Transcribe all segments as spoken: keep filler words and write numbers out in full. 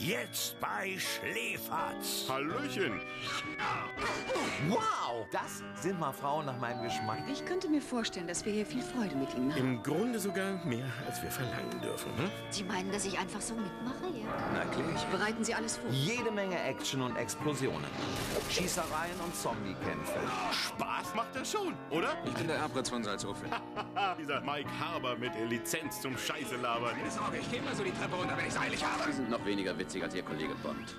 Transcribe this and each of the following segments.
Jetzt bei Schläferz. Hallöchen. Wow, das sind mal Frauen nach meinem Geschmack. Ich könnte mir vorstellen, dass wir hier viel Freude mit Ihnen haben. Im Grunde sogar mehr, als wir verlangen dürfen. Hm? Sie meinen, dass ich einfach so mitmache, ja? Na klar. Bereiten Sie alles vor. Jede Menge Action und Explosionen. Schießereien und Zombie-Kämpfe. Spaß macht das schon, oder? Ich bin der Erbritz von Salzhofen. Dieser Mike Harbour mit der Lizenz zum Scheiße labern. Keine Sorge, ich gehe mal so die Treppe runter, wenn ich es eilig habe. Sie sind noch weniger witzig als Ihr Kollege Bond.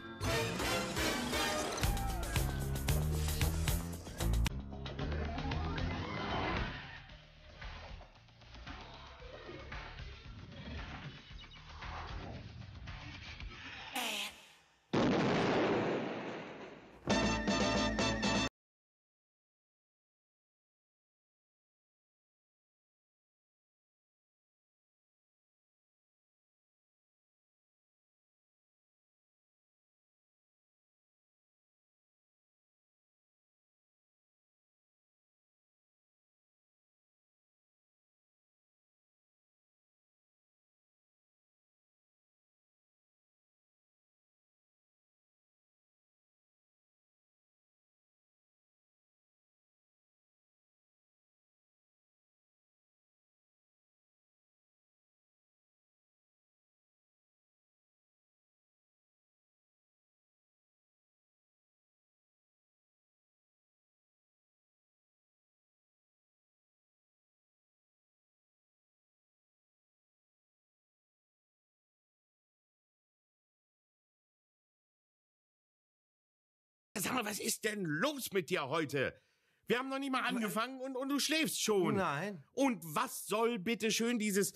Sag mal, was ist denn los mit dir heute? Wir haben noch nicht mal angefangen und, und du schläfst schon. Nein. Und was soll bitte schön dieses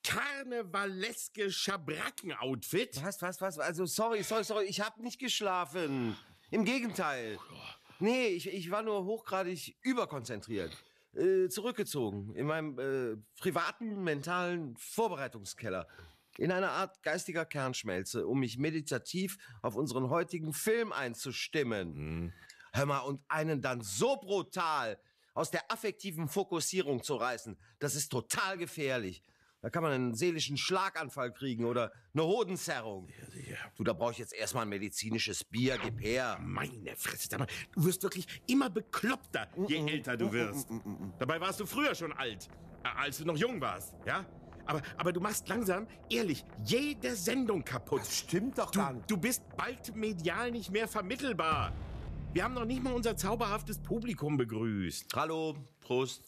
karnevaleske Schabracken-Outfit? Was, was, was? Also, sorry, sorry, sorry, ich habe nicht geschlafen. Im Gegenteil. Nee, ich, ich war nur hochgradig überkonzentriert. Äh, zurückgezogen. In meinem äh, privaten, mentalen Vorbereitungskeller. In einer Art geistiger Kernschmelze, um mich meditativ auf unseren heutigen Film einzustimmen. Mhm. Hör mal, und einen dann so brutal aus der affektiven Fokussierung zu reißen, das ist total gefährlich. Da kann man einen seelischen Schlaganfall kriegen oder eine Hodenzerrung. Ja, sicher. Du, da brauche ich jetzt erstmal ein medizinisches Bier, gib her. Meine Fresse, du wirst wirklich immer bekloppter, je mm -mm. älter du wirst. Mm -mm. Dabei warst du früher schon alt, als du noch jung warst, ja? Aber, aber du machst langsam, ehrlich, jede Sendung kaputt. Das stimmt doch du, gar nicht. Du bist bald medial nicht mehr vermittelbar. Wir haben noch nicht mal unser zauberhaftes Publikum begrüßt. Hallo, Prost.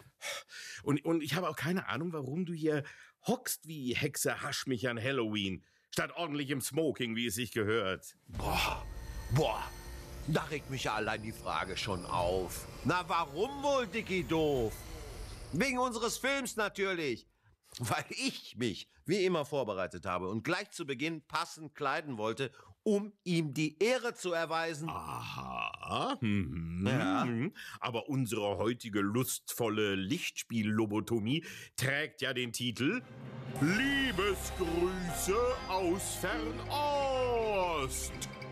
Und, und ich habe auch keine Ahnung, warum du hier hockst wie Hexe Haschmich an Halloween, statt ordentlich im Smoking, wie es sich gehört. Boah, boah, da regt mich ja allein die Frage schon auf. Na, warum wohl, Dicky Doof? Wegen unseres Films natürlich. Weil ich mich wie immer vorbereitet habe und gleich zu Beginn passend kleiden wollte, um ihm die Ehre zu erweisen. Aha. Mhm. Ja. Aber unsere heutige lustvolle Lichtspiel-Lobotomie trägt ja den Titel Liebesgrüße aus Fernost.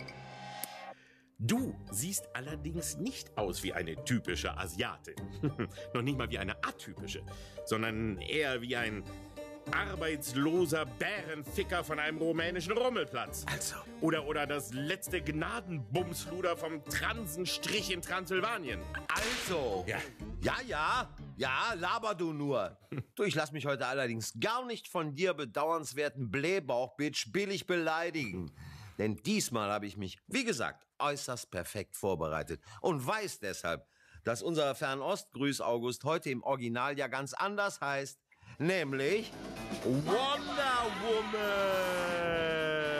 Du siehst allerdings nicht aus wie eine typische Asiatin. Noch nicht mal wie eine atypische, sondern eher wie ein arbeitsloser Bärenficker von einem rumänischen Rummelplatz. Also. Oder, oder das letzte Gnadenbumsluder vom Transenstrich in Transsilvanien. Also. Ja. Ja, ja. Ja, laber du nur. Du, ich lass mich heute allerdings gar nicht von dir bedauernswerten Blähbauch-Bitch billig beleidigen. Denn diesmal habe ich mich, wie gesagt, äußerst perfekt vorbereitet und weiß deshalb, dass unser Fernost-Grüß August heute im Original ja ganz anders heißt, nämlich Wonder Woman.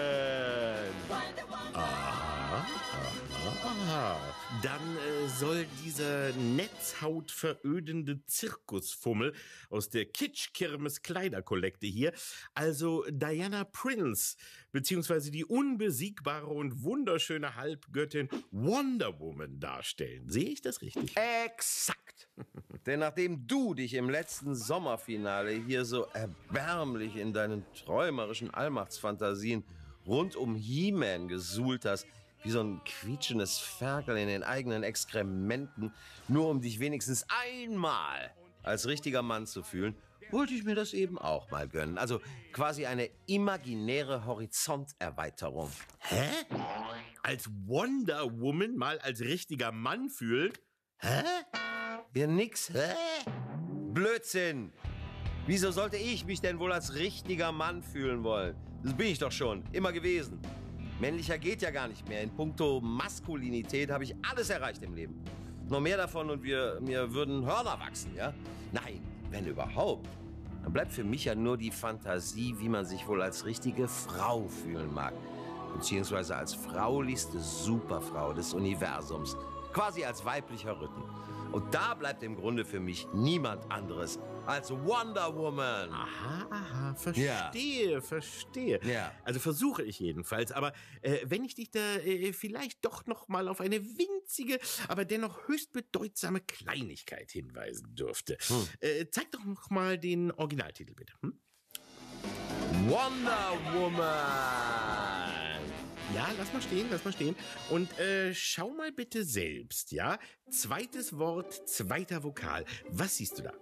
Aha, aha, aha. Dann äh, soll dieser netzhautverödende Zirkusfummel aus der Kitsch-Kirmes-Kleiderkollekte hier, also Diana Prince, beziehungsweise die unbesiegbare und wunderschöne Halbgöttin Wonder Woman darstellen. Sehe ich das richtig? Exakt. Denn nachdem du dich im letzten Sommerfinale hier so erbärmlich in deinen träumerischen Allmachtsfantasien rund um He-Man gesuhlt hast, wie so ein quietschendes Ferkel in den eigenen Exkrementen, nur um dich wenigstens einmal als richtiger Mann zu fühlen, wollte ich mir das eben auch mal gönnen. Also quasi eine imaginäre Horizonterweiterung. Hä? Als Wonder Woman mal als richtiger Mann fühlt? Hä? Ja, nix. Hä? Blödsinn. Wieso sollte ich mich denn wohl als richtiger Mann fühlen wollen? Das bin ich doch schon, immer gewesen. Männlicher geht ja gar nicht mehr. In puncto Maskulinität habe ich alles erreicht im Leben. Noch mehr davon und wir, mir würden Hörner wachsen, ja? Nein, wenn überhaupt. Dann bleibt für mich ja nur die Fantasie, wie man sich wohl als richtige Frau fühlen mag. Beziehungsweise als fraulichste Superfrau des Universums. Quasi als weiblicher Rücken. Und da bleibt im Grunde für mich niemand anderes als Wonder Woman. Aha, aha, verstehe, ja. verstehe. Ja. Also versuche ich jedenfalls. Aber äh, wenn ich dich da äh, vielleicht doch noch mal auf eine winzige, aber dennoch höchst bedeutsame Kleinigkeit hinweisen dürfte. Hm. Äh, zeig doch noch mal den Originaltitel, bitte. Hm? Wonder Woman. Ja, lass mal stehen, lass mal stehen. Und äh, schau mal bitte selbst, ja? Zweites Wort, zweiter Vokal. Was siehst du da?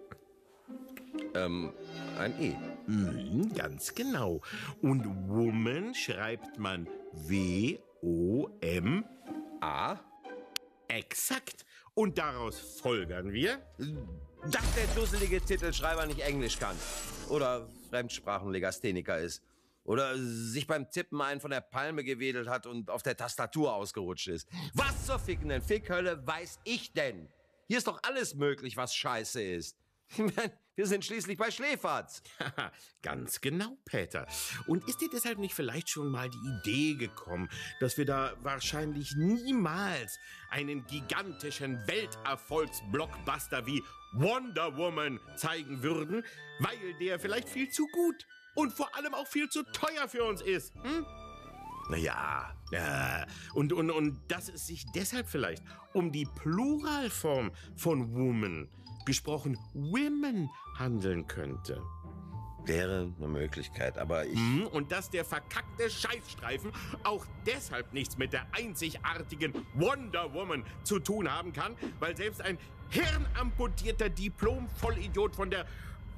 Ähm, ein E. Mhm, ganz genau. Und Woman schreibt man W O M A. Exakt. Und daraus folgern wir, dass der dusselige Titelschreiber nicht Englisch kann. Oder Fremdsprachenlegastheniker ist. Oder sich beim Tippen einen von der Palme gewedelt hat und auf der Tastatur ausgerutscht ist. Was zur fickenden Fickhölle weiß ich denn? Hier ist doch alles möglich, was scheiße ist. Ich meine, wir sind schließlich bei Schläferz. Ganz genau, Peter. Und ist dir deshalb nicht vielleicht schon mal die Idee gekommen, dass wir da wahrscheinlich niemals einen gigantischen Welterfolgsblockbuster wie Wonder Woman zeigen würden, weil der vielleicht viel zu gut und vor allem auch viel zu teuer für uns ist? Hm? Naja, ja, und, und, und dass es sich deshalb vielleicht um die Pluralform von Woman, gesprochen Women, handeln könnte. wäre eine Möglichkeit, aber ich... Mhm, und dass der verkackte Scheißstreifen auch deshalb nichts mit der einzigartigen Wonder Woman zu tun haben kann, weil selbst ein hirnamputierter Diplom-Vollidiot von der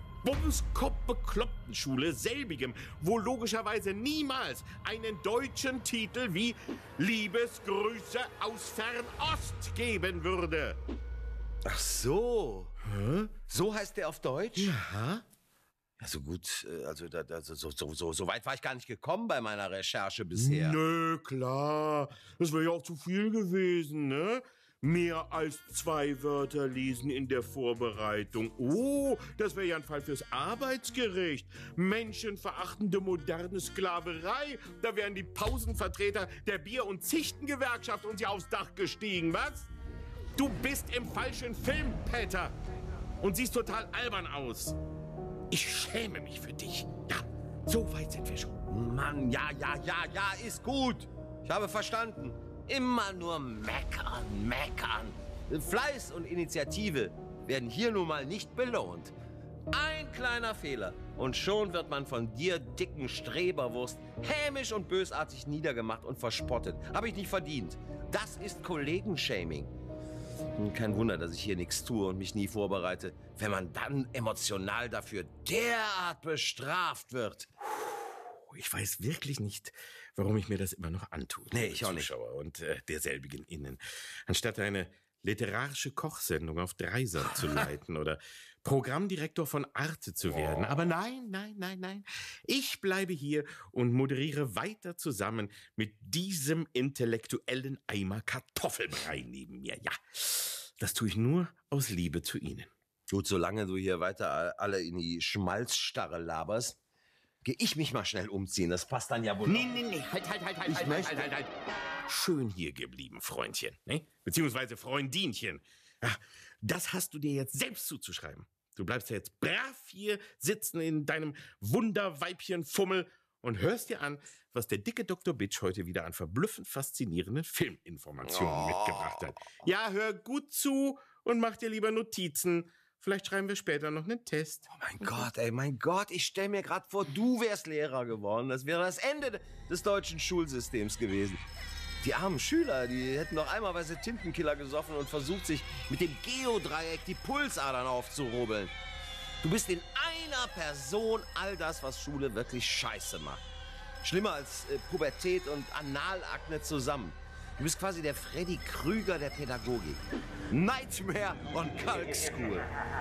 Bumskopf-Bekloppten-Schule selbigem wohl logischerweise niemals einen deutschen Titel wie Liebesgrüße aus Fernost geben würde. Ach so. Hä? So heißt der auf Deutsch? Ja. Also gut, also da, da, so, so, so, so weit war ich gar nicht gekommen bei meiner Recherche bisher. Nö, klar. Das wäre ja auch zu viel gewesen, ne? Mehr als zwei Wörter lesen in der Vorbereitung. Oh, das wäre ja ein Fall fürs Arbeitsgericht. Menschenverachtende moderne Sklaverei. Da wären die Pausenvertreter der Bier- und Zichtengewerkschaft uns ja aufs Dach gestiegen, was? Du bist im falschen Film, Peter. Und siehst total albern aus. Ich schäme mich für dich. Ja, so weit sind wir schon. Mann, ja, ja, ja, ja, ist gut. Ich habe verstanden. Immer nur meckern, meckern. Fleiß und Initiative werden hier nun mal nicht belohnt. Ein kleiner Fehler und schon wird man von dir, dicken Streberwurst, hämisch und bösartig niedergemacht und verspottet. Habe ich nicht verdient. Das ist Kollegenshaming. Kein Wunder, dass ich hier nichts tue und mich nie vorbereite, wenn man dann emotional dafür derart bestraft wird. Ich weiß wirklich nicht, warum ich mir das immer noch antue. Nee, ich auch nicht. Zuschauer und äh, derselbigen innen. Anstatt eine literarische Kochsendung auf Dreisat zu leiten oder Programmdirektor von Arte zu werden. Aber nein, nein, nein, nein. Ich bleibe hier und moderiere weiter zusammen mit diesem intellektuellen Eimer Kartoffelbrei neben mir. Ja, das tue ich nur aus Liebe zu Ihnen. Gut, solange du hier weiter alle in die Schmalzstarre laberst, gehe ich mich mal schnell umziehen. Das passt dann ja wohl. Nee, nee, nee. Halt, halt, halt, halt, Ich halt, möchte- halt, halt, halt. Schön hier geblieben, Freundchen. Ne? Beziehungsweise Freundinchen. Ja, das hast du dir jetzt selbst zuzuschreiben. Du bleibst ja jetzt brav hier sitzen in deinem Wunderweibchen-Fummel und hörst dir an, was der dicke Doktor Bitch heute wieder an verblüffend faszinierenden Filminformationen mitgebracht hat. Ja, hör gut zu und mach dir lieber Notizen. Vielleicht schreiben wir später noch einen Test. Oh mein Gott, ey, mein Gott, ich stell mir gerade vor, du wärst Lehrer geworden. Das wäre das Ende des deutschen Schulsystems gewesen. Die armen Schüler, die hätten noch einmalweise Tintenkiller gesoffen und versucht, sich mit dem Geodreieck die Pulsadern aufzurubbeln. Du bist in einer Person all das, was Schule wirklich scheiße macht. Schlimmer als äh, Pubertät und Analakne zusammen. Du bist quasi der Freddy Krüger der Pädagogik. Nightmare on Kalk School.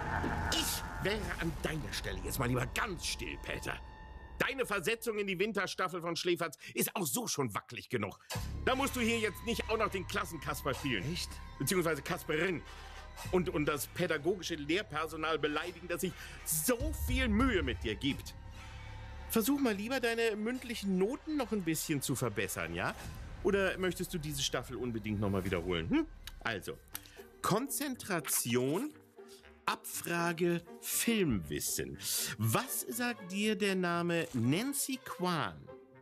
Ich wäre an deiner Stelle jetzt mal lieber ganz still, Peter. Deine Versetzung in die Winterstaffel von Schläferz ist auch so schon wackelig genug. Da musst du hier jetzt nicht auch noch den Klassenkasper spielen. Echt? Beziehungsweise Kasperin. Und, und das pädagogische Lehrpersonal beleidigen, das sich so viel Mühe mit dir gibt. Versuch mal lieber, deine mündlichen Noten noch ein bisschen zu verbessern, ja? Oder möchtest du diese Staffel unbedingt nochmal wiederholen? Hm? Also, Konzentration, Abfrage, Filmwissen. Was sagt dir der Name Nancy Kwan?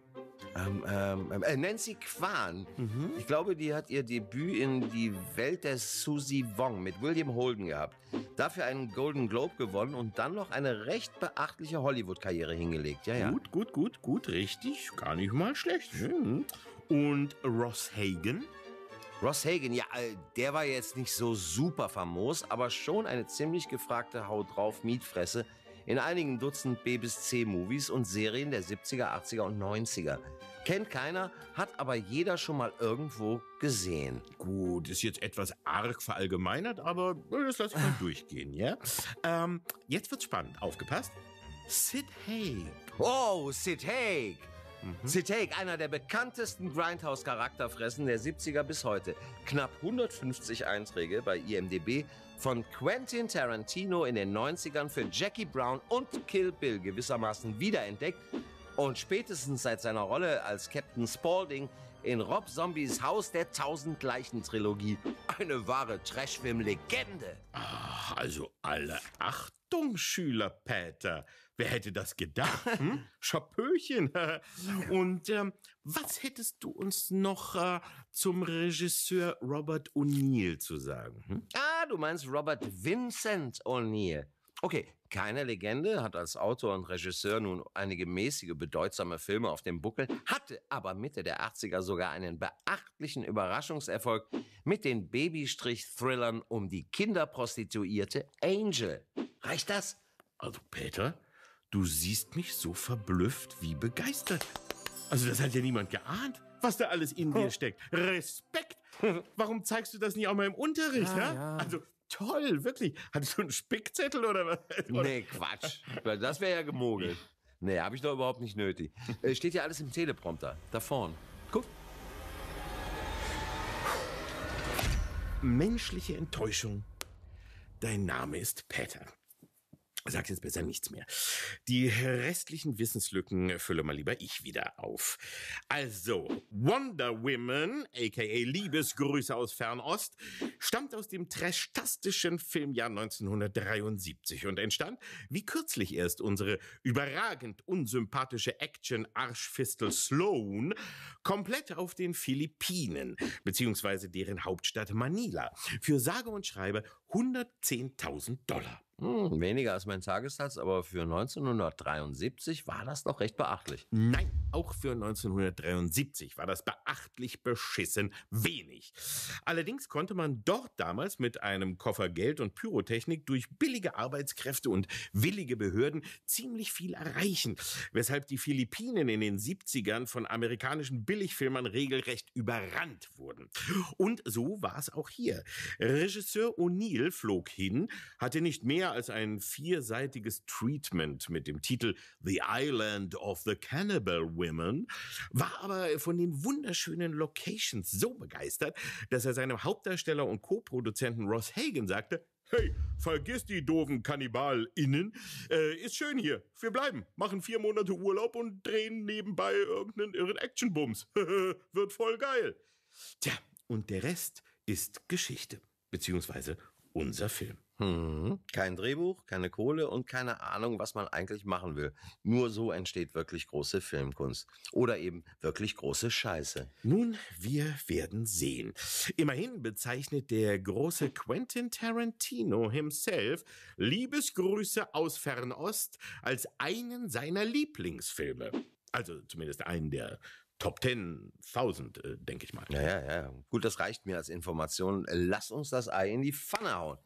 Ähm, ähm, äh, Nancy Kwan. Mhm. Ich glaube, die hat ihr Debüt in die Welt der Susie Wong mit William Holden gehabt. Dafür einen Golden Globe gewonnen und dann noch eine recht beachtliche Hollywood-Karriere hingelegt. Ja, ja. Gut, gut, gut, gut, richtig. Gar nicht mal schlecht. Mhm. Und Ross Hagen? Ross Hagen, ja, der war jetzt nicht so super famos, aber schon eine ziemlich gefragte Haut drauf Mietfresse in einigen Dutzend B bis C-Movies und Serien der siebziger, achtziger und neunziger. Kennt keiner, hat aber jeder schon mal irgendwo gesehen. Gut, ist jetzt etwas arg verallgemeinert, aber das lasse ich mal durchgehen, ja? Ähm, jetzt wird's spannend. Aufgepasst? Sid Haig. Oh, Sid Haig. Mhm. Sid Haig, einer der bekanntesten Grindhouse-Charakterfressen der siebziger bis heute. Knapp hundertfünfzig Einträge bei I M D B von Quentin Tarantino in den neunzigern für Jackie Brown und Kill Bill gewissermaßen wiederentdeckt und spätestens seit seiner Rolle als Captain Spaulding in Rob Zombies Haus der Tausend Leichen Trilogie eine wahre Trashfilm-Legende. Ach, also alle Achtung, Schüler Peter. Wer hätte das gedacht? Hm? Schapöchen. Und ähm, was hättest du uns noch äh, zum Regisseur Robert O'Neill zu sagen? Hm? Ah, du meinst Robert Vincent O'Neill. Okay, keine Legende, hat als Autor und Regisseur nun einige mäßige, bedeutsame Filme auf dem Buckel, hatte aber Mitte der achtziger sogar einen beachtlichen Überraschungserfolg mit den Babystrich-Thrillern um die Kinderprostituierte Angel. Reicht das? Also, Peter, du siehst mich so verblüfft wie begeistert. Also, das hat ja niemand geahnt, was da alles in dir steckt. Respekt! Warum zeigst du das nicht auch mal im Unterricht, Ja, ha? ja. Also, toll, wirklich. Hattest du einen Spickzettel oder was? Oder? Nee, Quatsch. Das wäre ja gemogelt. Nee, habe ich doch überhaupt nicht nötig. Äh, Steht ja alles im Teleprompter. Da vorn. Guck. Menschliche Enttäuschung. Dein Name ist Peter. Sag jetzt besser nichts mehr. Die restlichen Wissenslücken fülle mal lieber ich wieder auf. Also, Wonder Woman, aka Liebesgrüße aus Fernost, stammt aus dem trashtastischen Filmjahr neunzehnhundertdreiundsiebzig und entstand, wie kürzlich erst unsere überragend unsympathische Action-Arschfistel Sloane, komplett auf den Philippinen, beziehungsweise deren Hauptstadt Manila, für sage und schreibe hundertzehntausend Dollar. Hm, weniger als mein Tagessatz, aber für neunzehnhundertdreiundsiebzig war das doch recht beachtlich. Nein, auch für neunzehnhundertdreiundsiebzig war das beachtlich beschissen wenig. Allerdings konnte man dort damals mit einem Koffer Geld und Pyrotechnik durch billige Arbeitskräfte und willige Behörden ziemlich viel erreichen, weshalb die Philippinen in den siebzigern von amerikanischen Billigfilmern regelrecht überrannt wurden. Und so war es auch hier. Regisseur O'Neill flog hin, hatte nicht mehr als ein vierseitiges Treatment mit dem Titel The Island of the Cannibal Women, war aber von den wunderschönen Locations so begeistert, dass er seinem Hauptdarsteller und Co-Produzenten Ross Hagen sagte: Hey, vergiss die doofen KannibalInnen. Äh, ist schön hier. Wir bleiben, machen vier Monate Urlaub und drehen nebenbei irgendeinen irren Actionbums. Wird voll geil. Tja, und der Rest ist Geschichte, beziehungsweise unser Film. Hm, kein Drehbuch, keine Kohle und keine Ahnung, was man eigentlich machen will. Nur so entsteht wirklich große Filmkunst. Oder eben wirklich große Scheiße. Nun, wir werden sehen. Immerhin bezeichnet der große Quentin Tarantino himself Liebesgrüße aus Fernost als einen seiner Lieblingsfilme. Also zumindest einen der Top zehntausend, äh, denke ich mal. Ja, ja, ja. Gut, das reicht mir als Information. Lass uns das Ei in die Pfanne hauen.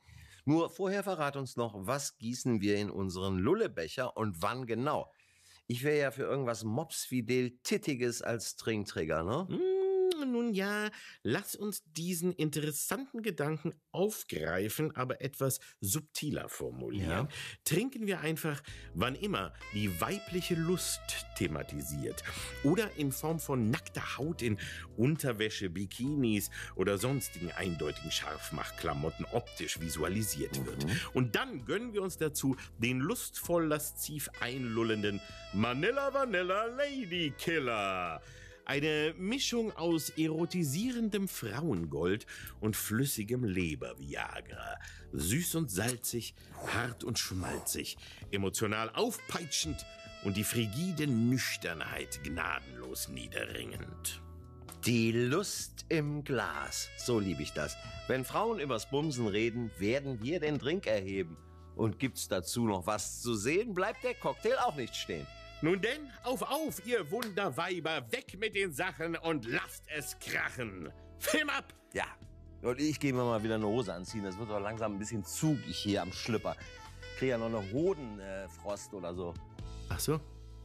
Nur vorher verrat uns noch, was gießen wir in unseren Lullebecher und wann genau? Ich wäre ja für irgendwas mopsfidel Tittiges als Trinkträger, ne? Hm, nun ja, lass uns diesen interessanten Gedanken aufgreifen, aber etwas subtiler formulieren. Ja. Trinken wir einfach, wann immer die weibliche Lust thematisiert oder in Form von nackter Haut in Unterwäsche, Bikinis oder sonstigen eindeutigen Scharfmachklamotten optisch visualisiert wird. Und dann gönnen wir uns dazu den lustvoll lasziv einlullenden Manila Vanilla Lady Killer. Eine Mischung aus erotisierendem Frauengold und flüssigem Leber-Viagra. Süß und salzig, hart und schmalzig, emotional aufpeitschend und die frigide Nüchternheit gnadenlos niederringend. Die Lust im Glas, so lieb ich das. Wenn Frauen übers Bumsen reden, werden wir den Drink erheben. Und gibt's dazu noch was zu sehen, bleibt der Cocktail auch nicht stehen. Nun denn, auf, auf, ihr Wunderweiber, weg mit den Sachen und lasst es krachen. Film ab! Ja, und ich gehe mir mal wieder eine Hose anziehen. Das wird doch langsam ein bisschen zugig hier am Schlüpper. Kriege ja noch eine Hodenfrost äh, oder so. Ach so.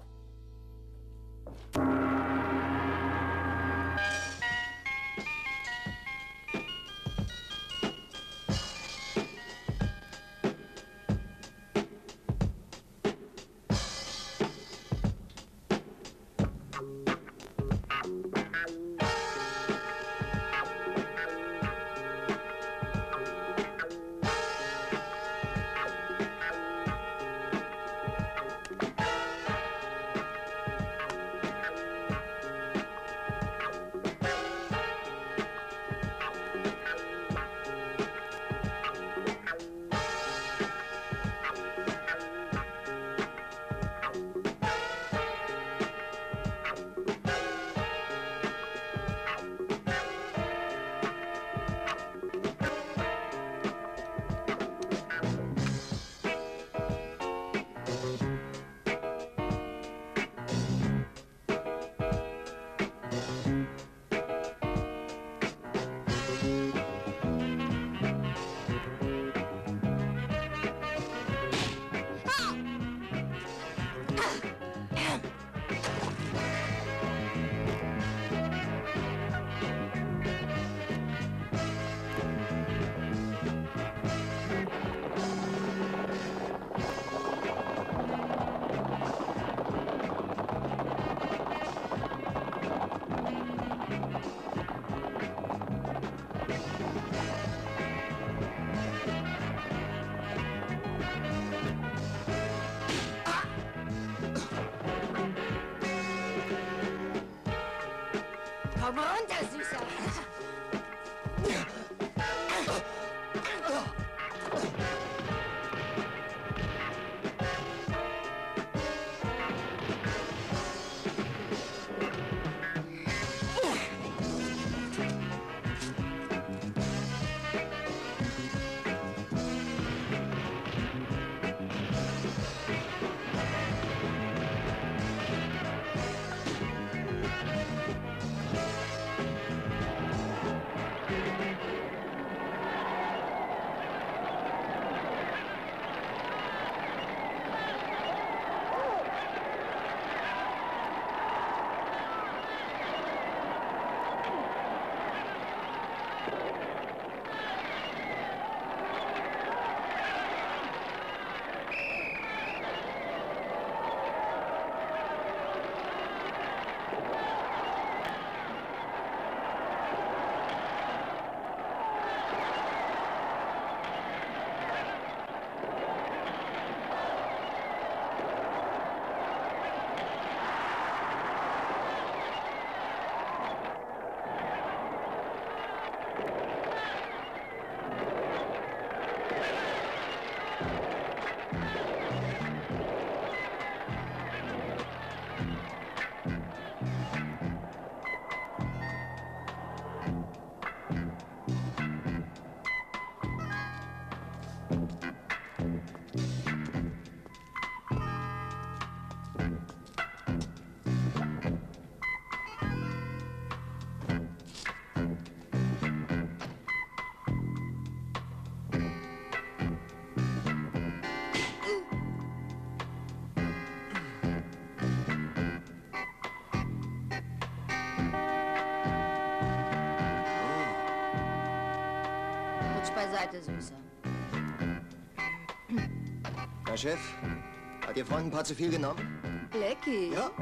Komm runter, Süßer. Quatsch beiseite, Süßer. Na, Chef, hat Ihr Freund ein paar zu viel genommen? Blackie. Ja.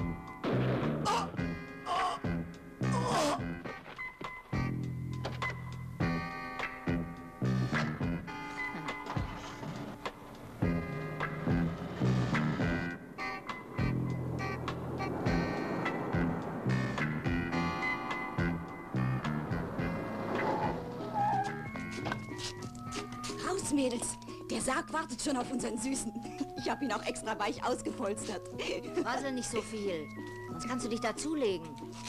Raus, Mädels. Der Sarg wartet schon auf unseren Süßen. Ich habe ihn auch extra weich ausgepolstert. Quassel nicht so viel, sonst kannst du dich dazulegen.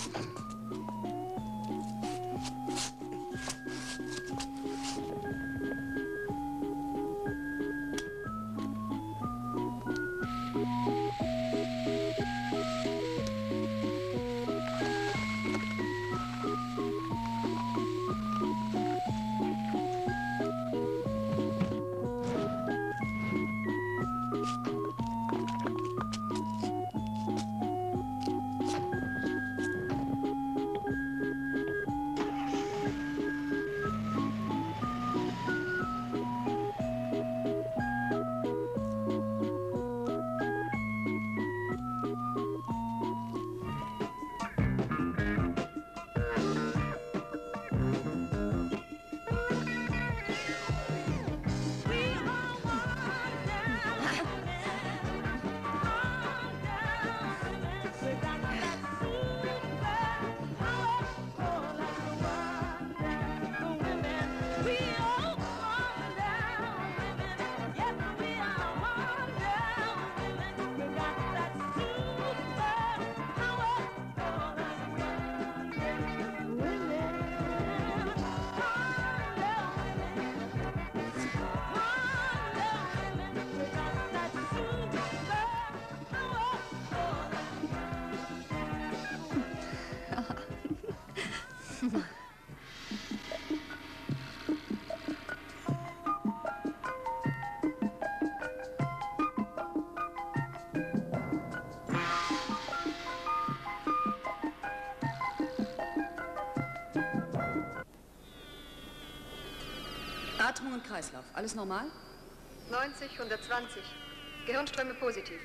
Atmung und Kreislauf. Alles normal? neunzig, hundertzwanzig. Gehirnströme positiv.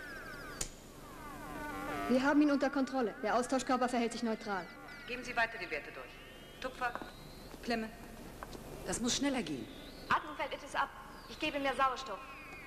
Wir haben ihn unter Kontrolle. Der Austauschkörper verhält sich neutral. Geben Sie weiter die Werte durch. Tupfer. Klemme. Das muss schneller gehen. Atemfeld ist ab. Ich gebe mehr Sauerstoff.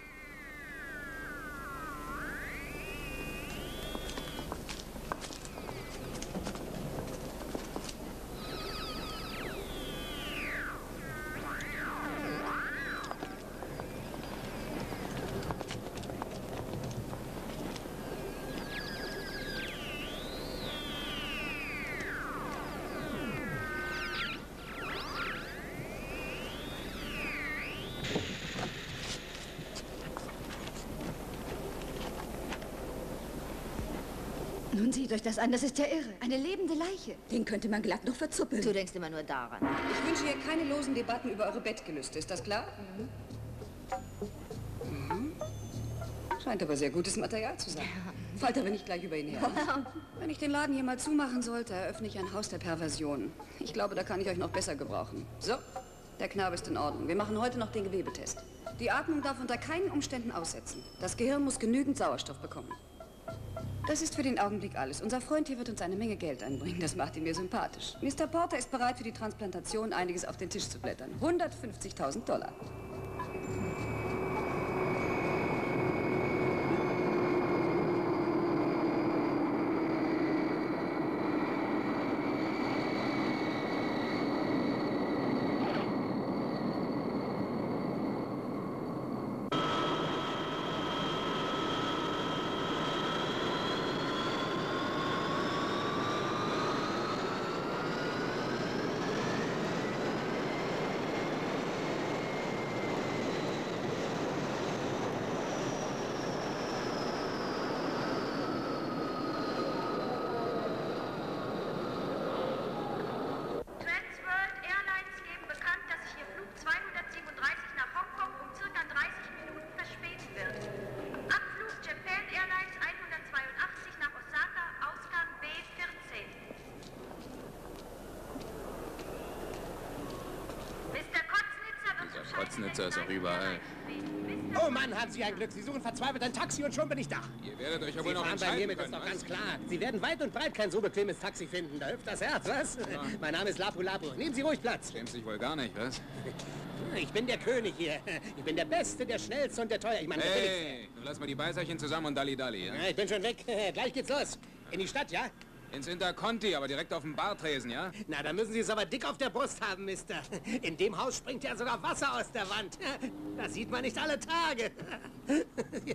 Nun seht euch das an, das ist ja irre. Eine lebende Leiche. Den könnte man glatt noch verzuppeln. Du denkst immer nur daran. Ich wünsche hier keine losen Debatten über eure Bettgelüste. Ist das klar? Mhm. Mhm. Scheint aber sehr gutes Material zu sein. Fallt aber nicht gleich über ihn her. Wenn ich den Laden hier mal zumachen sollte, eröffne ich ein Haus der Perversion. Ich glaube, da kann ich euch noch besser gebrauchen. So, der Knabe ist in Ordnung. Wir machen heute noch den Gewebetest. Die Atmung darf unter keinen Umständen aussetzen. Das Gehirn muss genügend Sauerstoff bekommen. Das ist für den Augenblick alles. Unser Freund hier wird uns eine Menge Geld einbringen. Das macht ihn mir sympathisch. Mister Porter ist bereit, für die Transplantation einiges auf den Tisch zu blättern. hundertfünfzigtausend Dollar. Nizza ist auch überall. Oh Mann, haben Sie ein Glück. Sie suchen verzweifelt ein Taxi und schon bin ich da. Ihr werdet euch ja Sie wohl noch fahren bei mir entscheiden mit, können, ist doch was? ganz klar. Sie werden weit und breit kein so bequemes Taxi finden. Da hüpft das Herz, was? Ja. Mein Name ist Lapu Lapu. Nehmen Sie ruhig Platz. Schämt sich wohl gar nicht, was? Ich bin der König hier. Ich bin der Beste, der Schnellste und der Teuer. Ich meine, der Hey, nun lass mal die Beißerchen zusammen und Dalli Dalli, ja? Ja, ich bin schon weg. Gleich geht's los. In die Stadt, ja? Ins Interconti, aber direkt auf dem Bartresen, ja? Na, da müssen Sie es aber dick auf der Brust haben, Mister. In dem Haus springt ja sogar Wasser aus der Wand. Das sieht man nicht alle Tage. Ja.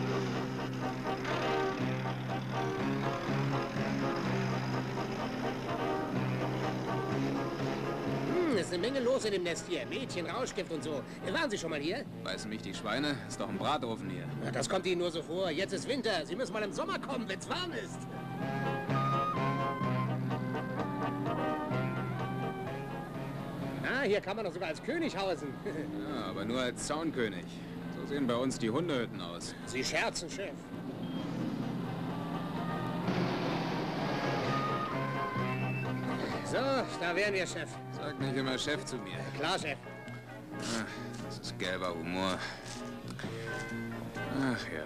Hm, ist eine Menge los in dem Nest hier. Mädchen, Rauschgift und so. Waren Sie schon mal hier? Beißen mich die Schweine? Ist doch ein Bratofen hier. Na, das kommt Ihnen nur so vor. Jetzt ist Winter. Sie müssen mal im Sommer kommen, wenn's warm ist. Ah, hier kann man doch sogar als König hausen. Ja, aber nur als Zaunkönig. So sehen bei uns die Hundehütten aus. Sie scherzen, Chef. So, da wären wir, Chef. Sag nicht immer Chef zu mir. Klar, Chef. Ach, das ist gelber Humor. Ach ja.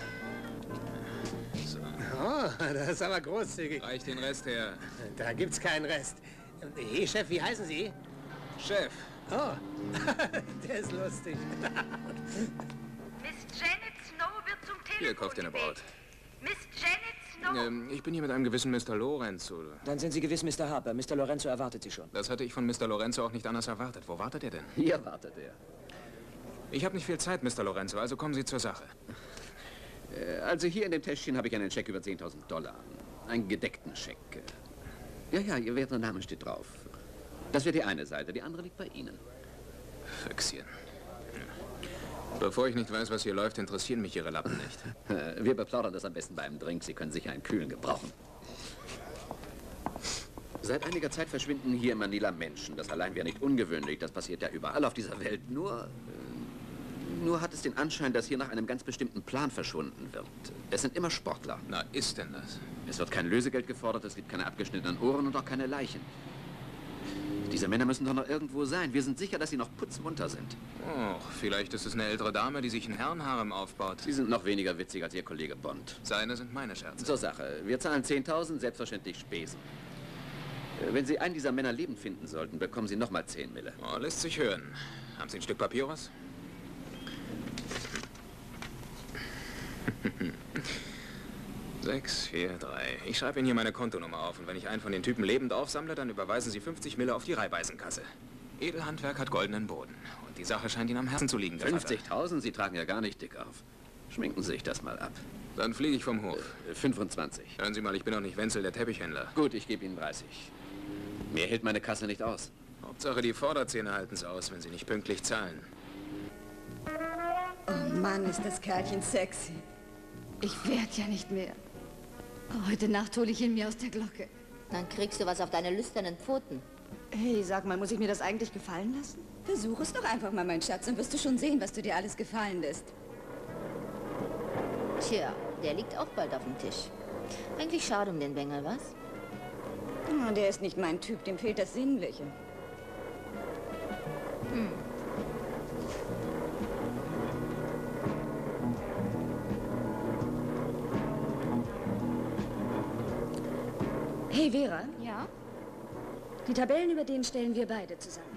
So. Oh, das ist aber großzügig. Reich den Rest her. Da gibt's keinen Rest. Hey, Chef, wie heißen Sie? Chef. Oh, der ist lustig. Miss Janet Snow wird zum Telefon Hier, kauft ihr eine Braut. Miss Janet Snow. Ähm, ich bin hier mit einem gewissen Mister Lorenzo. Dann sind Sie gewiss Mister Harper. Mister Lorenzo erwartet Sie schon. Das hatte ich von Mister Lorenzo auch nicht anders erwartet. Wo wartet er denn? Hier wartet er. Ich habe nicht viel Zeit, Mister Lorenzo, also kommen Sie zur Sache. Äh, also hier in dem Täschchen habe ich einen Scheck über zehntausend Dollar. Einen gedeckten Scheck. Ja, ja, Ihr werter Name steht drauf. Das wird die eine Seite, die andere liegt bei Ihnen. Füchschen. Bevor ich nicht weiß, was hier läuft, interessieren mich Ihre Lappen nicht. Wir beplaudern das am besten beim Drink. Sie können sicher einen kühlen gebrauchen. Seit einiger Zeit verschwinden hier in Manila Menschen. Das allein wäre nicht ungewöhnlich. Das passiert ja überall auf dieser Welt. Nur, äh, nur hat es den Anschein, dass hier nach einem ganz bestimmten Plan verschwunden wird. Es sind immer Sportler. Na, ist denn das? Es wird kein Lösegeld gefordert, es gibt keine abgeschnittenen Ohren und auch keine Leichen. Diese Männer müssen doch noch irgendwo sein. Wir sind sicher, dass sie noch putzmunter sind. Oh, vielleicht ist es eine ältere Dame, die sich einen Herrenharem aufbaut. Sie sind noch weniger witzig als Ihr Kollege Bond. Seine sind meine Scherze. Zur Sache. Wir zahlen zehntausend, selbstverständlich Spesen. Wenn Sie einen dieser Männer lebend finden sollten, bekommen Sie nochmal zehn Mille. Oh, lässt sich hören. Haben Sie ein Stück Papyrus? Sechs, vier, drei. Ich schreibe Ihnen hier meine Kontonummer auf und wenn ich einen von den Typen lebend aufsammle, dann überweisen Sie fünfzig Mille auf die Reihbeisenkasse. Edelhandwerk hat goldenen Boden und die Sache scheint Ihnen am Herzen zu liegen. fünfzigtausend? Sie tragen ja gar nicht dick auf. Schminken Sie sich das mal ab. Dann fliege ich vom Hof. Äh, fünfundzwanzig. Hören Sie mal, ich bin doch nicht Wenzel, der Teppichhändler. Gut, ich gebe Ihnen dreißig. Mehr hält meine Kasse nicht aus. Hauptsache, die Vorderzähne halten es aus, wenn Sie nicht pünktlich zahlen. Oh Mann, ist das Kerlchen sexy. Ich werd ja nicht mehr. Heute Nacht hole ich ihn mir aus der Glocke. Dann kriegst du was auf deine lüsternen Pfoten. Hey, sag mal, muss ich mir das eigentlich gefallen lassen? Versuch es doch einfach mal, mein Schatz, dann wirst du schon sehen, was du dir alles gefallen lässt. Tja, der liegt auch bald auf dem Tisch. Eigentlich schade um den Bengel, was? Oh, der ist nicht mein Typ, dem fehlt das Sinnliche. Hm. Hey, Vera. Ja? Die Tabellen, über denen stellen wir beide zusammen.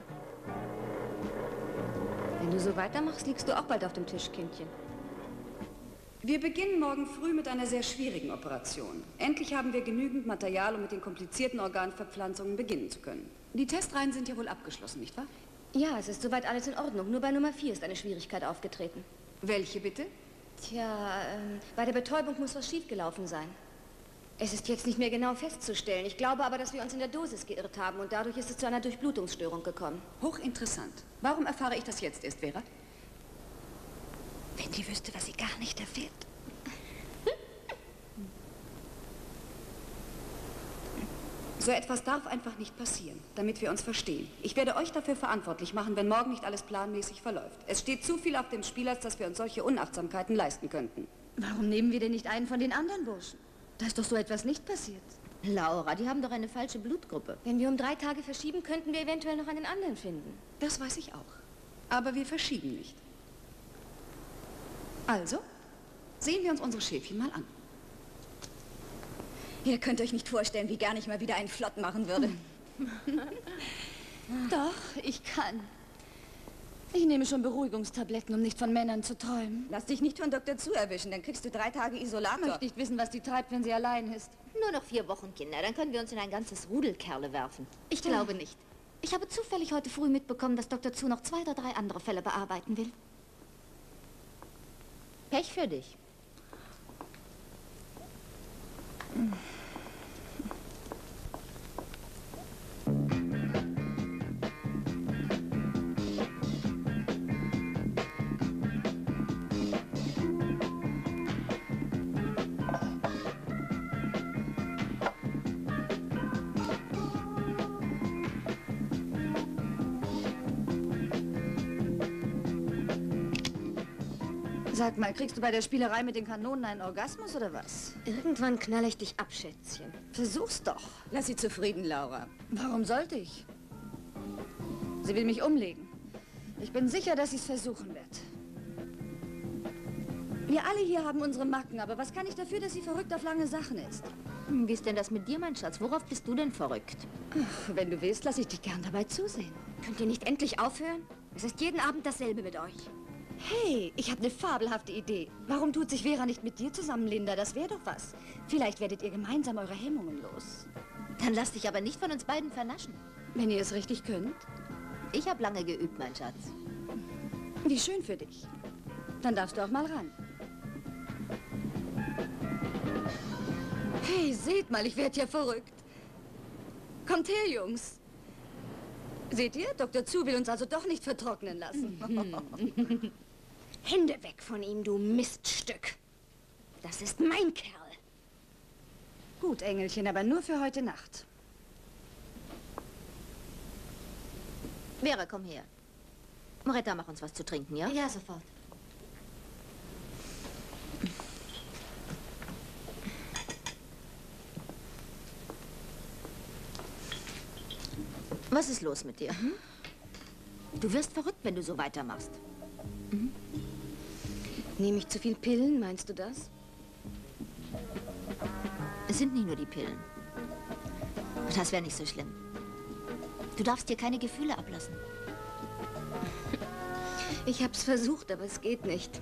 Wenn du so weitermachst, liegst du auch bald auf dem Tisch, Kindchen. Wir beginnen morgen früh mit einer sehr schwierigen Operation. Endlich haben wir genügend Material, um mit den komplizierten Organverpflanzungen beginnen zu können. Die Testreihen sind ja wohl abgeschlossen, nicht wahr? Ja, es ist soweit alles in Ordnung. Nur bei Nummer vier ist eine Schwierigkeit aufgetreten. Welche bitte? Tja, ähm, bei der Betäubung muss was schiefgelaufen sein. Es ist jetzt nicht mehr genau festzustellen. Ich glaube aber, dass wir uns in der Dosis geirrt haben und dadurch ist es zu einer Durchblutungsstörung gekommen. Hochinteressant. Warum erfahre ich das jetzt erst, Vera? Wenn die wüsste, was sie gar nicht erfährt. So etwas darf einfach nicht passieren, damit wir uns verstehen. Ich werde euch dafür verantwortlich machen, wenn morgen nicht alles planmäßig verläuft. Es steht zu viel auf dem Spiel, als dass wir uns solche Unachtsamkeiten leisten könnten. Warum nehmen wir denn nicht einen von den anderen Burschen? Da ist doch so etwas nicht passiert. Laura, die haben doch eine falsche Blutgruppe. Wenn wir um drei Tage verschieben, könnten wir eventuell noch einen anderen finden. Das weiß ich auch. Aber wir verschieben nicht. Also, sehen wir uns unsere Schäfchen mal an. Ihr könnt euch nicht vorstellen, wie gern ich mal wieder einen Flott machen würde. Doch, ich kann. Ich nehme schon Beruhigungstabletten, um nicht von Männern zu träumen. Lass dich nicht von Doktor Zu erwischen, dann kriegst du drei Tage Isolator. Ich möchte nicht wissen, was die treibt, wenn sie allein ist. Nur noch vier Wochen, Kinder. Dann können wir uns in ein ganzes Rudel Kerle werfen. Ich glaube nicht. Ich habe zufällig heute früh mitbekommen, dass Doktor Zu noch zwei oder drei andere Fälle bearbeiten will. Pech für dich. Sag mal, kriegst du bei der Spielerei mit den Kanonen einen Orgasmus oder was? Irgendwann knall ich dich ab, Schätzchen. Versuch's doch. Lass sie zufrieden, Laura. Warum sollte ich? Sie will mich umlegen. Ich bin sicher, dass sie es versuchen wird. Wir alle hier haben unsere Macken, aber was kann ich dafür, dass sie verrückt auf lange Sachen ist? Hm, wie ist denn das mit dir, mein Schatz? Worauf bist du denn verrückt? Ach, wenn du willst, lass ich dich gern dabei zusehen. Könnt ihr nicht endlich aufhören? Es ist jeden Abend dasselbe mit euch. Hey, ich habe eine fabelhafte Idee. Warum tut sich Vera nicht mit dir zusammen, Linda? Das wäre doch was. Vielleicht werdet ihr gemeinsam eure Hemmungen los. Dann lass dich aber nicht von uns beiden vernaschen. Wenn ihr es richtig könnt. Ich habe lange geübt, mein Schatz. Wie schön für dich. Dann darfst du auch mal ran. Hey, seht mal, ich werde ja verrückt. Kommt her, Jungs. Seht ihr? Doktor Zu will uns also doch nicht vertrocknen lassen. Hände weg von ihm, du Miststück. Das ist mein Kerl. Gut, Engelchen, aber nur für heute Nacht. Vera, komm her. Moretta, mach uns was zu trinken, ja? Ja, sofort. Was ist los mit dir? Hm? Du wirst verrückt, wenn du so weitermachst. Mhm. Nehme ich zu viel Pillen, meinst du das? Es sind nicht nur die Pillen. Das wäre nicht so schlimm. Du darfst dir keine Gefühle ablassen. Ich hab's versucht, aber es geht nicht.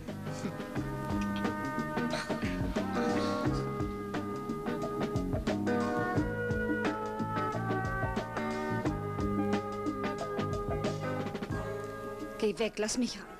Geh weg, lass mich ran.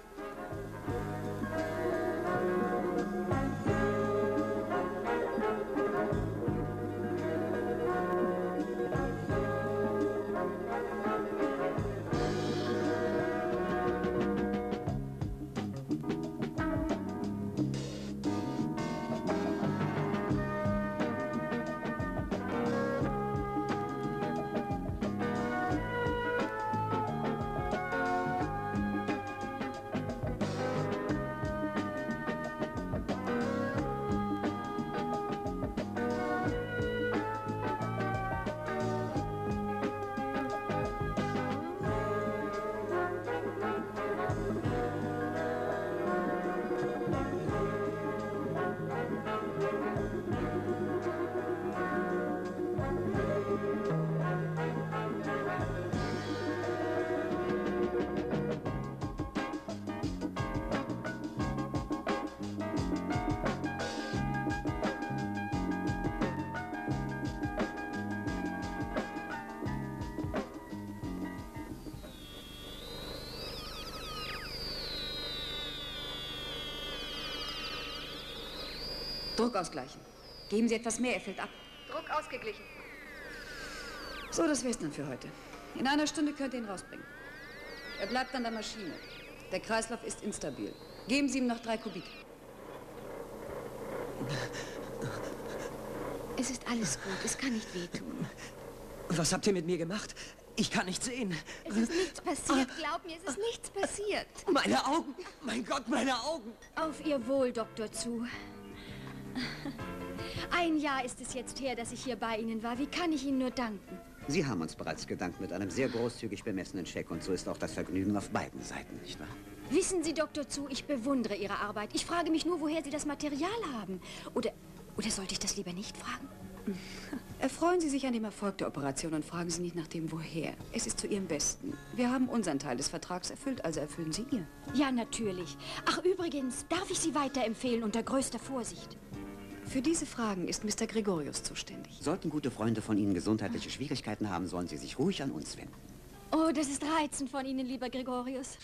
Druck ausgleichen. Geben Sie etwas mehr, er fällt ab. Druck ausgeglichen. So, das wär's dann für heute. In einer Stunde könnt ihr ihn rausbringen. Er bleibt an der Maschine. Der Kreislauf ist instabil. Geben Sie ihm noch drei Kubik. Es ist alles gut, es kann nicht wehtun. Was habt ihr mit mir gemacht? Ich kann nicht sehen. Es ist nichts passiert, glaub mir, es ist nichts passiert. Meine Augen! Mein Gott, meine Augen! Auf Ihr Wohl, Doktor Zu. Ein Jahr ist es jetzt her, dass ich hier bei Ihnen war. Wie kann ich Ihnen nur danken? Sie haben uns bereits gedankt mit einem sehr großzügig bemessenen Scheck und so ist auch das Vergnügen auf beiden Seiten, nicht wahr? Wissen Sie, Doktor Zu, ich bewundere Ihre Arbeit. Ich frage mich nur, woher Sie das Material haben. Oder, oder sollte ich das lieber nicht fragen? Erfreuen Sie sich an dem Erfolg der Operation und fragen Sie nicht nach dem Woher. Es ist zu Ihrem Besten. Wir haben unseren Teil des Vertrags erfüllt, also erfüllen Sie Ihr. Ja, natürlich. Ach, übrigens, darf ich Sie weiterempfehlen unter größter Vorsicht? Für diese Fragen ist Mister Gregorius zuständig. Sollten gute Freunde von Ihnen gesundheitliche Schwierigkeiten haben, sollen Sie sich ruhig an uns wenden. Oh, das ist reizend von Ihnen, lieber Gregorius.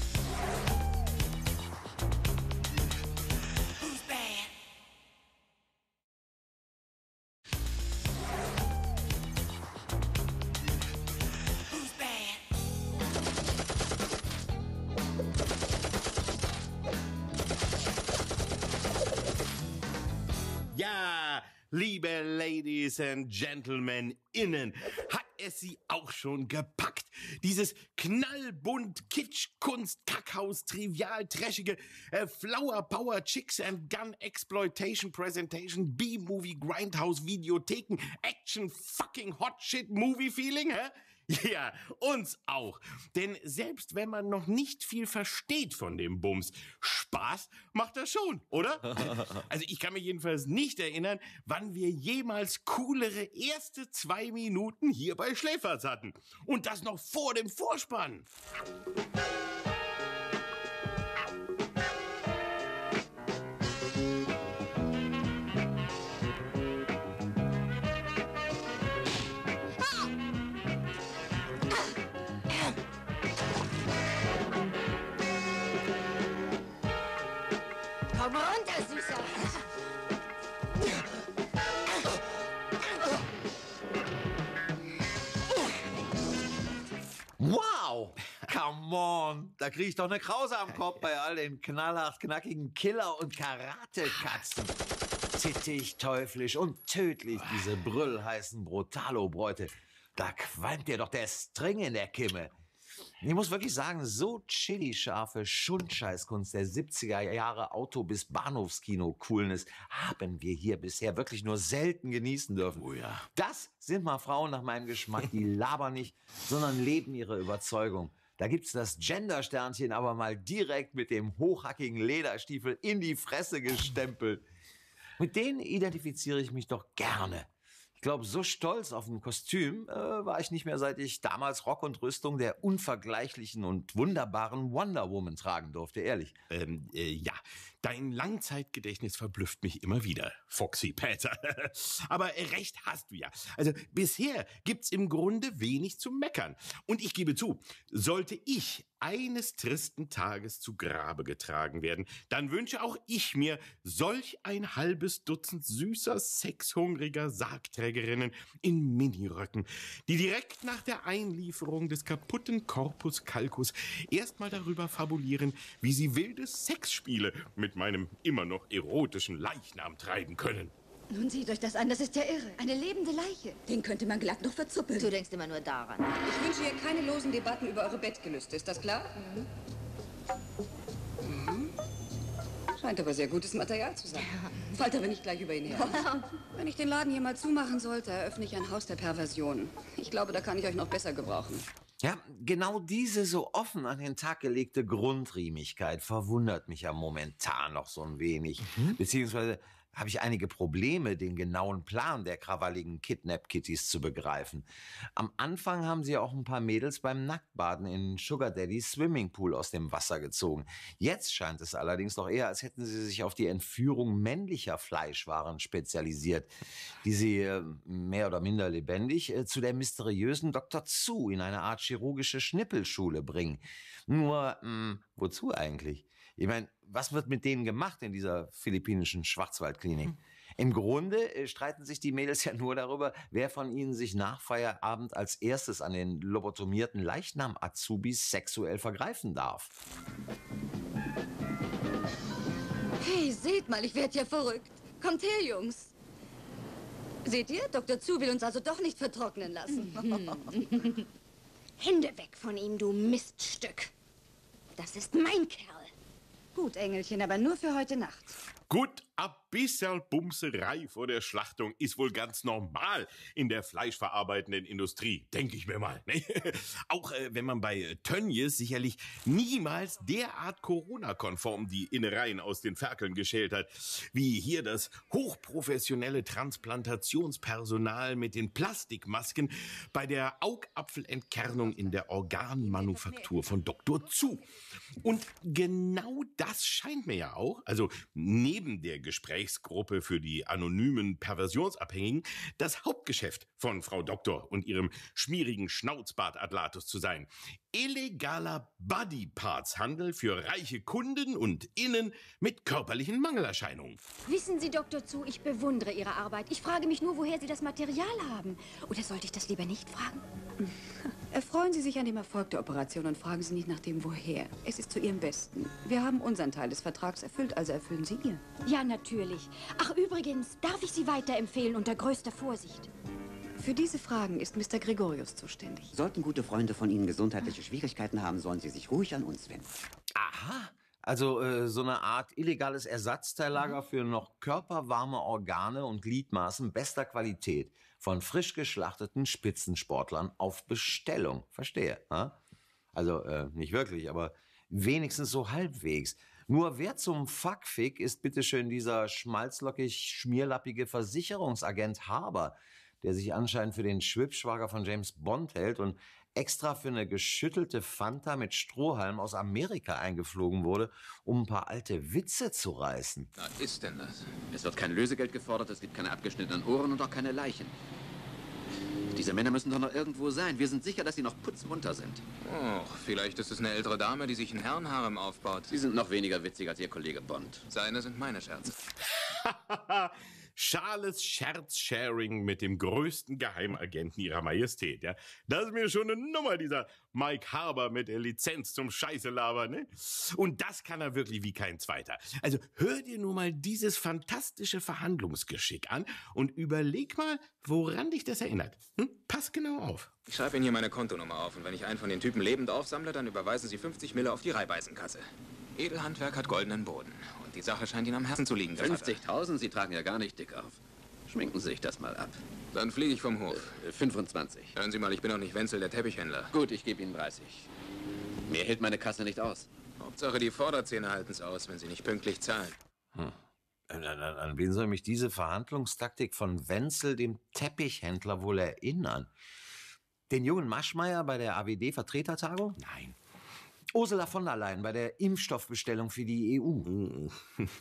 Ja, liebe Ladies and Gentlemen innen, hat es Sie auch schon gepackt. Dieses knallbunt, Kitsch, Kunst, Kackhaus, trivial, trashige, äh, Flower Power, Chicks and Gun, Exploitation, Presentation, B-Movie, Grindhouse, Videotheken, Action, fucking Hot Shit, Movie Feeling, hä? Ja, uns auch. Denn selbst wenn man noch nicht viel versteht von dem Bums, Spaß macht das schon, oder? Also ich kann mich jedenfalls nicht erinnern, wann wir jemals coolere erste zwei Minuten hier bei Schläferz hatten. Und das noch vor dem Vorspann. Komm runter, Süßer. Wow! Come on! Da krieg ich doch eine Krause am Kopf bei all den knallhart knackigen Killer- und Karate-Katzen. Zittig, teuflisch und tödlich, diese brüllheißen Brutalo-Bräute. Da qualmt dir doch der String in der Kimme. Ich muss wirklich sagen, so chili-scharfe Schundscheißkunst der siebziger Jahre Auto- bis Bahnhofskino-Coolness haben wir hier bisher wirklich nur selten genießen dürfen. Oh ja. Das sind mal Frauen nach meinem Geschmack, die labern nicht, sondern leben ihre Überzeugung. Da gibt's das Gender-Sternchen aber mal direkt mit dem hochhackigen Lederstiefel in die Fresse gestempelt. Mit denen identifiziere ich mich doch gerne. Ich glaube, so stolz auf ein Kostüm äh, war ich nicht mehr, seit ich damals Rock und Rüstung der unvergleichlichen und wunderbaren Wonder Woman tragen durfte, ehrlich. Ähm, äh, ja, dein Langzeitgedächtnis verblüfft mich immer wieder, Foxy Peter. Aber äh, recht hast du ja. Also bisher gibt's im Grunde wenig zu meckern. Und ich gebe zu, sollte ich eines tristen Tages zu Grabe getragen werden, dann wünsche auch ich mir solch ein halbes Dutzend süßer, sexhungriger Sargträgerinnen in Miniröcken, die direkt nach der Einlieferung des kaputten Corpus Calcus erstmal darüber fabulieren, wie sie wilde Sexspiele mit meinem immer noch erotischen Leichnam treiben können. Nun seht euch das an, das ist ja irre. Eine lebende Leiche. Den könnte man glatt noch verzuppeln. Du denkst immer nur daran. Ich wünsche hier keine losen Debatten über eure Bettgelüste. Ist das klar? Mhm. Mhm. Scheint aber sehr gutes Material zu sein. Fallt aber nicht gleich über ihn her. Wenn ich den Laden hier mal zumachen sollte, eröffne ich ein Haus der Perversion. Ich glaube, da kann ich euch noch besser gebrauchen. Ja, genau diese so offen an den Tag gelegte Grundriemigkeit verwundert mich ja momentan noch so ein wenig. Mhm. Beziehungsweise habe ich einige Probleme, den genauen Plan der krawalligen Kidnap-Kitties zu begreifen. Am Anfang haben sie auch ein paar Mädels beim Nacktbaden in Sugar Daddys Swimmingpool aus dem Wasser gezogen. Jetzt scheint es allerdings doch eher, als hätten sie sich auf die Entführung männlicher Fleischwaren spezialisiert, die sie äh, mehr oder minder lebendig äh, zu der mysteriösen Doktor Zu in eine Art chirurgische Schnippelschule bringen. Nur, mh, wozu eigentlich? Ich meine, was wird mit denen gemacht in dieser philippinischen Schwarzwaldklinik? Hm. Im Grunde äh, streiten sich die Mädels ja nur darüber, wer von ihnen sich nach Feierabend als erstes an den lobotomierten Leichnam-Azubis sexuell vergreifen darf. Hey, seht mal, ich werde ja verrückt. Kommt her, Jungs. Seht ihr, Doktor Zu will uns also doch nicht vertrocknen lassen. Hände weg von ihm, du Miststück. Das ist mein Kerl. Gut, Engelchen, aber nur für heute Nacht. Gut, ein bisschen Bumserei vor der Schlachtung ist wohl ganz normal in der fleischverarbeitenden Industrie, denke ich mir mal. Ne? Auch äh, wenn man bei Tönnies sicherlich niemals derart Corona-konform die Innereien aus den Ferkeln geschält hat, wie hier das hochprofessionelle Transplantationspersonal mit den Plastikmasken bei der Augapfelentkernung in der Organmanufaktur von Doktor Zu. Und genau das scheint mir ja auch, also neben der Gesprächsgruppe für die anonymen Perversionsabhängigen, das Hauptgeschäft von Frau Doktor und ihrem schmierigen Schnauzbart Atlatus zu sein. Illegaler Bodyparts-Handel für reiche Kunden und Innen mit körperlichen Mangelerscheinungen. Wissen Sie, Doktor Zu, ich bewundere Ihre Arbeit. Ich frage mich nur, woher Sie das Material haben. Oder sollte ich das lieber nicht fragen? Erfreuen Sie sich an dem Erfolg der Operation und fragen Sie nicht nach dem Woher. Es ist zu Ihrem Besten. Wir haben unseren Teil des Vertrags erfüllt, also erfüllen Sie Ihr. Ja, natürlich. Ach, übrigens, darf ich Sie weiterempfehlen unter größter Vorsicht? Für diese Fragen ist Mister Gregorius zuständig. Sollten gute Freunde von Ihnen gesundheitliche Schwierigkeiten haben, sollen Sie sich ruhig an uns wenden. Aha. Also äh, so eine Art illegales Ersatzteillager für noch körperwarme Organe und Gliedmaßen bester Qualität von frisch geschlachteten Spitzensportlern auf Bestellung. Verstehe. Ha? Also äh, nicht wirklich, aber wenigstens so halbwegs. Nur wer zum Fuckfick ist bitteschön dieser schmalzlockig schmierlappige Versicherungsagent Haber, der sich anscheinend für den Schwibschwager von James Bond hält und extra für eine geschüttelte Fanta mit Strohhalm aus Amerika eingeflogen wurde, um ein paar alte Witze zu reißen. Was ist denn das? Es wird kein Lösegeld gefordert, es gibt keine abgeschnittenen Ohren und auch keine Leichen. Diese Männer müssen doch noch irgendwo sein. Wir sind sicher, dass sie noch putzmunter sind. Oh, vielleicht ist es eine ältere Dame, die sich einen Herrenharem aufbaut. Sie sind noch weniger witzig als Ihr Kollege Bond. Seine sind meine Scherze. Schales Scherzsharing mit dem größten Geheimagenten ihrer Majestät, ja. Das ist mir schon eine Nummer, dieser Mike Harbour mit der Lizenz zum Scheißelabern, ne? Und das kann er wirklich wie kein Zweiter. Also hör dir nur mal dieses fantastische Verhandlungsgeschick an und überleg mal, woran dich das erinnert. Hm? Pass genau auf. Ich schreibe Ihnen hier meine Kontonummer auf und wenn ich einen von den Typen lebend aufsammle, dann überweisen Sie fünfzig Mille auf die Reihbeißenkasse. Edelhandwerk hat goldenen Boden. Und die Sache scheint Ihnen am Herzen zu liegen, Gevatter. fünfzigtausend? Sie tragen ja gar nicht dick auf. Schminken Sie sich das mal ab. Dann fliege ich vom Hof. Äh, fünfundzwanzig. Hören Sie mal, ich bin doch nicht Wenzel, der Teppichhändler. Gut, ich gebe Ihnen dreißig. Mehr hält meine Kasse nicht aus. Hauptsache, die Vorderzähne halten's aus, wenn Sie nicht pünktlich zahlen. Hm. An, an, an wen soll mich diese Verhandlungstaktik von Wenzel, dem Teppichhändler, wohl erinnern? Den jungen Maschmeyer bei der A W D-Vertretertagung? Nein. Ursula von der Leyen bei der Impfstoffbestellung für die E U.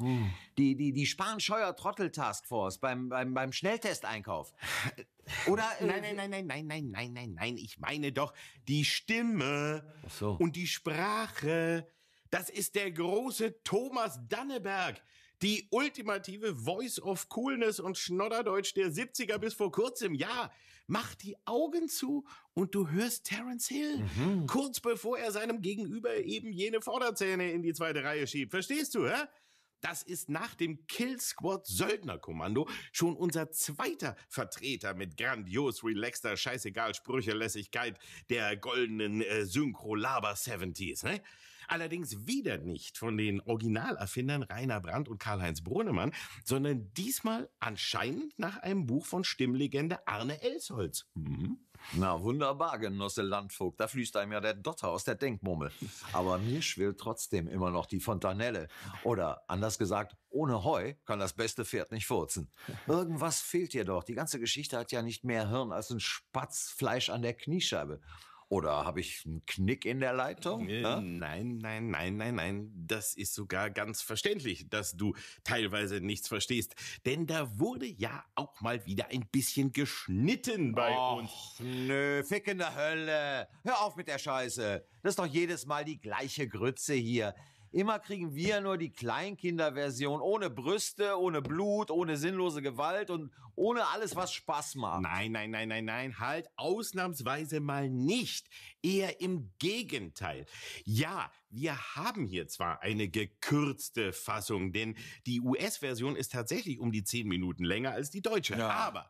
Die, die, die Spahn-Scheuer-Trottel-Taskforce beim, beim, beim Schnelltesteinkauf. Oder? Äh, Nein, nein, nein, nein, nein, nein, nein, nein, nein. Ich meine doch die Stimme Ach so. und die Sprache. Das ist der große Thomas Danneberg. Die ultimative Voice of Coolness und Schnodderdeutsch der siebziger bis vor kurzem. Ja, mach die Augen zu und du hörst Terence Hill. Mhm. Kurz bevor er seinem Gegenüber eben jene Vorderzähne in die zweite Reihe schiebt. Verstehst du, hä? Das ist nach dem Kill Squad Söldnerkommando schon unser zweiter Vertreter mit grandios relaxter, scheißegal Sprüchelässigkeit der goldenen äh, Synchro-Laber-Seventies, ne? Allerdings wieder nicht von den Originalerfindern Rainer Brandt und Karl-Heinz Brunnemann, sondern diesmal anscheinend nach einem Buch von Stimmlegende Arne Elsholz. Mhm. Na wunderbar, Genosse Landvogt, da fließt einem ja der Dotter aus der Denkmummel. Aber mir schwillt trotzdem immer noch die Fontanelle. Oder anders gesagt, ohne Heu kann das beste Pferd nicht furzen. Irgendwas fehlt dir doch. Die ganze Geschichte hat ja nicht mehr Hirn als ein Spatz Fleisch an der Kniescheibe. Oder habe ich einen Knick in der Leitung? Äh, nein, nein, nein, nein, nein. Das ist sogar ganz verständlich, dass du teilweise nichts verstehst. Denn da wurde ja auch mal wieder ein bisschen geschnitten bei Och, uns. Nö, Fick in der Hölle. Hör auf mit der Scheiße. Das ist doch jedes Mal die gleiche Grütze hier. Immer kriegen wir nur die Kleinkinderversion ohne Brüste, ohne Blut, ohne sinnlose Gewalt und ohne alles, was Spaß macht. Nein, nein, nein, nein, nein, halt ausnahmsweise mal nicht. Eher im Gegenteil. Ja, wir haben hier zwar eine gekürzte Fassung, denn die U S-Version ist tatsächlich um die zehn Minuten länger als die deutsche. Ja. Aber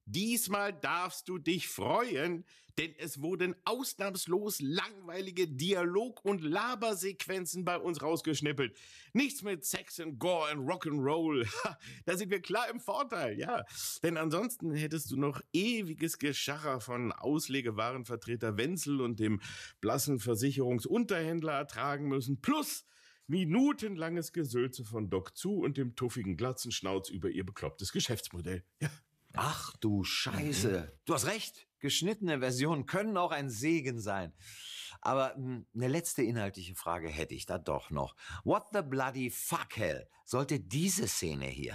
Diesmal darfst du dich freuen, denn es wurden ausnahmslos langweilige Dialog- und Labersequenzen bei uns rausgeschnippelt. Nichts mit Sex and Gore and Rock'n'Roll. Da sind wir klar im Vorteil, ja. Denn ansonsten hättest du noch ewiges Geschacher von Auslegewarenvertreter Wenzel und dem blassen Versicherungsunterhändler ertragen müssen, plus minutenlanges Gesülze von Doc Zu und dem tuffigen Glatzenschnauz über ihr beklopptes Geschäftsmodell. Ja. Ach du Scheiße. Du hast recht. Geschnittene Versionen können auch ein Segen sein. Aber mh, eine letzte inhaltliche Frage hätte ich da doch noch. What the bloody fuck hell sollte diese Szene hier?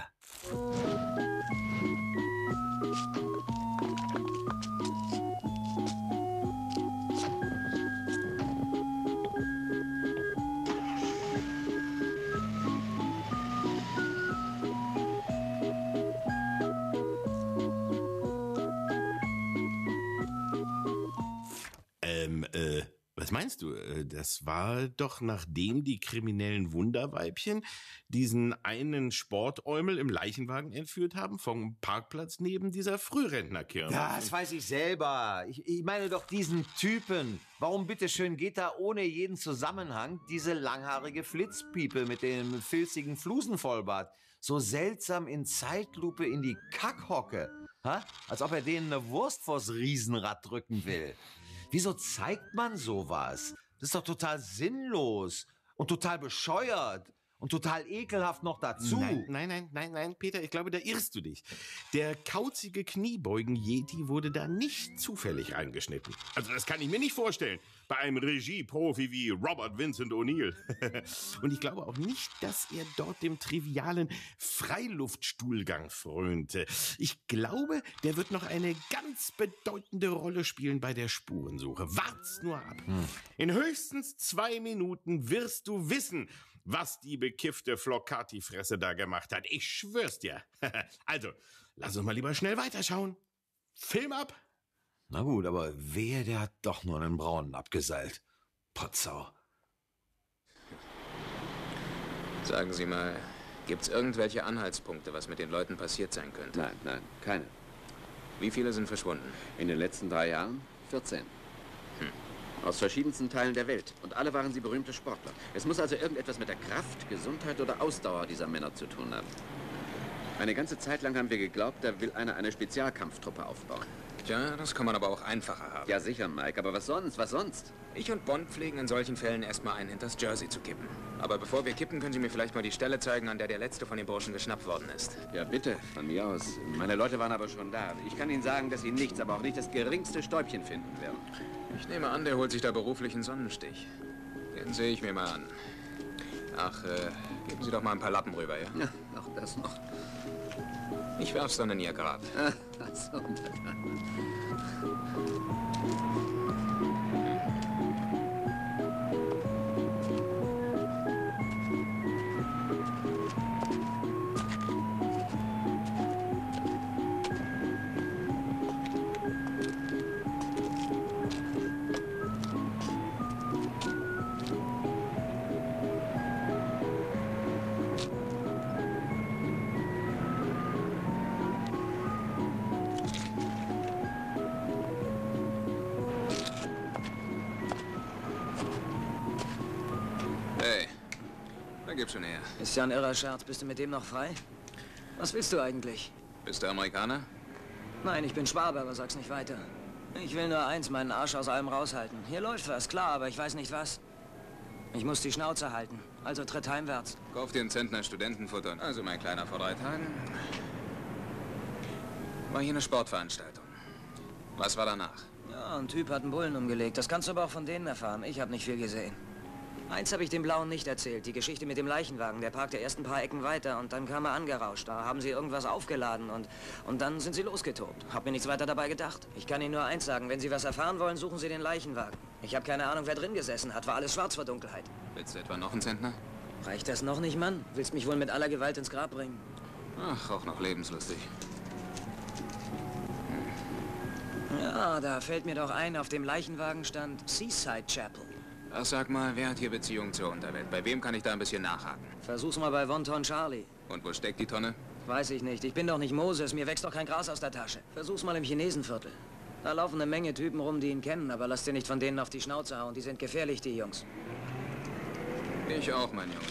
Ähm, äh, was meinst du? Das war doch, nachdem die kriminellen Wunderweibchen diesen einen Sportäumel im Leichenwagen entführt haben vom Parkplatz neben dieser Frührentnerkirche. Ja, das weiß ich selber. Ich, ich meine doch diesen Typen. Warum bitteschön geht da ohne jeden Zusammenhang diese langhaarige Flitzpiepe mit dem filzigen Flusenvollbart so seltsam in Zeitlupe in die Kackhocke? Ha? Als ob er denen eine Wurst vors Riesenrad drücken will. Wieso zeigt man sowas? Das ist doch total sinnlos und total bescheuert und total ekelhaft noch dazu. Nein, nein, nein, nein, nein, Peter, ich glaube, da irrst du dich. Der kauzige Kniebeugen-Yeti wurde da nicht zufällig eingeschnitten. Also das kann ich mir nicht vorstellen. Bei einem Regieprofi wie Robert Vincent O'Neill. Und ich glaube auch nicht, dass er dort dem trivialen Freiluftstuhlgang frönte. Ich glaube, der wird noch eine ganz bedeutende Rolle spielen bei der Spurensuche. Wart's nur ab. Hm. In höchstens zwei Minuten wirst du wissen, was die bekiffte Flocati-Fresse da gemacht hat. Ich schwör's dir. Also, lass uns mal lieber schnell weiterschauen. Film ab. Na gut, aber wehe, der hat doch nur einen Braunen abgeseilt. Potzau. Sagen Sie mal, gibt's irgendwelche Anhaltspunkte, was mit den Leuten passiert sein könnte? Nein, nein, keine. Wie viele sind verschwunden? In den letzten drei Jahren vierzehn. Hm. Aus verschiedensten Teilen der Welt. Und alle waren sie berühmte Sportler. Es muss also irgendetwas mit der Kraft, Gesundheit oder Ausdauer dieser Männer zu tun haben. Eine ganze Zeit lang haben wir geglaubt, da will einer eine Spezialkampftruppe aufbauen. Tja, das kann man aber auch einfacher haben. Ja, sicher, Mike. Aber was sonst? Was sonst? Ich und Bond pflegen in solchen Fällen erstmal einen hinters Jersey zu kippen. Aber bevor wir kippen, können Sie mir vielleicht mal die Stelle zeigen, an der der letzte von den Burschen geschnappt worden ist. Ja, bitte. Von mir aus. Meine Leute waren aber schon da. Ich kann Ihnen sagen, dass Sie nichts, aber auch nicht das geringste Stäubchen finden werden. Ich nehme an, der holt sich da beruflichen Sonnenstich. Den sehe ich mir mal an. Ach, äh, geben Sie doch mal ein paar Lappen rüber, ja? Ja, auch das noch. Ich werf's dann in Ihr Grab. Ach so. Gib schon her. Ist ja ein irrer Scherz. Bist du mit dem noch frei? Was willst du eigentlich? Bist du Amerikaner? Nein, ich bin Schwabe, aber sag's nicht weiter. Ich will nur eins, meinen Arsch aus allem raushalten. Hier läuft was, klar, aber ich weiß nicht was. Ich muss die Schnauze halten. Also tritt heimwärts. Kauf dir einen Zentner Studentenfutter. Also, mein Kleiner, vor drei Tagen war hier eine Sportveranstaltung. Was war danach? Ja, ein Typ hat einen Bullen umgelegt. Das kannst du aber auch von denen erfahren. Ich habe nicht viel gesehen. Eins habe ich dem Blauen nicht erzählt. Die Geschichte mit dem Leichenwagen. Der parkte erst ein paar Ecken weiter und dann kam er angerauscht. Da haben sie irgendwas aufgeladen und, und dann sind sie losgetobt. Hab mir nichts weiter dabei gedacht. Ich kann Ihnen nur eins sagen. Wenn Sie was erfahren wollen, suchen Sie den Leichenwagen. Ich habe keine Ahnung, wer drin gesessen hat. War alles schwarz vor Dunkelheit. Willst du etwa noch einen Zentner? Reicht das noch nicht, Mann? Willst mich wohl mit aller Gewalt ins Grab bringen? Ach, auch noch lebenslustig. Hm. Ja, da fällt mir doch ein, auf dem Leichenwagen stand Seaside Chapel. Ach, sag mal, wer hat hier Beziehungen zur Unterwelt? Bei wem kann ich da ein bisschen nachhaken? Versuch's mal bei Wonton Charlie. Und wo steckt die Tonne? Weiß ich nicht. Ich bin doch nicht Moses. Mir wächst doch kein Gras aus der Tasche. Versuch's mal im Chinesenviertel. Da laufen eine Menge Typen rum, die ihn kennen, aber lass dir nicht von denen auf die Schnauze hauen. Die sind gefährlich, die Jungs. Ich auch, mein Junge.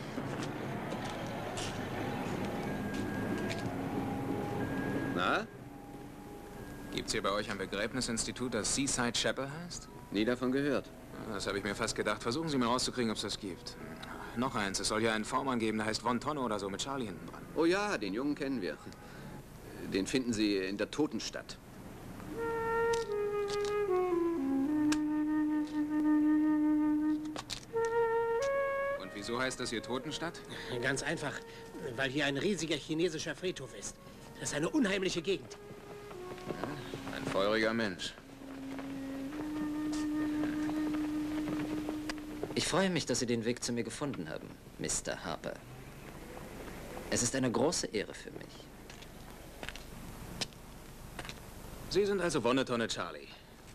Na? Gibt's hier bei euch ein Begräbnisinstitut, das Seaside Chapel heißt? Nie davon gehört. Das habe ich mir fast gedacht. Versuchen Sie mal rauszukriegen, ob es das gibt. Noch eins. Es soll ja einen V-Mann geben, der heißt Von Tonne oder so, mit Charlie hinten dran. Oh ja, den Jungen kennen wir. Den finden Sie in der Totenstadt. Und wieso heißt das hier Totenstadt? Ganz einfach, weil hier ein riesiger chinesischer Friedhof ist. Das ist eine unheimliche Gegend. Ein feuriger Mensch. Ich freue mich, dass Sie den Weg zu mir gefunden haben, Mister Harper. Es ist eine große Ehre für mich. Sie sind also Wonnetonne Charlie.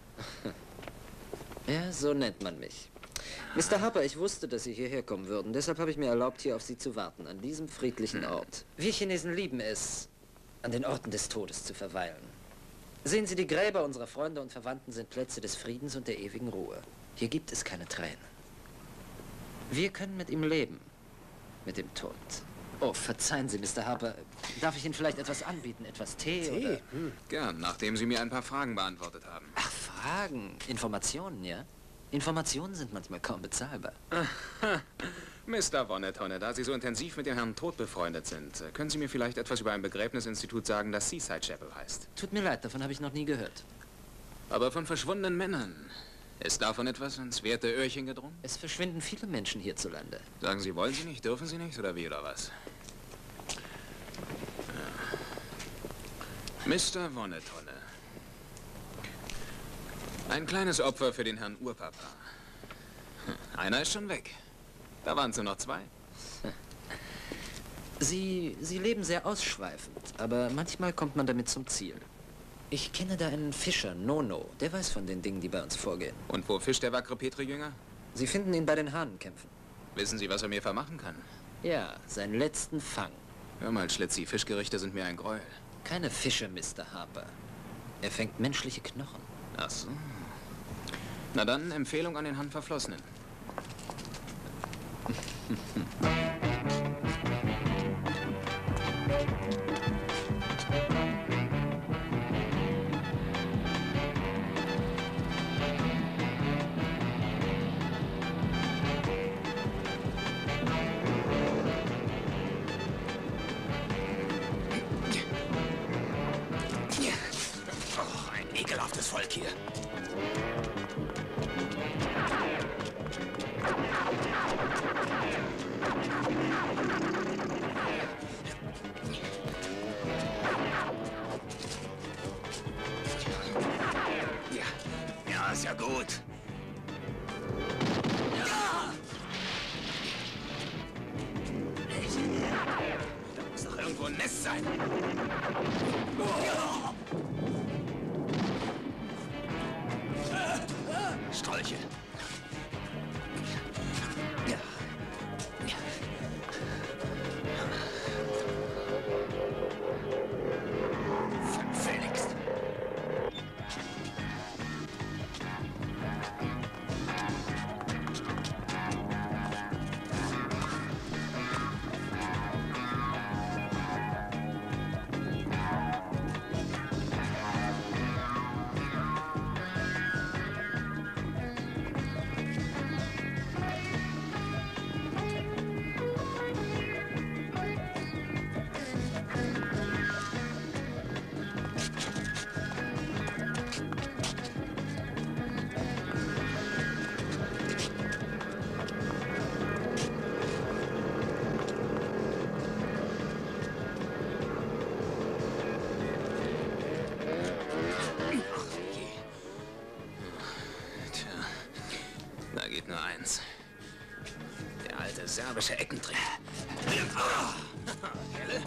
Ja, so nennt man mich. Mister Harper, ich wusste, dass Sie hierher kommen würden. Deshalb habe ich mir erlaubt, hier auf Sie zu warten, an diesem friedlichen Ort. Wir Chinesen lieben es, an den Orten des Todes zu verweilen. Sehen Sie, die Gräber unserer Freunde und Verwandten sind Plätze des Friedens und der ewigen Ruhe. Hier gibt es keine Tränen. Wir können mit ihm leben. Mit dem Tod. Oh, verzeihen Sie, Mister Harper. Darf ich Ihnen vielleicht etwas anbieten? Etwas Tee? Tee? Oder? Hm. Gern, nachdem Sie mir ein paar Fragen beantwortet haben. Ach, Fragen? Informationen, ja? Informationen sind manchmal kaum bezahlbar. Mister Wonnetonne, da Sie so intensiv mit dem Herrn Tod befreundet sind, können Sie mir vielleicht etwas über ein Begräbnisinstitut sagen, das Seaside Chapel heißt? Tut mir leid, davon habe ich noch nie gehört. Aber von verschwundenen Männern. Ist davon etwas ins werte Öhrchen gedrungen? Es verschwinden viele Menschen hierzulande. Sagen Sie, wollen Sie nicht, dürfen Sie nicht, oder wie, oder was? Ja. Mister Wonnetonne. Ein kleines Opfer für den Herrn Urpapa. Einer ist schon weg. Da waren es nur noch zwei. Sie, Sie leben sehr ausschweifend, aber manchmal kommt man damit zum Ziel. Ich kenne da einen Fischer, Nono. Der weiß von den Dingen, die bei uns vorgehen. Und wo fischt der wackere Petri-Jünger? Sie finden ihn bei den Hahnenkämpfen. Wissen Sie, was er mir vermachen kann? Ja, seinen letzten Fang. Hör mal, Schlitzi, Fischgerichte sind mir ein Gräuel. Keine Fische, Mister Harper. Er fängt menschliche Knochen. Ach so. Na dann, Empfehlung an den Handverflossenen. Oh, ein ekelhaftes Volk hier. Ja, ja, ist ja gut. Ja. Da muss doch irgendwo ein Nest sein. Ja. Strolche. Ja. Ja. Verfälligst. Da geht nur eins. Der alte serbische Eckentrick. Ah! Gelle?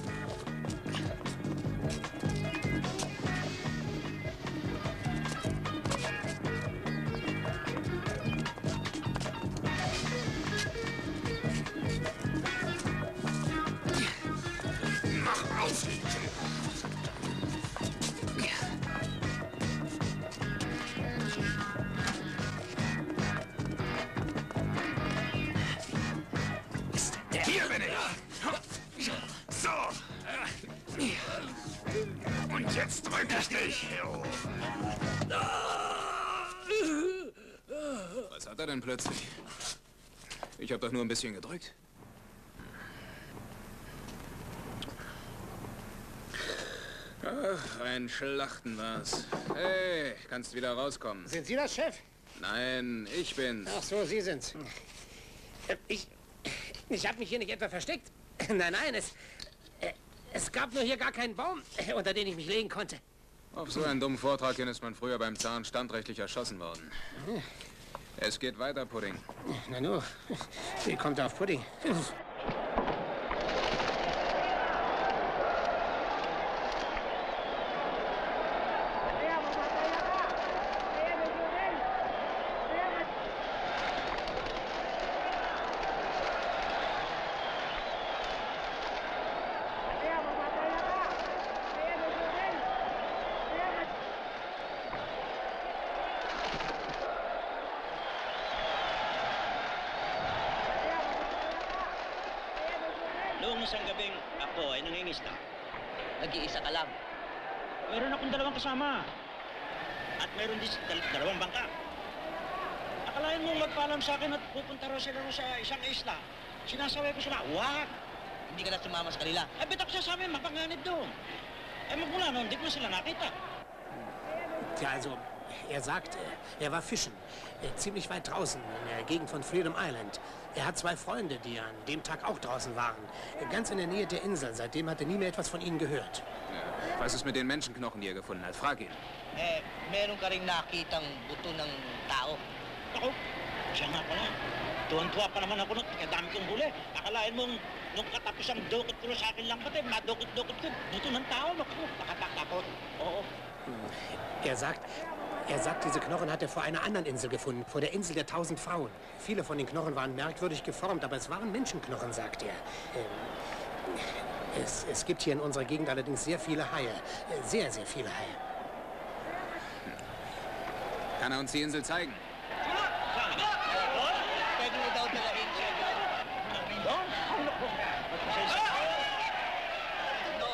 Mach Was hat er denn plötzlich? Ich habe doch nur ein bisschen gedrückt. Ach, ein Schlachten war's. Hey, kannst wieder rauskommen. Sind Sie das, Chef? Nein, ich bin's. Ach so, Sie sind's. Äh, Ich, ich habe mich hier nicht etwa versteckt. Nein, nein, es, äh, es gab nur hier gar keinen Baum, äh, unter den ich mich legen konnte. Auf so einen dummen Vortrag hin ist man früher beim Zahn standrechtlich erschossen worden. Es geht weiter, Pudding. Na nur, wie kommt er auf Pudding? Noong isang gabing ako ay nangingisda. Nag-iisa ka lang. Meron akong dalawang kasama. At meron din dal- dalawang bangka. Akalain mo magpaalam sa akin at pupunta raw sila sa isang isla. Sinasaway ko sila, wag! Hindi ka na sumama sa kanila. Eh, bitak siya sa amin, mapanganib doon. Eh, magmula noon, di ko na sila nakita. Tja, also, er sagt, er war fischen. äh, Ziemlich weit draußen, in der Gegend von Freedom Island. Er hat zwei Freunde, die an dem Tag auch draußen waren. äh, Ganz in der Nähe der Insel. Seitdem hat er nie mehr etwas von ihnen gehört. Ja, was ist mit den Menschenknochen, die er gefunden hat? Frag ihn. Eh, meron ka rin nakitang buto ng tao. Ako, siya nga pala. Tuwan-tuwa pa naman ako nung kadami kong huli. Akalain mong nung katapos ang dukot ko sa akin lang pati, madukot-dukot ko. Buto ng tao, naku, nakatakot. Oo. Er sagt, er sagt, diese Knochen hat er vor einer anderen Insel gefunden, vor der Insel der tausend Frauen. Viele von den Knochen waren merkwürdig geformt, aber es waren Menschenknochen, sagt er. Ähm, es, es gibt hier in unserer Gegend allerdings sehr viele Haie. Äh, Sehr, sehr viele Haie. Kann er uns die Insel zeigen? Pwede mo daw dalahin siya doon. Doon? Ano po? Pasensya ka. No.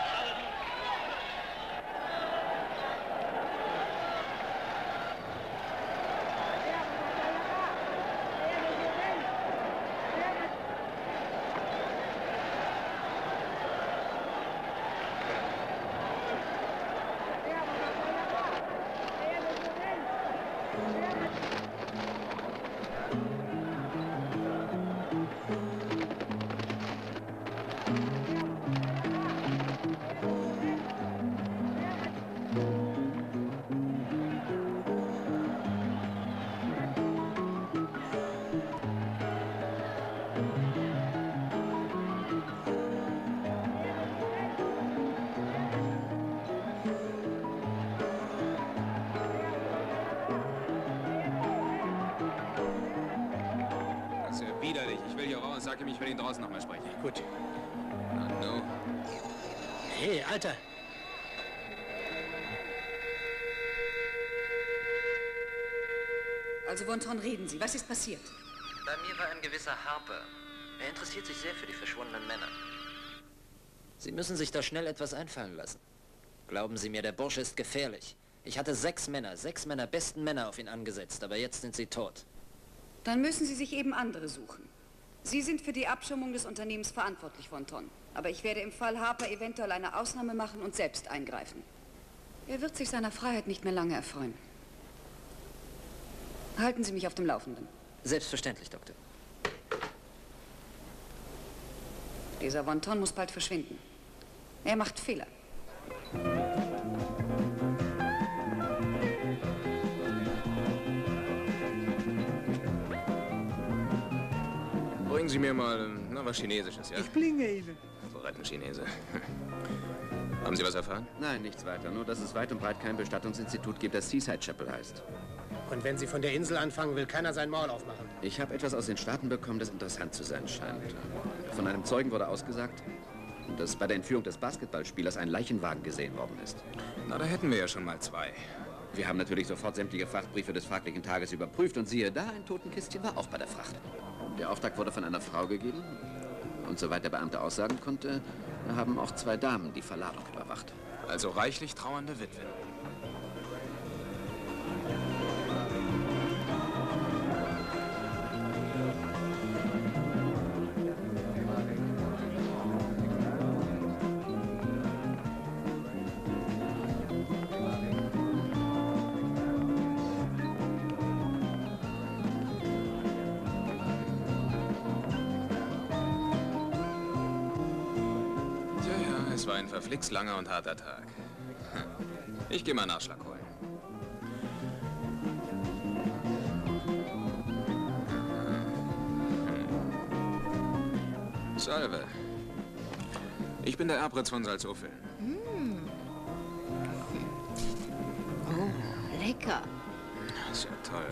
Das ist ja widerlich. Ich will hier raus. Sag ihm, ich will ihn draußen noch mal sprechen. Gut. Na, no. Hey, Alter. Also, Wonton, reden Sie. Was ist passiert? Bei mir war ein gewisser Harper. Er interessiert sich sehr für die verschwundenen Männer. Sie müssen sich da schnell etwas einfallen lassen. Glauben Sie mir, der Bursche ist gefährlich. Ich hatte sechs Männer, sechs meiner besten Männer auf ihn angesetzt, aber jetzt sind sie tot. Dann müssen Sie sich eben andere suchen. Sie sind für die Abschirmung des Unternehmens verantwortlich, Wonton. Aber ich werde im Fall Harper eventuell eine Ausnahme machen und selbst eingreifen. Er wird sich seiner Freiheit nicht mehr lange erfreuen. Halten Sie mich auf dem Laufenden. Selbstverständlich, Doktor. Dieser Wonton muss bald verschwinden. Er macht Fehler. Bringen Sie mir mal, na, was Chinesisches, ja? Ich blinge Ihnen. Operettenchinese. Haben Sie was erfahren? Nein, nichts weiter. Nur, dass es weit und breit kein Bestattungsinstitut gibt, das Seaside Chapel heißt. Und wenn Sie von der Insel anfangen, will keiner sein Maul aufmachen. Ich habe etwas aus den Staaten bekommen, das interessant zu sein scheint. Von einem Zeugen wurde ausgesagt, dass bei der Entführung des Basketballspielers ein Leichenwagen gesehen worden ist. Na, da hätten wir ja schon mal zwei. Wir haben natürlich sofort sämtliche Frachtbriefe des fraglichen Tages überprüft und siehe da, ein Totenkistchen war auch bei der Fracht. Der Auftrag wurde von einer Frau gegeben und soweit der Beamte aussagen konnte, haben auch zwei Damen die Verladung überwacht. Also reichlich trauernde Witwen. Es war ein verflixt langer und harter Tag. Ich gehe mal Nachschlag holen. Salve. Ich bin der Erbritz von Salzuffeln. Mm. Oh, lecker. Das ist ja toll.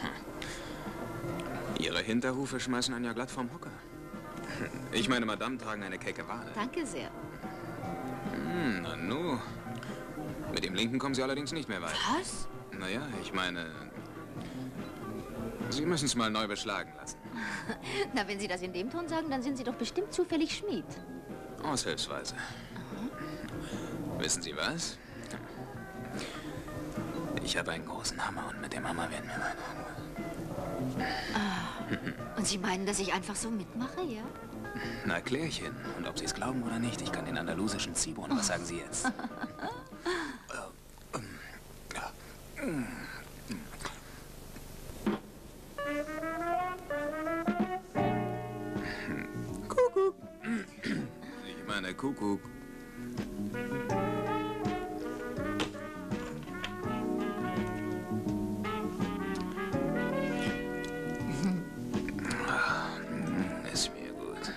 Ihre Hinterhufe schmeißen einen ja glatt vom Hocker. Ich meine, Madame tragen eine kecke Wade. Danke sehr. Hm, na nu. Mit dem Linken kommen Sie allerdings nicht mehr weit. Was? Naja, ich meine... Sie müssen es mal neu beschlagen lassen. Na, wenn Sie das in dem Ton sagen, dann sind Sie doch bestimmt zufällig Schmied. Aushilfsweise. Wissen Sie was? Ich habe einen großen Hammer und mit dem Hammer werden wir meine... Ah. Und Sie meinen, dass ich einfach so mitmache, ja? Na, Klärchen. Und ob Sie es glauben oder nicht, ich kann den andalusischen Ziehbohnen. Was sagen Sie jetzt? Kuckuck. Ich meine Kuckuck. Ist mir gut.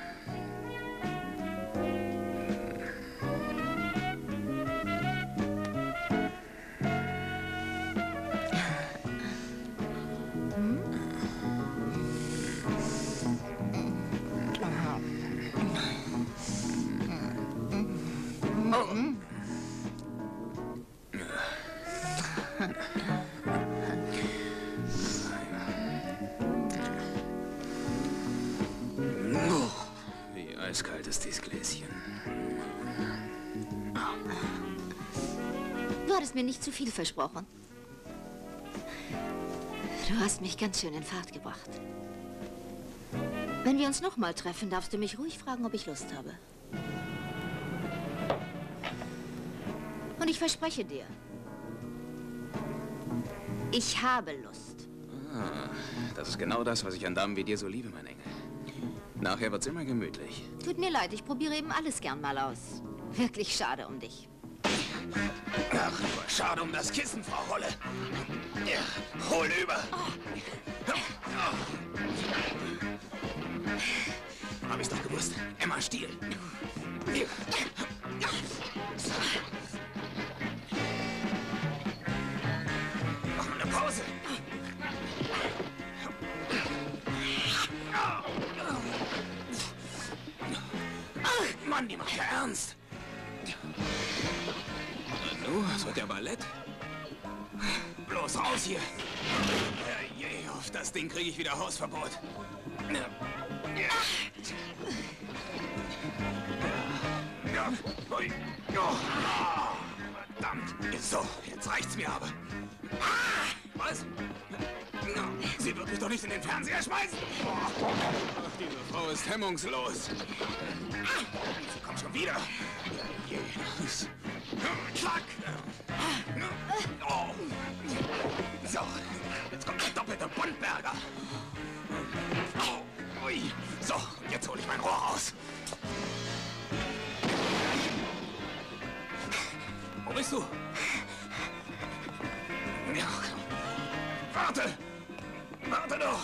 Wie eiskalt ist dieses Gläschen. Du hattest mir nicht zu viel versprochen. Du hast mich ganz schön in Fahrt gebracht. Wenn wir uns noch mal treffen, darfst du mich ruhig fragen, ob ich Lust habe. Und ich verspreche dir, ich habe Lust. Ah, das ist genau das, was ich an Damen wie dir so liebe, mein Engel. Nachher wird's immer gemütlich. Tut mir leid, ich probiere eben alles gern mal aus. Wirklich schade um dich. Ach, nur schade um das Kissen, Frau Holle. Ja, hol über. Hab ich's doch gewusst. Emma Stiel. Mach mal eine Pause. Ach, Mann, die macht ja ernst. Na nu, das wird ja Ballett. Bloß raus hier. Herrje, auf das Ding kriege ich wieder Hausverbot. Ja. Ja. Ja. Ui. Oh. Ah, verdammt. So, jetzt reicht's mir aber. Ah, was? Sie wird mich doch nicht in den Fernseher schmeißen. Oh. Ach, diese Frau ist hemmungslos. Ah, sie kommt schon wieder. Jesus. Zack. Oh. So, jetzt kommt der doppelte Bondberger. Oh. Ui. So, jetzt hole ich mein Rohr raus. Wo bist du? Ja. Warte! Warte doch!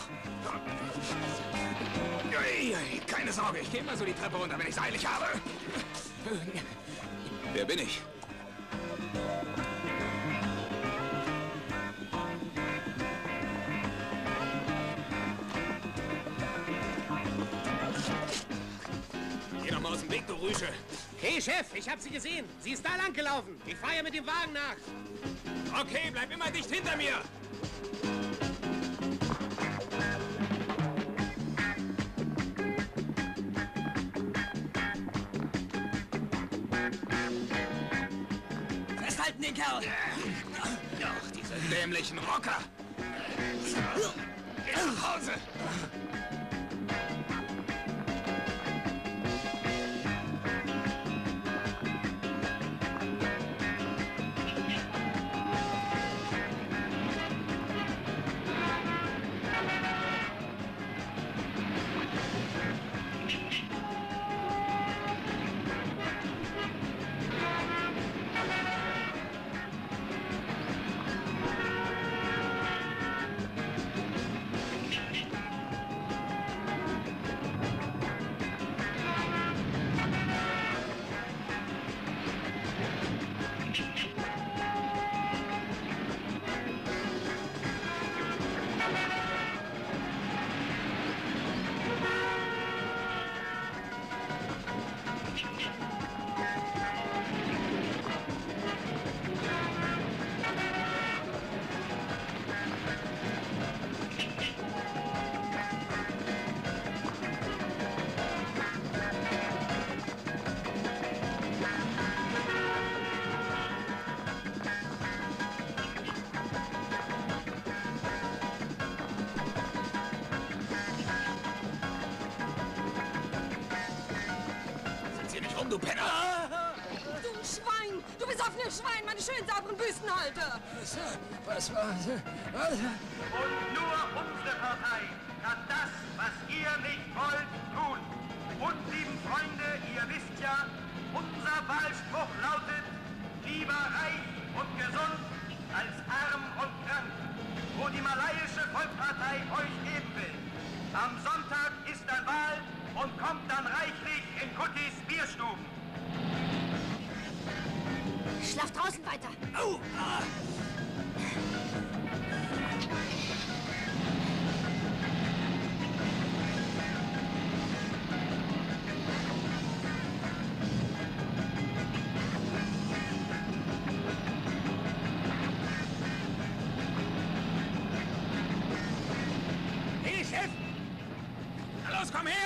Ui, ui, keine Sorge, ich gehe mal so die Treppe runter, wenn ich es eilig habe. Wer bin ich? Geh doch mal aus dem Weg, du Rüsche. Hey, Chef, ich hab sie gesehen. Sie ist da lang gelaufen. Ich fahre ja mit dem Wagen nach. Okay, bleib immer dicht hinter mir. Festhalten den Kerl. Ach, diese dämlichen Rocker. Geh nach Hause. komm, du Penner! Du Schwein! Du besoffenes Schwein! Meine schönen sauberen Büstenhalter! Was, was war das? Was? Und nur unsere Partei kann das, was ihr nicht wollt, tun. Und, lieben Freunde, ihr wisst ja, unser Wahlspruch lautet, lieber reich und gesund als arm und krank, wo die malayische Volkspartei euch geben will. Am Sonntag ist dann Wahl und kommt dann reichlich in Kuttis Bierstuben. Schlaf draußen weiter! Au! Ah. Hey, Chef! Na los, komm her!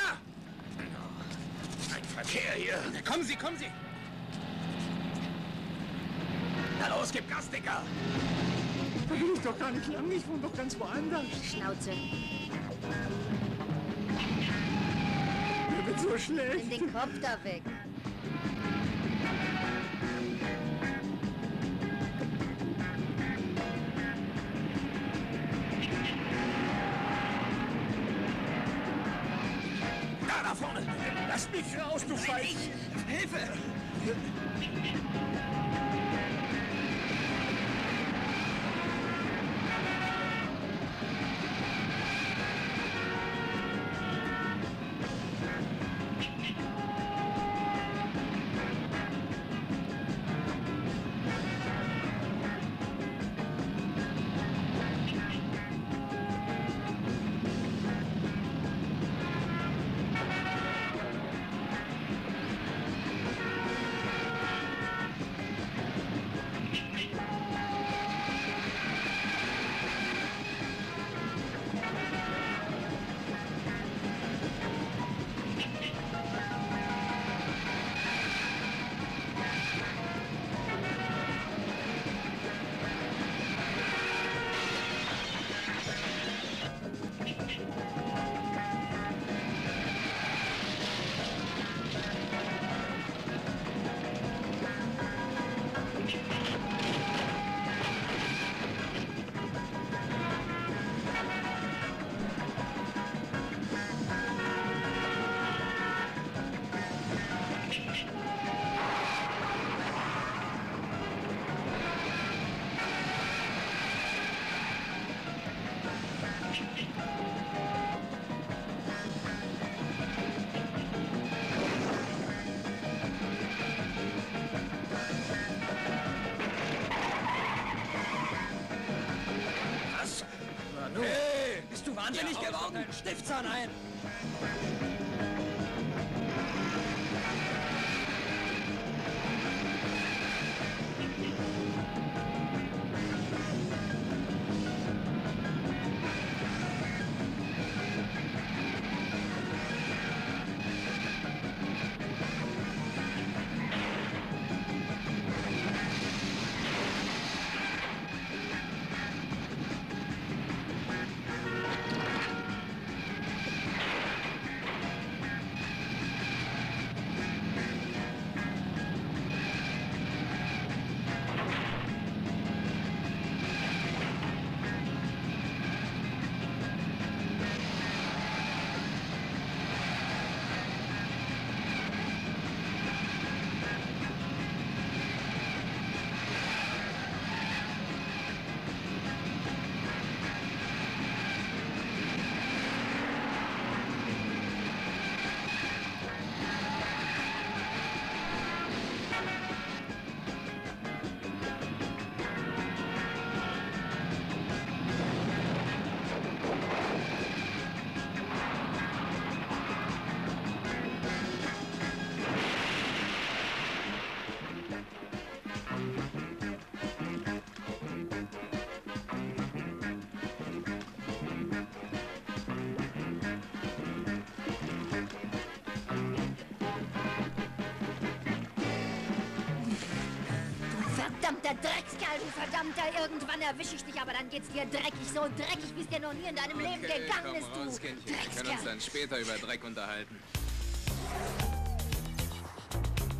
Ein Verkehr hier! Kommen Sie, kommen Sie! Na los, gib Gas, Dicker! Da bin ich doch gar nicht lang, ich wohne doch ganz woanders. Schnauze. Mir wird so schlecht. Nimm den Kopf da weg. Da, da vorne! Lass mich raus, du Falsch! Hilfe! Hey, bist du wahnsinnig ja, geworden? Stiftzahn ein! Verdammter Dreckskerl, du verdammter! Irgendwann erwische ich dich, aber dann geht's dir dreckig, so dreckig, wie es dir noch nie in deinem Leben Okay, gegangen komm ist, du raus, Kindchen. Wir können uns Dreckskerl! dann später über Dreck unterhalten.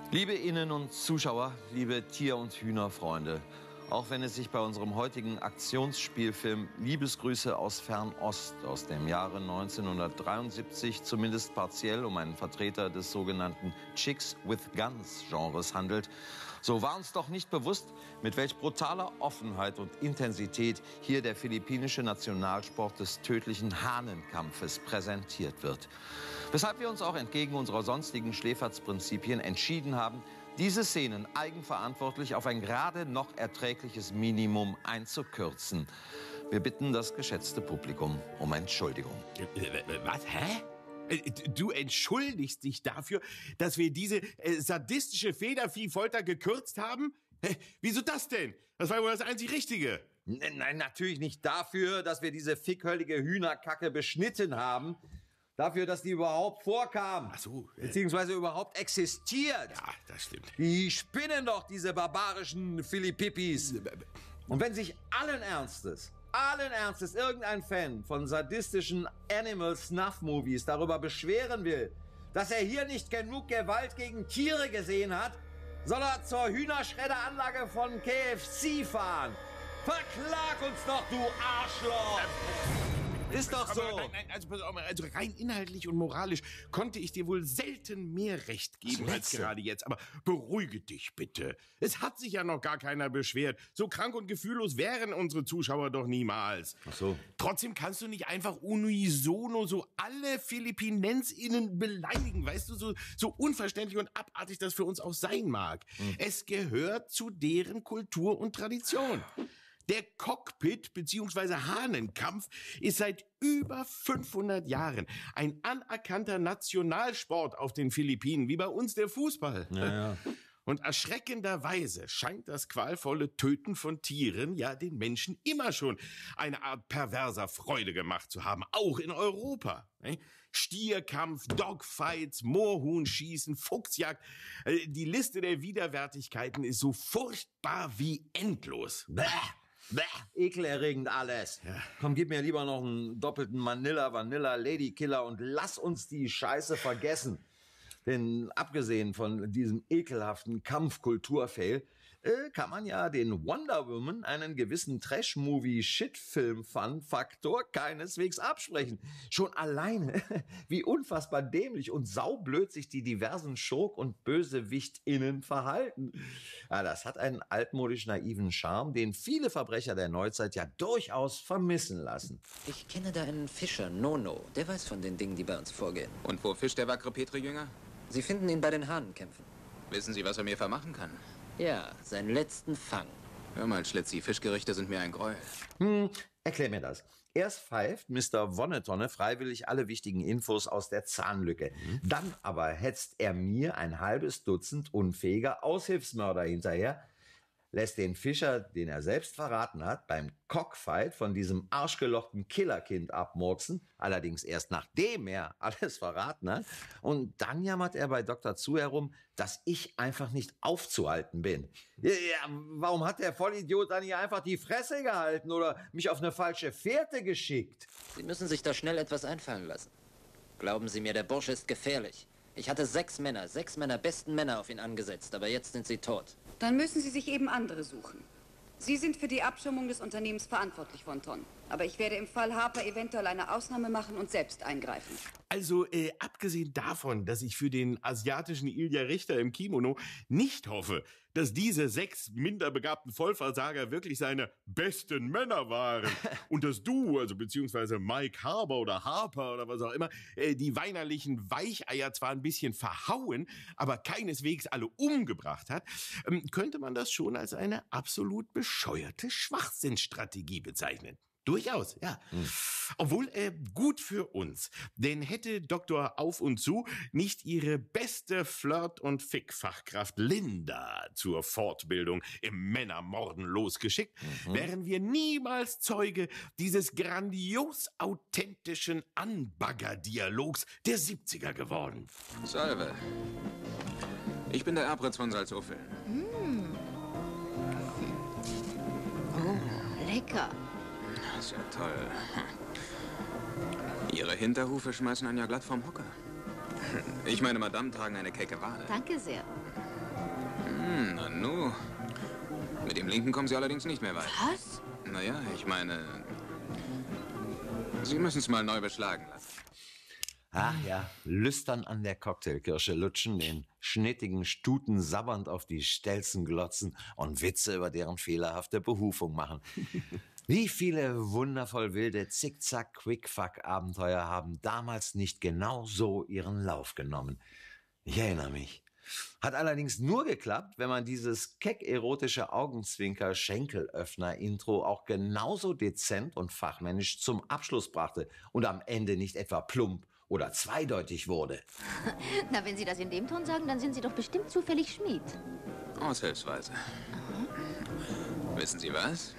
Liebe Innen- und Zuschauer, liebe Tier- und Hühnerfreunde, auch wenn es sich bei unserem heutigen Aktionsspielfilm Liebesgrüße aus Fernost aus dem Jahre neunzehnhundertdreiundsiebzig zumindest partiell um einen Vertreter des sogenannten Chicks with Guns Genres handelt, so war uns doch nicht bewusst, mit welch brutaler Offenheit und Intensität hier der philippinische Nationalsport des tödlichen Hahnenkampfes präsentiert wird. Weshalb wir uns auch entgegen unserer sonstigen Schläferzprinzipien entschieden haben, diese Szenen eigenverantwortlich auf ein gerade noch erträgliches Minimum einzukürzen. Wir bitten das geschätzte Publikum um Entschuldigung. Was? Hä? Du entschuldigst dich dafür, dass wir diese äh, sadistische Federviehfolter gekürzt haben? Hä? Wieso das denn? Das war wohl das einzig Richtige. Nein, natürlich nicht dafür, dass wir diese fickhöllige Hühnerkacke beschnitten haben. Dafür, dass die überhaupt vorkam. Ach so. Äh. Beziehungsweise überhaupt existiert. Ja, das stimmt. Die spinnen doch, diese barbarischen Philippipis. Und wenn sich allen Ernstes, allen Ernstes irgendein Fan von sadistischen Animal-Snuff-Movies darüber beschweren will, dass er hier nicht genug Gewalt gegen Tiere gesehen hat, soll er zur Hühnerschredderanlage von K F C fahren. Verklag uns doch, du Arschloch! Ist doch so. Aber, nein, nein, also, pass auf, also rein inhaltlich und moralisch konnte ich dir wohl selten mehr Recht geben als gerade jetzt. Aber beruhige dich bitte. Es hat sich ja noch gar keiner beschwert. So krank und gefühllos wären unsere Zuschauer doch niemals. Ach so. Trotzdem kannst du nicht einfach unisono so alle PhilippinensInnen beleidigen. Weißt du, so, so unverständlich und abartig das für uns auch sein mag. Hm. Es gehört zu deren Kultur und Tradition. Der Cockpit- bzw. Hahnenkampf ist seit über fünfhundert Jahren ein anerkannter Nationalsport auf den Philippinen, wie bei uns der Fußball. Ja, ja. Und erschreckenderweise scheint das qualvolle Töten von Tieren ja den Menschen immer schon eine Art perverser Freude gemacht zu haben, auch in Europa. Stierkampf, Dogfights, Moorhuhnschießen, Fuchsjagd. Die Liste der Widerwärtigkeiten ist so furchtbar wie endlos. Bäh. Bäh, ekelerregend alles. Ja. Komm, gib mir lieber noch einen doppelten Manila Vanilla Ladykiller und lass uns die Scheiße vergessen. Denn abgesehen von diesem ekelhaften Kampfkulturfail äh, kann man ja den Wonder Woman einen gewissen Trash-Movie-Shit-Film-Fun-Faktor keineswegs absprechen. Schon alleine, wie unfassbar dämlich und saublöd sich die diversen Schurk- und BösewichtInnen verhalten. Ja, das hat einen altmodisch naiven Charme, den viele Verbrecher der Neuzeit ja durchaus vermissen lassen. Ich kenne da einen Fischer, Nono. Der weiß von den Dingen, die bei uns vorgehen. Und wo fischt der wackere Petri-Jünger? Sie finden ihn bei den Hahnenkämpfen. Wissen Sie, was er mir vermachen kann? Ja, seinen letzten Fang. Hör mal, Schlitzi, Fischgerichte sind mir ein Gräuel. Hm, erklär mir das. Erst pfeift Mister Wonnetonne freiwillig alle wichtigen Infos aus der Zahnlücke. Mhm. Dann aber hetzt er mir ein halbes Dutzend unfähiger Aushilfsmörder hinterher, lässt den Fischer, den er selbst verraten hat, beim Cockfight von diesem arschgelochten Killerkind abmurksen, allerdings erst nachdem er alles verraten hat. Und dann jammert er bei Doktor Zu herum, dass ich einfach nicht aufzuhalten bin. Ja, warum hat der Vollidiot dann hier einfach die Fresse gehalten oder mich auf eine falsche Fährte geschickt? Sie müssen sich da schnell etwas einfallen lassen. Glauben Sie mir, der Bursche ist gefährlich. Ich hatte sechs Männer, sechs meiner besten Männer auf ihn angesetzt, aber jetzt sind sie tot. Dann müssen Sie sich eben andere suchen. Sie sind für die Abschirmung des Unternehmens verantwortlich, von Ton. Aber ich werde im Fall Harper eventuell eine Ausnahme machen und selbst eingreifen. Also, äh, abgesehen davon, dass ich für den asiatischen Ilja Richter im Kimono nicht hoffe, dass diese sechs minder begabten Vollversager wirklich seine besten Männer waren und dass du, also beziehungsweise Mike Harbour oder Harper oder was auch immer, äh, die weinerlichen Weicheier zwar ein bisschen verhauen, aber keineswegs alle umgebracht hat, ähm, könnte man das schon als eine absolut bescheuerte Schwachsinnsstrategie bezeichnen. Durchaus, ja. Hm. Obwohl äh, gut für uns. Denn hätte Doktor Auf und Zu nicht ihre beste Flirt- und Fick-Fachkraft Linda zur Fortbildung im Männermorden losgeschickt, mhm. wären wir niemals Zeuge dieses grandios authentischen Anbagger-Dialogs der siebziger geworden. Salve. Ich bin der Erbritz von Salzuffeln. Mm. Oh, lecker. Das ist ja toll. Ihre Hinterhufe schmeißen einen ja glatt vom Hocker. Ich meine, Madame tragen eine kecke Wade. Danke sehr. Hm, na nu. Mit dem Linken kommen Sie allerdings nicht mehr weit. Was? Naja, ich meine... Sie müssen es mal neu beschlagen lassen. Ach ja, lüstern an der Cocktailkirsche lutschen, den schnittigen Stuten sabbernd auf die Stelzen glotzen und Witze über deren fehlerhafte Behufung machen. Wie viele wundervoll wilde Zickzack-Quickfuck-Abenteuer haben damals nicht genau so ihren Lauf genommen? Ich erinnere mich. Hat allerdings nur geklappt, wenn man dieses keck-erotische Augenzwinker-Schenkelöffner-Intro auch genauso dezent und fachmännisch zum Abschluss brachte und am Ende nicht etwa plump oder zweideutig wurde. Na, wenn Sie das in dem Ton sagen, dann sind Sie doch bestimmt zufällig Schmied. Aushilfsweise. Wissen Sie was?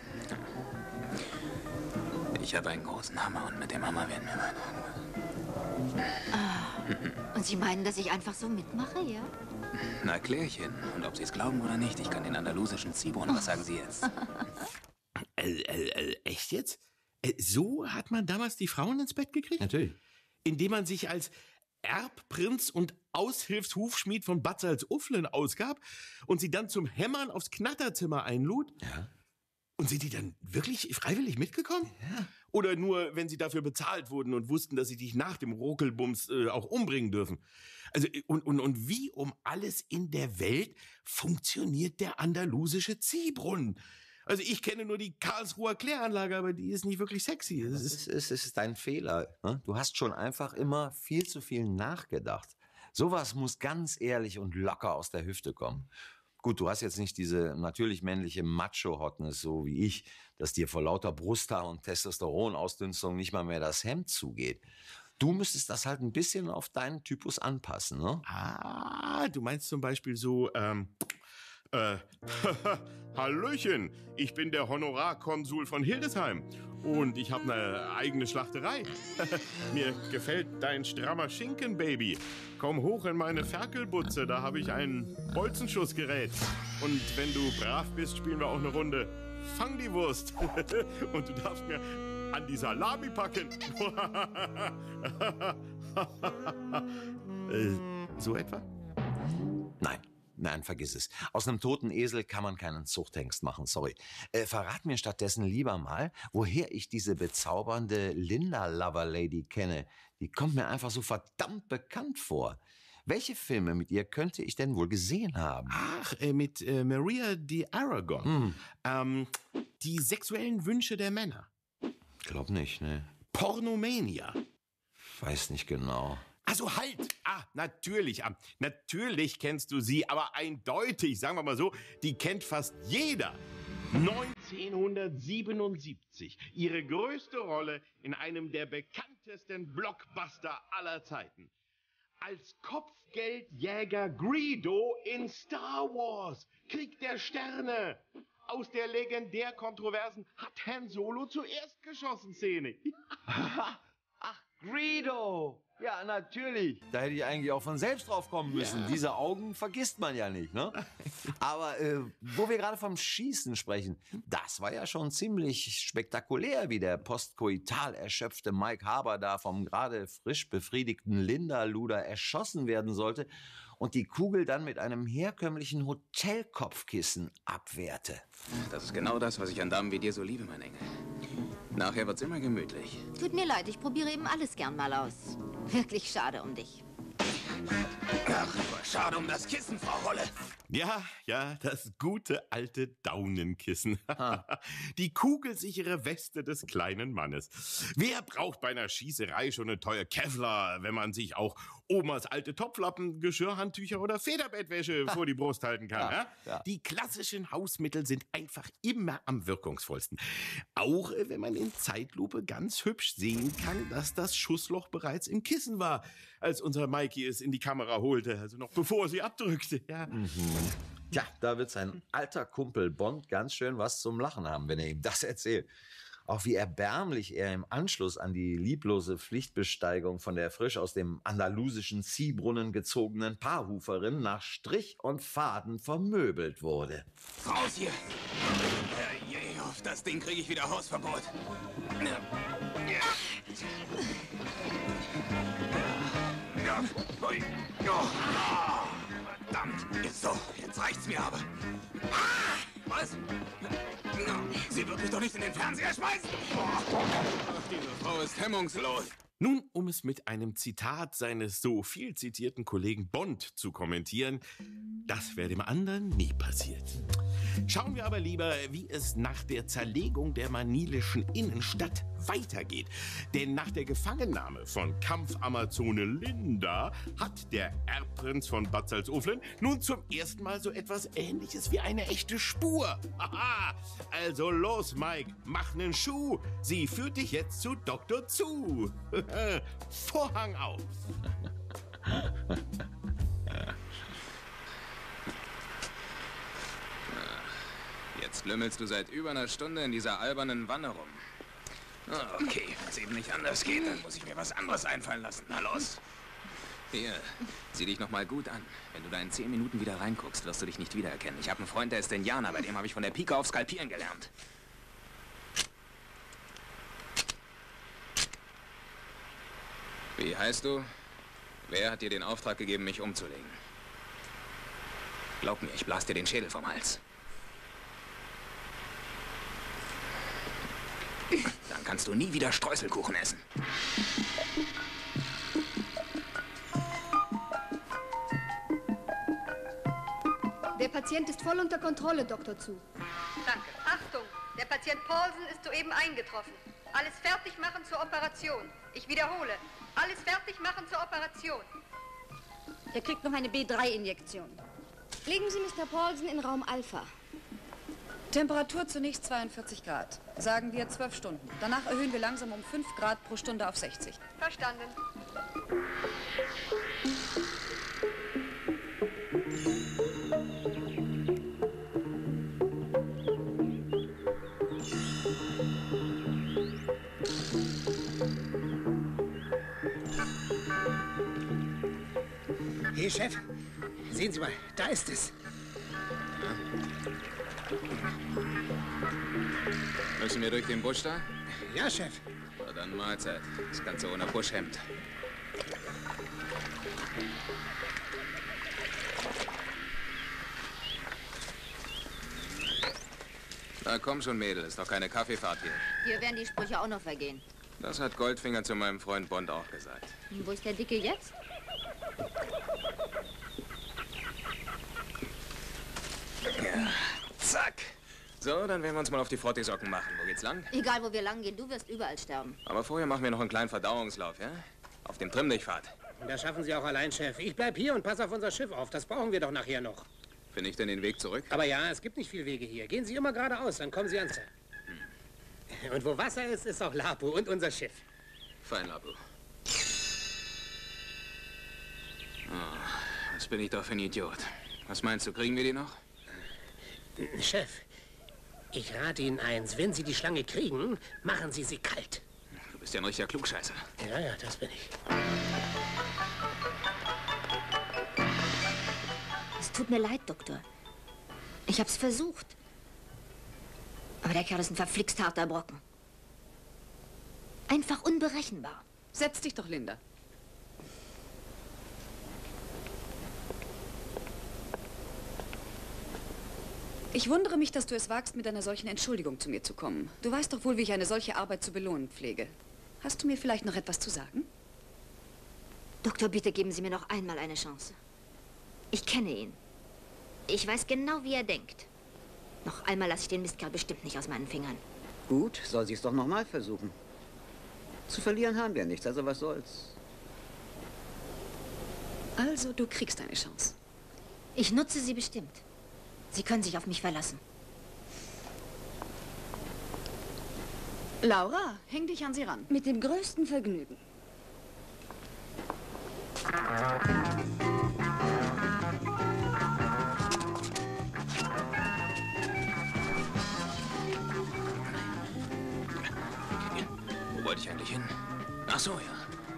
Ich habe einen großen Hammer und mit dem Hammer werden wir meine... Ah. Und Sie meinen, dass ich einfach so mitmache, ja? Na, Klärchen. Und ob Sie es glauben oder nicht, ich kann den andalusischen Ziehbrunnen. Was sagen Sie jetzt? äh, äh, äh, echt jetzt? Äh, so hat man damals die Frauen ins Bett gekriegt? Natürlich. Indem man sich als Erbprinz und Aushilfshufschmied von Bad Salzuflen ausgab und sie dann zum Hämmern aufs Knatterzimmer einlud? Ja. Und sind die dann wirklich freiwillig mitgekommen? Ja. Oder nur, wenn sie dafür bezahlt wurden und wussten, dass sie dich nach dem Ruckelbums äh, auch umbringen dürfen? Also, und, und, und wie um alles in der Welt funktioniert der andalusische Ziehbrunnen? Also ich kenne nur die Karlsruher Kläranlage, aber die ist nicht wirklich sexy. Es ist, es ist dein Fehler. Ne? Du hast schon einfach immer viel zu viel nachgedacht. Sowas muss ganz ehrlich und locker aus der Hüfte kommen. Gut, du hast jetzt nicht diese natürlich männliche Macho-Hotness, so wie ich, dass dir vor lauter Brusthaar und Testosteronausdünstung nicht mal mehr das Hemd zugeht. Du müsstest das halt ein bisschen auf deinen Typus anpassen, ne? Ah, du meinst zum Beispiel so, ähm, äh, Hallöchen, ich bin der Honorarkonsul von Hildesheim und ich habe eine eigene Schlachterei. Mir gefällt dein strammer Schinken, Baby. Komm hoch in meine Ferkelbutze, da habe ich ein Bolzenschussgerät. Und wenn du brav bist, spielen wir auch eine Runde Fang die Wurst. Und du darfst mir an die Salami packen. äh, so etwa? Nein. Nein, vergiss es. Aus einem toten Esel kann man keinen Zuchthengst machen, sorry. Äh, verrat mir stattdessen lieber mal, woher ich diese bezaubernde Linda-Lover-Lady kenne. Die kommt mir einfach so verdammt bekannt vor. Welche Filme mit ihr könnte ich denn wohl gesehen haben? Ach, äh, mit äh, Maria de Aragon. Hm. Ähm, die sexuellen Wünsche der Männer. Glaub nicht, ne? Pornomania. Weiß nicht genau. Also halt! Ah, natürlich, ah, natürlich kennst du sie, aber eindeutig, sagen wir mal so, die kennt fast jeder. neunzehnhundertsiebenundsiebzig, ihre größte Rolle in einem der bekanntesten Blockbuster aller Zeiten. Als Kopfgeldjäger Greedo in Star Wars, Krieg der Sterne. Aus der legendär kontroversen Hat Han Solo zuerst geschossen Szene. Ach, Greedo! Ja, natürlich. Da hätte ich eigentlich auch von selbst drauf kommen müssen. Ja. Diese Augen vergisst man ja nicht, ne? Aber äh, wo wir gerade vom Schießen sprechen, das war ja schon ziemlich spektakulär, wie der postkoital erschöpfte Mike Harbour da vom gerade frisch befriedigten Linda Luder erschossen werden sollte und die Kugel dann mit einem herkömmlichen Hotelkopfkissen abwehrte. Das ist genau das, was ich an Damen wie dir so liebe, mein Engel. Nachher wird's immer gemütlich. Tut mir leid, ich probiere eben alles gern mal aus. Wirklich schade um dich. Ach, schade um das Kissen, Frau Rolle. Ja, ja, das gute alte Daunenkissen. Die kugelsichere Weste des kleinen Mannes. Wer braucht bei einer Schießerei schon eine teure Kevlar, wenn man sich auch Omas alte Topflappen, Geschirrhandtücher oder Federbettwäsche vor die Brust halten kann? Ja, ja? Die klassischen Hausmittel sind einfach immer am wirkungsvollsten. Auch wenn man in Zeitlupe ganz hübsch sehen kann, dass das Schussloch bereits im Kissen war, als unser Mikey es in die Kamera holte, also noch bevor er sie abdrückte. Ja. Mhm. Tja, da wird sein alter Kumpel Bond ganz schön was zum Lachen haben, wenn er ihm das erzählt. Auch wie erbärmlich er im Anschluss an die lieblose Pflichtbesteigung von der frisch aus dem andalusischen Ziehbrunnen gezogenen Paarhuferin nach Strich und Faden vermöbelt wurde. Raus hier! Herrje, auf das Ding kriege ich wieder Hausverbot. Ja. Ja. Ui. Oh. Verdammt. So, jetzt jetzt reicht's mir aber. Ah, was? Sie wird mich doch nicht in den Fernseher schmeißen. Ach, diese Frau ist hemmungslos. Nun, um es mit einem Zitat seines so viel zitierten Kollegen Bond zu kommentieren, das wäre dem anderen nie passiert. Schauen wir aber lieber, wie es nach der Zerlegung der manilischen Innenstadt weitergeht. Denn nach der Gefangennahme von Kampfamazone Linda hat der Erbprinz von Bad Salzuflen nun zum ersten Mal so etwas Ähnliches wie eine echte Spur. Haha! Also los, Mike, mach nen Schuh. Sie führt dich jetzt zu Doktor Zu. Vorhang auf. Jetzt lümmelst du seit über einer Stunde in dieser albernen Wanne rum. Okay, wenn es eben nicht anders geht, dann muss ich mir was anderes einfallen lassen. Na los. Hier, sieh dich noch mal gut an. Wenn du da in zehn Minuten wieder reinguckst, wirst du dich nicht wiedererkennen. Ich habe einen Freund, der ist Indianer, bei dem habe ich von der Pike auf Skalpieren gelernt. Wie heißt du? Wer hat dir den Auftrag gegeben, mich umzulegen? Glaub mir, ich blas dir den Schädel vom Hals. Dann kannst du nie wieder Streuselkuchen essen. Der Patient ist voll unter Kontrolle, Doktor Zu. Danke. Achtung, der Patient Paulsen ist soeben eingetroffen. Alles fertig machen zur Operation. Ich wiederhole, alles fertig machen zur Operation. Er kriegt noch eine B drei Injektion. Legen Sie Mister Paulsen in Raum Alpha. Temperatur zunächst zweiundvierzig Grad. Sagen wir zwölf Stunden. Danach erhöhen wir langsam um fünf Grad pro Stunde auf sechzig. Verstanden. Hey, Chef, sehen Sie mal, da ist es. Müssen wir durch den Busch da? Ja, Chef. Na dann Mahlzeit. Das Ganze ohne Buschhemd. Na komm schon, Mädel. Ist doch keine Kaffeefahrt hier. Hier werden die Sprüche auch noch vergehen. Das hat Goldfinger zu meinem Freund Bond auch gesagt. Und wo ist der Dicke jetzt? Ja, zack. So, dann werden wir uns mal auf die Frottesocken machen. Wo geht's lang? Egal, wo wir lang gehen, du wirst überall sterben. Aber vorher machen wir noch einen kleinen Verdauungslauf, ja? Auf dem Trimm-dich-Pfad. Das schaffen Sie auch allein, Chef. Ich bleib hier und passe auf unser Schiff auf. Das brauchen wir doch nachher noch. Finde ich denn den Weg zurück? Aber ja, es gibt nicht viel Wege hier. Gehen Sie immer geradeaus, dann kommen Sie ans Ziel. Hm. Und wo Wasser ist, ist auch Lapu und unser Schiff. Fein, Lapu. Oh, was bin ich doch für ein Idiot. Was meinst du, kriegen wir die noch? Chef, ich rate Ihnen eins. Wenn Sie die Schlange kriegen, machen Sie sie kalt. Du bist ja ein richtiger Klugscheißer. Ja, ja, das bin ich. Es tut mir leid, Doktor. Ich hab's versucht. Aber der Kerl ist ein verflixt harter Brocken. Einfach unberechenbar. Setz dich doch, Linda. Ich wundere mich, dass du es wagst, mit einer solchen Entschuldigung zu mir zu kommen. Du weißt doch wohl, wie ich eine solche Arbeit zu belohnen pflege. Hast du mir vielleicht noch etwas zu sagen? Doktor, bitte geben Sie mir noch einmal eine Chance. Ich kenne ihn. Ich weiß genau, wie er denkt. Noch einmal lasse ich den Mistkerl bestimmt nicht aus meinen Fingern. Gut, soll sie es doch noch mal versuchen. Zu verlieren haben wir nichts, also was soll's. Also, du kriegst eine Chance. Ich nutze sie bestimmt. Sie können sich auf mich verlassen. Laura, häng dich an sie ran. Mit dem größten Vergnügen. Wo wollte ich eigentlich hin? Ach so, ja.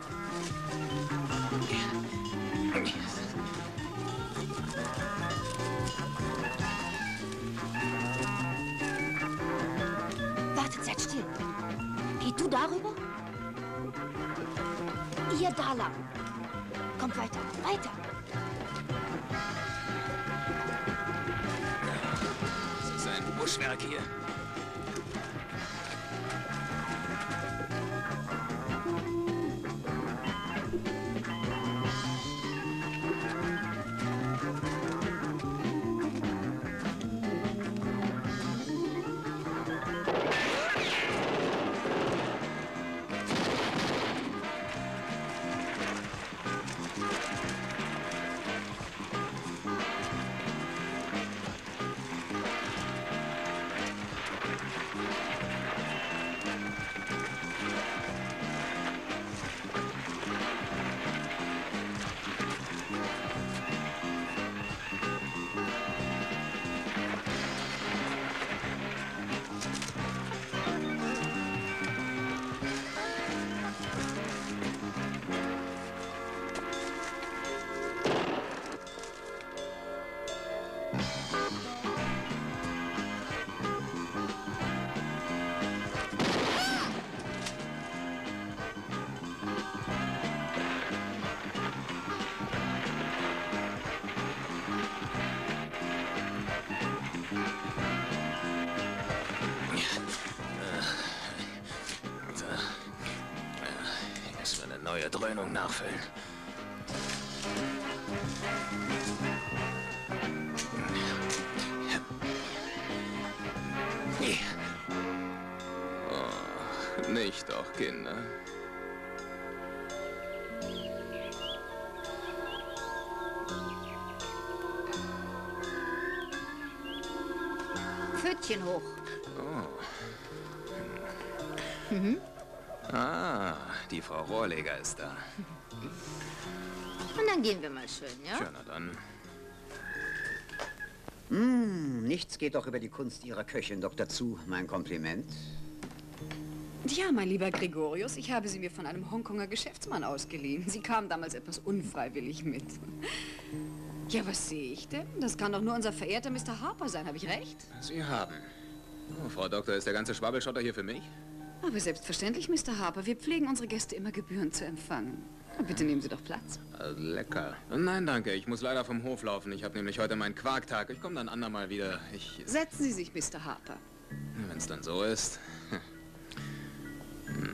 Wartet, seid still. Geht du darüber? Ihr da lang. Kommt weiter, weiter. Hauswerk hier. Neue Dröhnung nachfüllen. Oh, nicht doch, Kinder. Pfötchen hoch. Oh. Mhm. Ah, die Frau Rohrleger ist da. Und dann gehen wir mal schön, ja? Tja, na dann. Hm, nichts geht doch über die Kunst Ihrer Köchin, Doktor Zu. Mein Kompliment. Ja, mein lieber Gregorius, ich habe sie mir von einem Hongkonger Geschäftsmann ausgeliehen. Sie kam damals etwas unfreiwillig mit. Ja, was sehe ich denn? Das kann doch nur unser verehrter Mister Harper sein, habe ich recht? Sie haben. Oh, Frau Doktor, ist der ganze Schwabbelschotter hier für mich? Aber selbstverständlich, Mister Harper. Wir pflegen unsere Gäste immer gebührend zu empfangen. Bitte nehmen Sie doch Platz. Lecker. Nein, danke. Ich muss leider vom Hof laufen. Ich habe nämlich heute meinen Quarktag. Ich komme dann andermal wieder. Ich... Setzen Sie sich, Mister Harper. Wenn es dann so ist. Hm.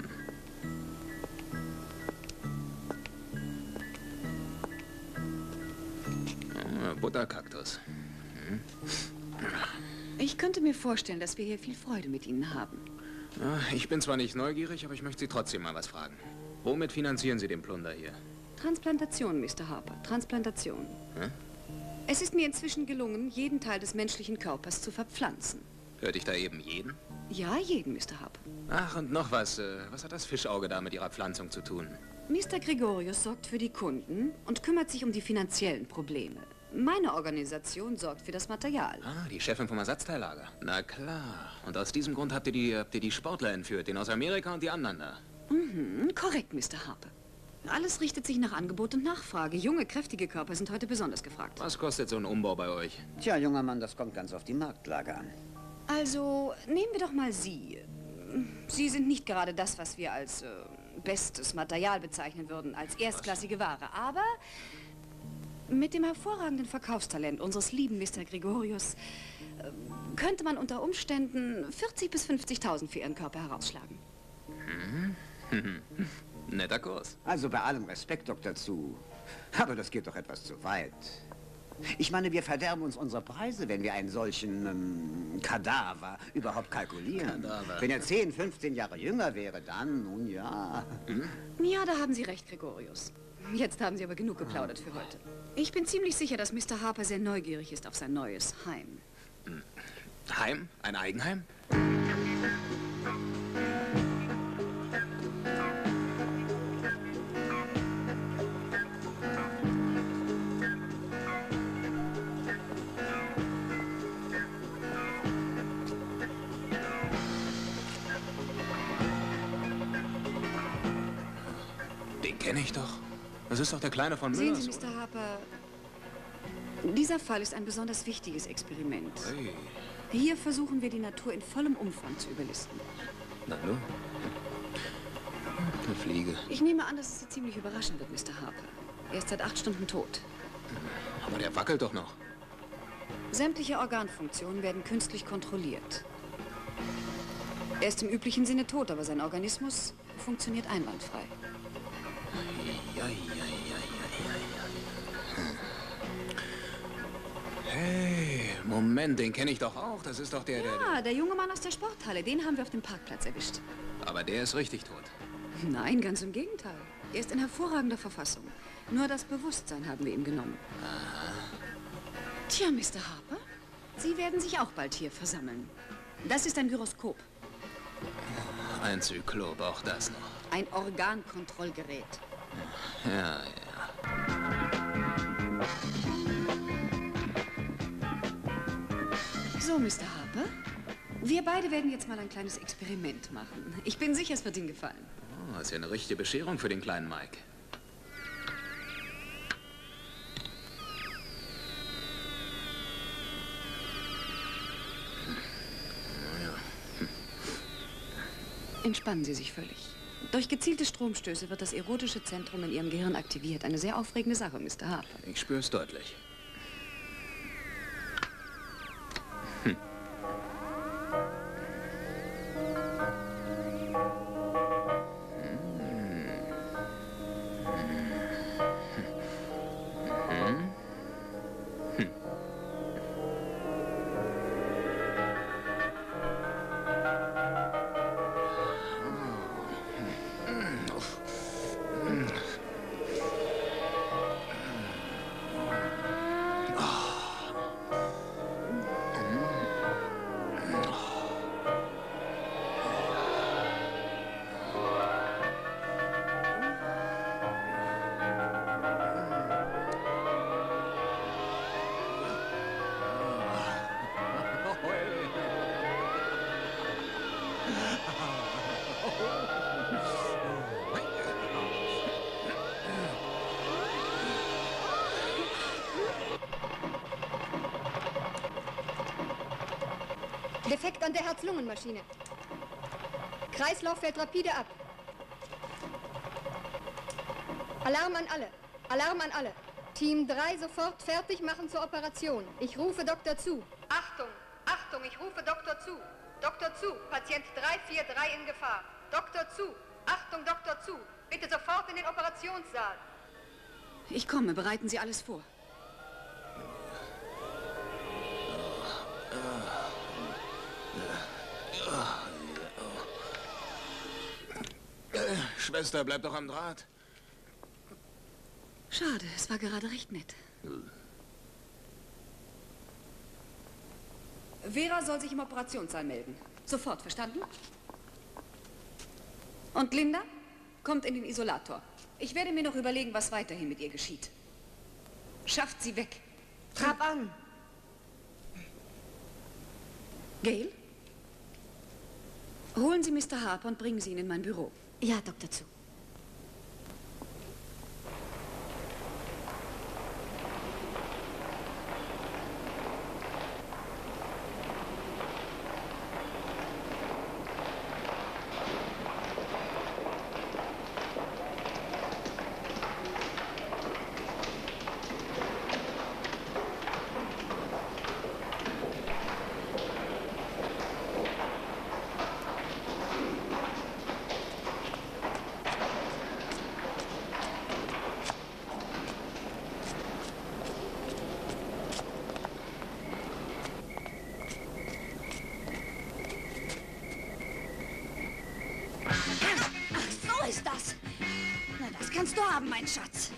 Oh, Butterkaktus. Hm. Ich könnte mir vorstellen, dass wir hier viel Freude mit Ihnen haben. Ja, ich bin zwar nicht neugierig, aber ich möchte Sie trotzdem mal was fragen. Womit finanzieren Sie den Plunder hier? Transplantation, Mister Harper. Transplantation. Hm? Es ist mir inzwischen gelungen, jeden Teil des menschlichen Körpers zu verpflanzen. Hörte ich da eben jeden? Ja, jeden, Mister Harper. Ach, und noch was. Äh, was hat das Fischauge da mit Ihrer Pflanzung zu tun? Mister Gregorius sorgt für die Kunden und kümmert sich um die finanziellen Probleme. Meine Organisation sorgt für das Material. Ah, die Chefin vom Ersatzteillager. Na klar. Und aus diesem Grund habt ihr die, habt ihr die Sportler entführt, den aus Amerika und die anderen da. Mhm, korrekt, Mister Harper. Alles richtet sich nach Angebot und Nachfrage. Junge, kräftige Körper sind heute besonders gefragt. Was kostet so ein Umbau bei euch? Tja, junger Mann, das kommt ganz auf die Marktlage an. Also, nehmen wir doch mal Sie. Sie sind nicht gerade das, was wir als äh, bestes Material bezeichnen würden, als erstklassige Ware. Aber mit dem hervorragenden Verkaufstalent unseres lieben Mister Gregorius äh, könnte man unter Umständen vierzig bis fünfzigtausend für Ihren Körper herausschlagen. Hm. Netter Kurs. Also bei allem Respekt, Doktor Zu. Aber das geht doch etwas zu weit. Ich meine, wir verderben uns unsere Preise, wenn wir einen solchen ähm, Kadaver überhaupt kalkulieren. Kadaver. Wenn er zehn, fünfzehn Jahre jünger wäre, dann, nun ja. Hm? Ja, da haben Sie recht, Gregorius. Jetzt haben Sie aber genug geplaudert für heute. Ich bin ziemlich sicher, dass Mister Harper sehr neugierig ist auf sein neues Heim. Heim? Ein Eigenheim? Den kenne ich doch. Das ist doch der Kleine von Sehen Müllers, Sie, Mister Harper, dieser Fall ist ein besonders wichtiges Experiment. Hey. Hier versuchen wir, die Natur in vollem Umfang zu überlisten. Na nun. Eine Fliege. Ich nehme an, dass es Sie ziemlich überraschen wird, Mister Harper. Er ist seit acht Stunden tot. Aber der wackelt doch noch. Sämtliche Organfunktionen werden künstlich kontrolliert. Er ist im üblichen Sinne tot, aber sein Organismus funktioniert einwandfrei. Ja, ja, ja, ja, ja. Hey, Moment, den kenne ich doch auch. Das ist doch der, der... Ja, der junge Mann aus der Sporthalle. Den haben wir auf dem Parkplatz erwischt. Aber der ist richtig tot. Nein, ganz im Gegenteil. Er ist in hervorragender Verfassung. Nur das Bewusstsein haben wir ihm genommen. Aha. Tja, Mister Harper, Sie werden sich auch bald hier versammeln. Das ist ein Gyroskop. Ein Zyklop, auch das noch. Ein Organkontrollgerät. Ja, ja. So, Mister Harper, wir beide werden jetzt mal ein kleines Experiment machen. Ich bin sicher, es wird Ihnen gefallen. Oh, ist ja eine richtige Bescherung für den kleinen Mike. Entspannen Sie sich völlig. Durch gezielte Stromstöße wird das erotische Zentrum in Ihrem Gehirn aktiviert. Eine sehr aufregende Sache, Mister Harper. Ich spüre es deutlich. Hm. Defekt an der Herz-Lungen-Maschine. Kreislauf fällt rapide ab. Alarm an alle. Alarm an alle. Team drei sofort fertig machen zur Operation. Ich rufe Doktor zu. Achtung, Achtung, ich rufe Doktor zu. Doktor zu, Patient drei vier drei in Gefahr. Doktor zu, Achtung, Doktor zu. Bitte sofort in den Operationssaal. Ich komme, bereiten Sie alles vor. Schwester, bleib doch am Draht. Schade, es war gerade recht nett. Vera soll sich im Operationssaal melden. Sofort, verstanden? Und Linda kommt in den Isolator. Ich werde mir noch überlegen, was weiterhin mit ihr geschieht. Schafft sie weg. Trab an. Gail? Holen Sie Mister Harper und bringen Sie ihn in mein Büro. Ja, Doktor Zu. Ist das? Na, das kannst du haben, mein Schatz.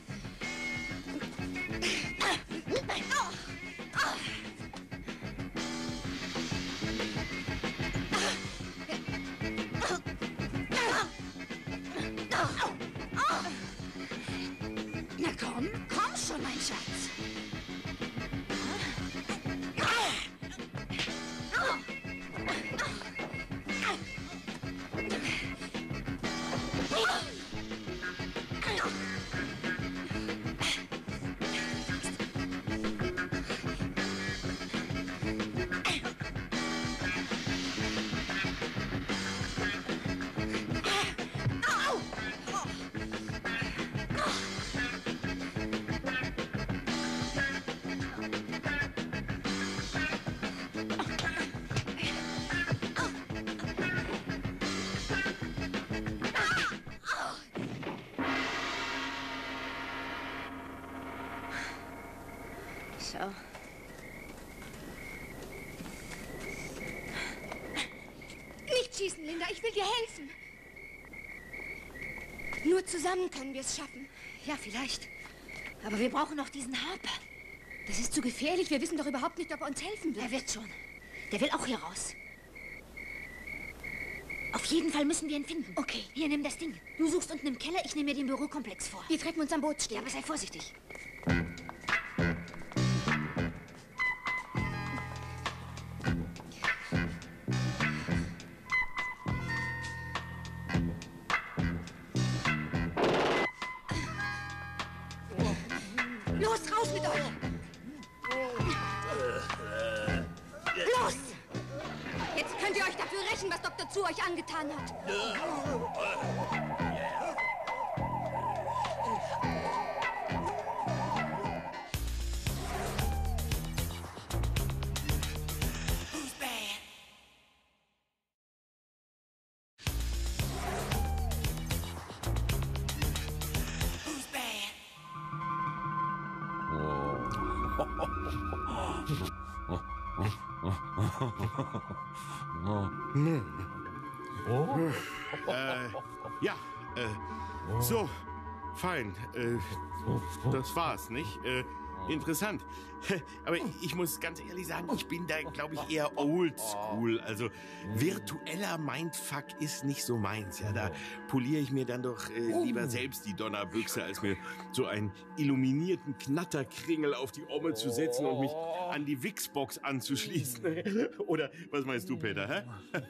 Na komm, komm schon, mein Schatz. Schau. Nicht schießen, Linda. Ich will dir helfen. Nur zusammen können wir es schaffen. Ja, vielleicht. Aber wir brauchen noch diesen Harper. Das ist zu gefährlich. Wir wissen doch überhaupt nicht, ob er uns helfen wird. Er wird schon. Der will auch hier raus. Auf jeden Fall müssen wir ihn finden. Okay. Hier, nimm das Ding. Du suchst unten im Keller, ich nehme mir den Bürokomplex vor. Wir treffen uns am Bootsteg. Ja, aber sei vorsichtig. Los, raus mit euch! Los! Jetzt könnt ihr euch dafür rächen, was Doktor Zu euch angetan hat. äh, ja, äh, so, fein. Äh, das war's, nicht? Äh, interessant. Aber ich muss ganz ehrlich sagen, ich bin da, glaube ich, eher oldschool. Also virtueller Mindfuck ist nicht so meins. Ja, da poliere ich mir dann doch äh, lieber selbst die Donnerbüchse, als mir so einen illuminierten Knatterkringel auf die Omme zu setzen und mich an die Wixbox anzuschließen. Oder was meinst du, Peter? Hä?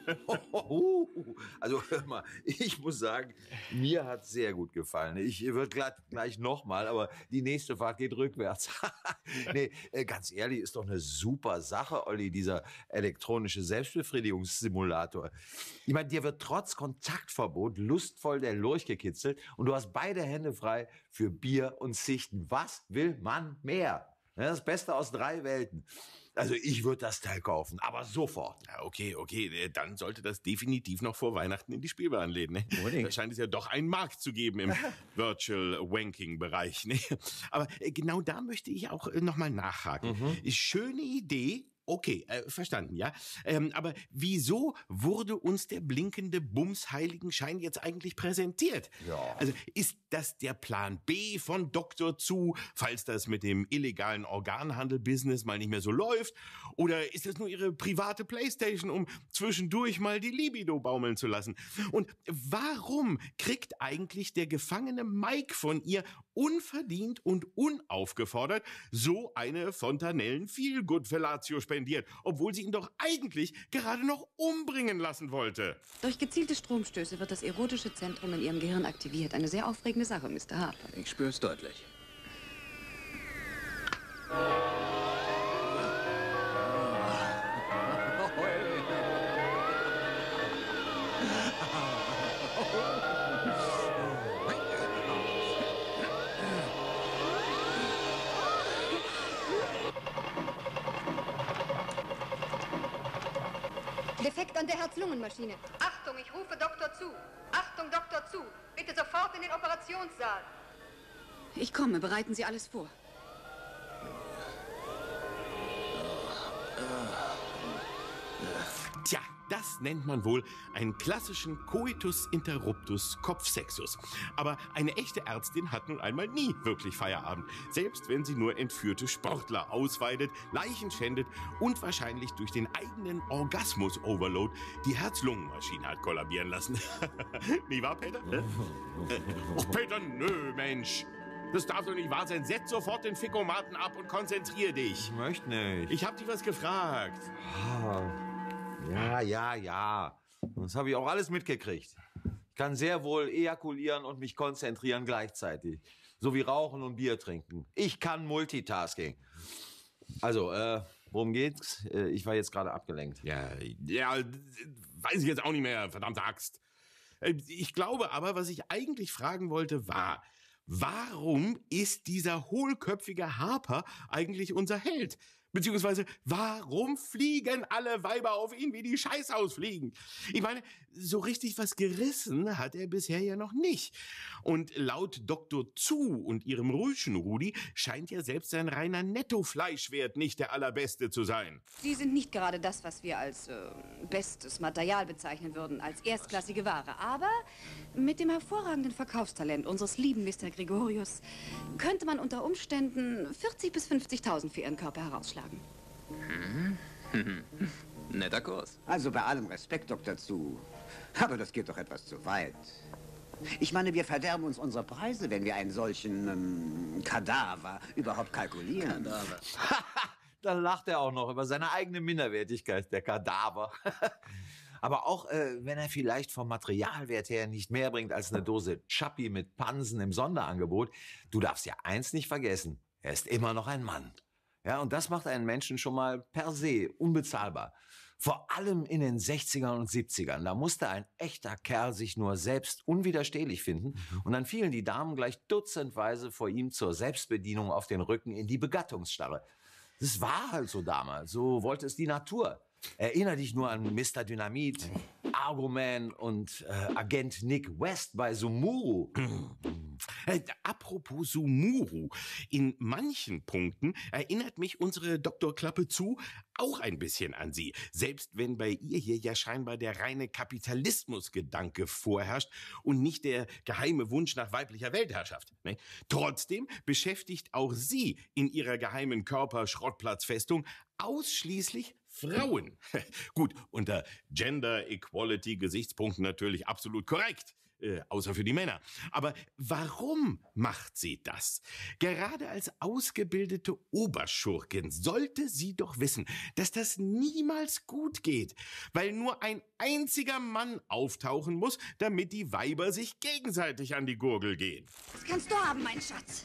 Also hör mal, ich muss sagen, mir hat's sehr gut gefallen. Ich würde gleich, gleich nochmal, aber die nächste Fahrt geht rückwärts. Nee, äh, ganz ehrlich, ist doch eine super Sache, Olli, dieser elektronische Selbstbefriedigungssimulator. Ich meine, dir wird trotz Kontaktverbot lustvoll der Lurch gekitzelt und du hast beide Hände frei für Bier und Sichten. Was will man mehr? Ja, das Beste aus drei Welten. Also ich würde das Teil kaufen, aber sofort. Ja, okay, okay, dann sollte das definitiv noch vor Weihnachten in die Spielwarenläden. Ne? Da scheint es ja doch einen Markt zu geben im Virtual-Wanking-Bereich. Ne? Aber genau da möchte ich auch nochmal nachhaken. Mhm. Schöne Idee. Okay, äh, verstanden, ja. Ähm, aber wieso wurde uns der blinkende Bumsheiligenschein jetzt eigentlich präsentiert? Ja. Also ist das der Plan B von Doktor Zu, falls das mit dem illegalen Organhandel-Business mal nicht mehr so läuft? Oder ist das nur Ihre private Playstation, um zwischendurch mal die Libido baumeln zu lassen? Und warum kriegt eigentlich der gefangene Mike von ihr unverdient und unaufgefordert so eine Fontanellen-Feelgood-Fellatio spendiert, obwohl sie ihn doch eigentlich gerade noch umbringen lassen wollte? Durch gezielte Stromstöße wird das erotische Zentrum in Ihrem Gehirn aktiviert. Eine sehr aufregende Sache, Mister Harper. Ich spüre es deutlich. Defekt an der Herz-Lungen-Maschine. Achtung, ich rufe Doktor Zu. Achtung, Doktor Zu. Bitte sofort in den Operationssaal. Ich komme, bereiten Sie alles vor. Tja, das nennt man wohl einen klassischen Coitus interruptus Kopfsexus. Aber eine echte Ärztin hat nun einmal nie wirklich Feierabend. Selbst wenn sie nur entführte Sportler ausweidet, Leichen schändet und wahrscheinlich durch den eigenen Orgasmus-Overload die Herz-Lungen-Maschine hat kollabieren lassen. Nie wahr, Peter? Äh? Oh, Peter, nö, Mensch. Das darf doch nicht wahr sein. Setz sofort den Fickomaten ab und konzentrier dich. Ich möchte nicht. Ich hab dich was gefragt. Ah. Ja, ja, ja. Das habe ich auch alles mitgekriegt. Ich kann sehr wohl ejakulieren und mich konzentrieren gleichzeitig. So wie Rauchen und Bier trinken. Ich kann Multitasking. Also, äh, worum geht's? Äh, ich war jetzt gerade abgelenkt. Ja, ja, weiß ich jetzt auch nicht mehr, verdammte Axt. Äh, ich glaube aber, was ich eigentlich fragen wollte, war, warum ist dieser hohlköpfige Harper eigentlich unser Held? Beziehungsweise, warum fliegen alle Weiber auf ihn, wie die Scheißhausfliegen? Ich meine, so richtig was gerissen hat er bisher ja noch nicht. Und laut Doktor Zu und ihrem Rüschenrudi scheint ja selbst sein reiner Nettofleischwert nicht der allerbeste zu sein. Sie sind nicht gerade das, was wir als äh, bestes Material bezeichnen würden, als erstklassige Ware. Aber mit dem hervorragenden Verkaufstalent unseres lieben Mister Gregorius könnte man unter Umständen vierzigtausend bis fünfzigtausend für Ihren Körper herausschlagen. Hm. Netter Kurs. Also bei allem Respekt, Doktor Zu. Aber das geht doch etwas zu weit. Ich meine, wir verderben uns unsere Preise, wenn wir einen solchen ähm, Kadaver überhaupt kalkulieren. Kadaver. Da lacht er auch noch über seine eigene Minderwertigkeit, der Kadaver. Aber auch, äh, wenn er vielleicht vom Materialwert her nicht mehr bringt als eine Dose Chappi mit Pansen im Sonderangebot, du darfst ja eins nicht vergessen, er ist immer noch ein Mann. Ja, und das macht einen Menschen schon mal per se unbezahlbar. Vor allem in den sechzigern und siebzigern, da musste ein echter Kerl sich nur selbst unwiderstehlich finden und dann fielen die Damen gleich dutzendweise vor ihm zur Selbstbedienung auf den Rücken in die Begattungssstarre. Das war halt so damals, so wollte es die Natur. Erinner dich nur an Mister Dynamit, Argoman und äh, Agent Nick West bei Sumuru. Äh, apropos Sumuru, in manchen Punkten erinnert mich unsere Doktor Klappe Zu auch ein bisschen an sie. Selbst wenn bei ihr hier ja scheinbar der reine Kapitalismusgedanke vorherrscht und nicht der geheime Wunsch nach weiblicher Weltherrschaft. Ne? Trotzdem beschäftigt auch sie in ihrer geheimen Körperschrottplatzfestung ausschließlich Frauen. Gut, unter Gender-Equality-Gesichtspunkten natürlich absolut korrekt. Äh, außer für die Männer. Aber warum macht sie das? Gerade als ausgebildete Oberschurkin sollte sie doch wissen, dass das niemals gut geht, weil nur ein einziger Mann auftauchen muss, damit die Weiber sich gegenseitig an die Gurgel gehen. Das kannst du haben, mein Schatz.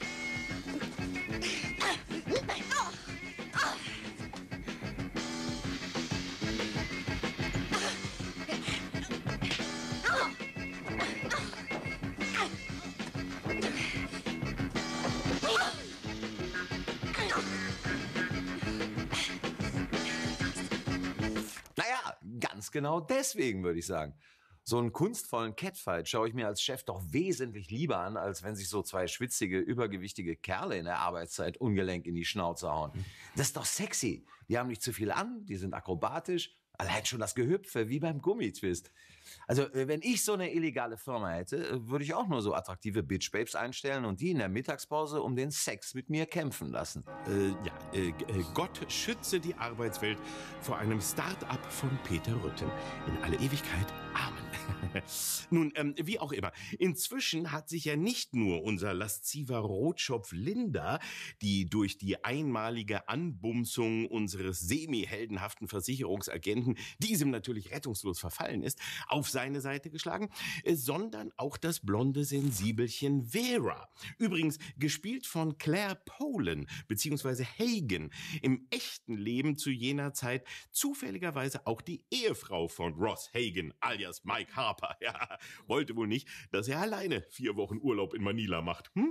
Ganz genau deswegen, würde ich sagen. So einen kunstvollen Catfight schaue ich mir als Chef doch wesentlich lieber an, als wenn sich so zwei schwitzige, übergewichtige Kerle in der Arbeitszeit ungelenk in die Schnauze hauen. Das ist doch sexy. Die haben nicht zu viel an, die sind akrobatisch. Allein schon das Gehüpfe, wie beim Gummitwist. Also, wenn ich so eine illegale Firma hätte, würde ich auch nur so attraktive Bitch-Babes einstellen und die in der Mittagspause um den Sex mit mir kämpfen lassen. Äh, ja, äh, Gott schütze die Arbeitswelt vor einem Start-up von Peter Rütten. In alle Ewigkeit. Amen. Nun, ähm, wie auch immer. Inzwischen hat sich ja nicht nur unser lasziver Rotschopf Linda, die durch die einmalige Anbumsung unseres semi-heldenhaften Versicherungsagenten diesem natürlich rettungslos verfallen ist, auf seine Seite geschlagen, äh, sondern auch das blonde Sensibelchen Vera. Übrigens gespielt von Claire Polan bzw. Hagen. Im echten Leben zu jener Zeit zufälligerweise auch die Ehefrau von Ross Hagen alias Mike Harper. Ja, wollte wohl nicht, dass er alleine vier Wochen Urlaub in Manila macht. Hm?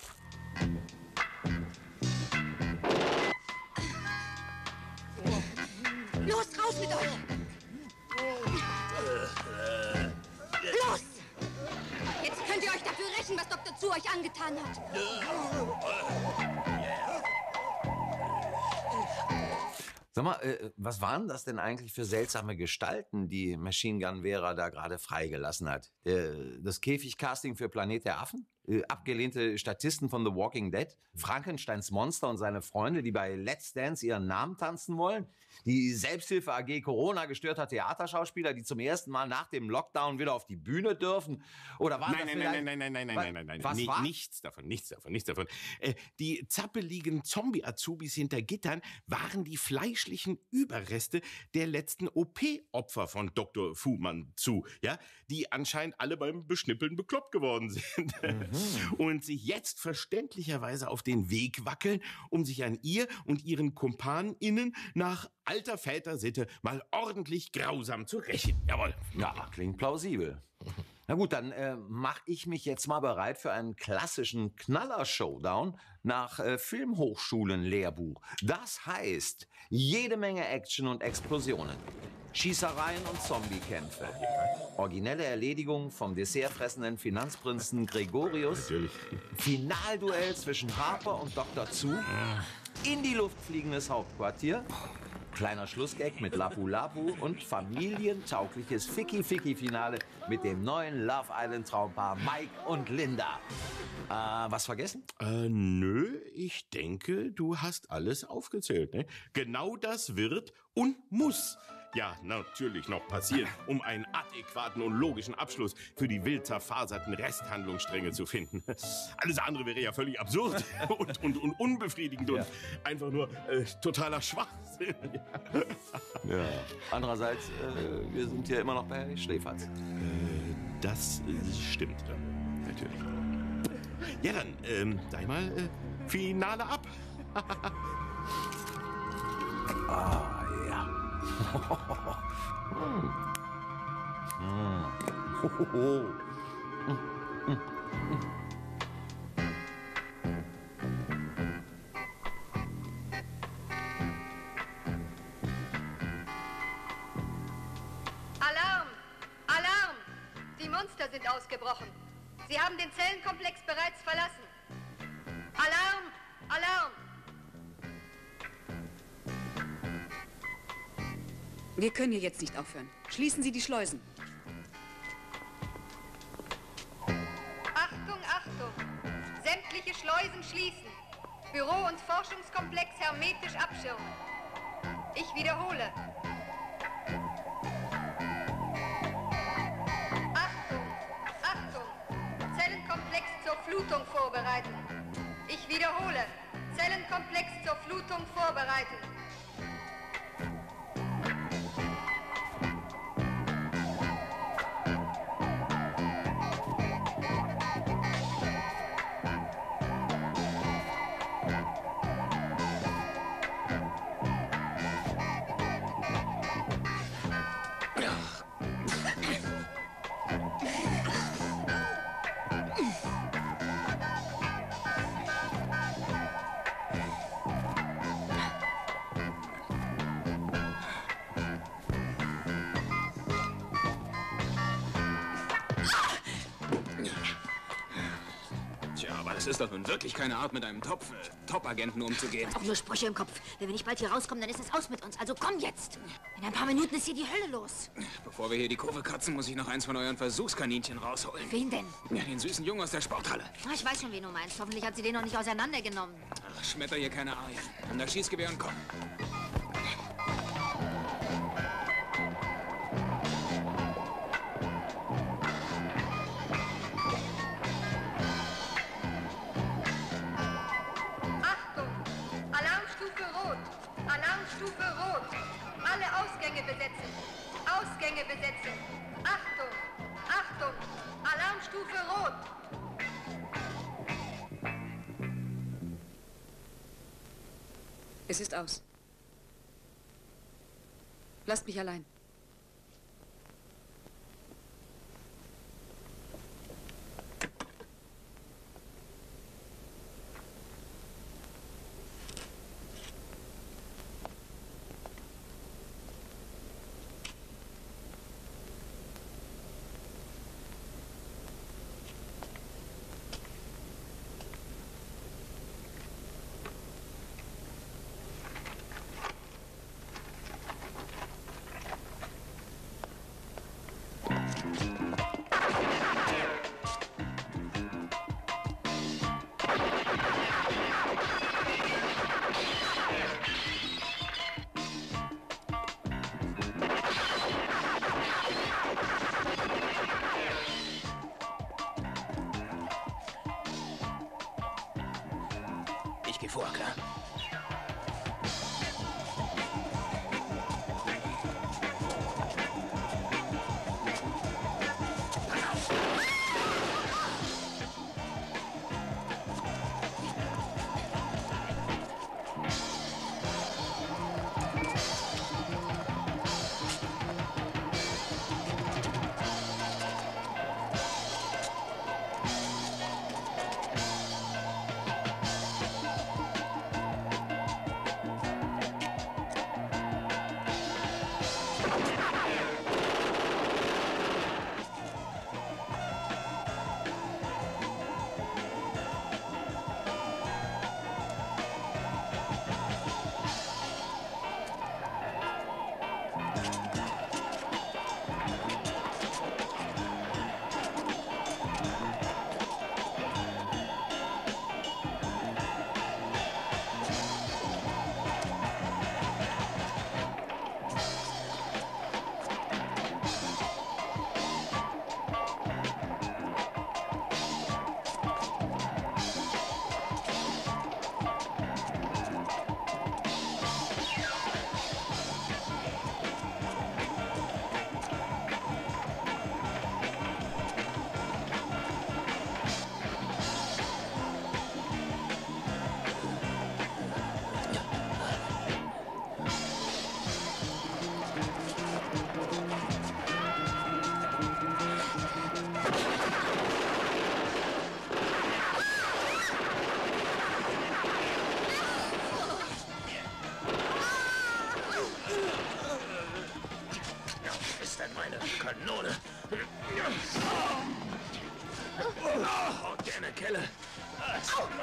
Los, raus mit euch! Los! Jetzt könnt ihr euch dafür rächen, was Doktor Zu euch angetan hat. Sag mal, äh, was waren das denn eigentlich für seltsame Gestalten, die Machine Gun Vera da gerade freigelassen hat? Äh, das Käfigcasting für Planet der Affen? Äh, abgelehnte Statisten von The Walking Dead? Frankensteins Monster und seine Freunde, die bei Let's Dance ihren Namen tanzen wollen? Die Selbsthilfe A G Corona-gestörter Theaterschauspieler, die zum ersten Mal nach dem Lockdown wieder auf die Bühne dürfen? Oder waren nein, das nein, nein, nein, nein, nein, nein, nein, nein, nein, was nein, war? Nichts davon, nichts davon, nichts davon. Äh, die zappeligen Zombie-Azubis hinter Gittern waren die fleischlichen Überreste der letzten O P-Opfer von Doktor Fu Manchu, ja, die anscheinend alle beim Beschnippeln bekloppt geworden sind. Mhm. Und sich jetzt verständlicherweise auf den Weg wackeln, um sich an ihr und ihren KumpanInnen nach alter Väter Sitte mal ordentlich grausam zu rächen. Jawohl. Ja, klingt plausibel. Na gut, dann äh, mache ich mich jetzt mal bereit für einen klassischen Knaller-Showdown nach äh, Filmhochschulen-Lehrbuch. Das heißt, jede Menge Action und Explosionen, Schießereien und Zombiekämpfe, originelle Erledigungen vom dessertfressenden Finanzprinzen Gregorius, Finalduell zwischen Harper und Doktor Zu, in die Luft fliegendes Hauptquartier, kleiner Schlussgag mit Lapu Lapu und familientaugliches Ficky-Ficky-Finale mit dem neuen Love Island-Traumpaar Mike und Linda. Äh, was vergessen? Äh, nö, ich denke, du hast alles aufgezählt. Ne? Genau das wird und muss ja natürlich noch passieren, um einen adäquaten und logischen Abschluss für die wild zerfaserten Resthandlungsstränge zu finden. Alles andere wäre ja völlig absurd und, und, und unbefriedigend und einfach nur äh, totaler Schwachsinn. Ja. Andererseits, äh, wir sind ja immer noch bei Schläferz. Äh, das äh, stimmt, ja, natürlich. Ja, dann, ähm, sag ich mal, äh, Finale ab. Ah, ja. hm. Hm. Hohoho. Hm. Hm. Hm. Alarm! Alarm! Die Monster sind ausgebrochen. Sie haben den Zellenkomplex bereits verlassen. Alarm! Alarm! Wir können hier jetzt nicht aufhören. Schließen Sie die Schleusen. Achtung, Achtung! Sämtliche Schleusen schließen. Büro- und Forschungskomplex hermetisch abschirmen. Ich wiederhole. Achtung! Achtung! Zellenkomplex zur Flutung vorbereiten. Ich wiederhole. Zellenkomplex zur Flutung vorbereiten. Das ist doch nun wirklich keine Art, mit einem Topf, äh, Top-Agenten umzugehen. Auch nur Sprüche im Kopf. Wenn wir nicht bald hier rauskommen, dann ist es aus mit uns. Also komm jetzt. In ein paar Minuten ist hier die Hölle los. Bevor wir hier die Kurve kratzen, muss ich noch eins von euren Versuchskaninchen rausholen. Wen denn? Ja, den süßen Jungen aus der Sporthalle. Ah, ich weiß schon, wen du meinst. Hoffentlich hat sie den noch nicht auseinandergenommen. Ach, schmetter hier keine Arien. An das Schießgewehr und komm. Alarmstufe Rot. Alle Ausgänge besetzen. Ausgänge besetzen. Achtung! Achtung! Alarmstufe Rot. Es ist aus. Lasst mich allein. Ich geh vor, klar?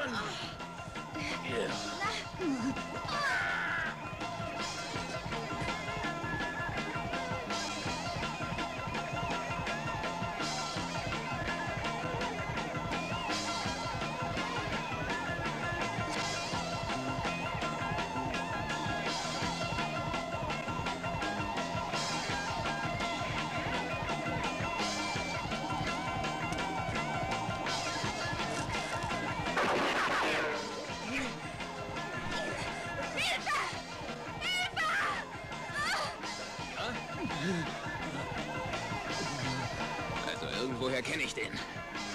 schon. Also irgendwoher kenne ich den.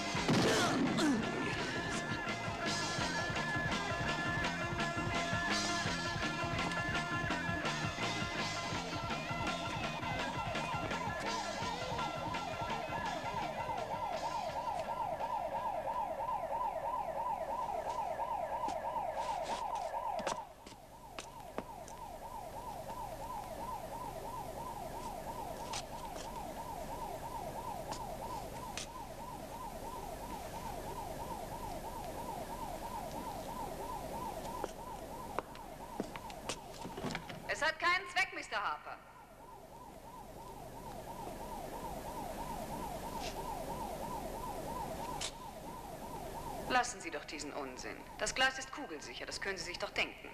Es hat keinen Zweck, Mister Harper. Lassen Sie doch diesen Unsinn. Das Glas ist kugelsicher, das können Sie sich doch denken.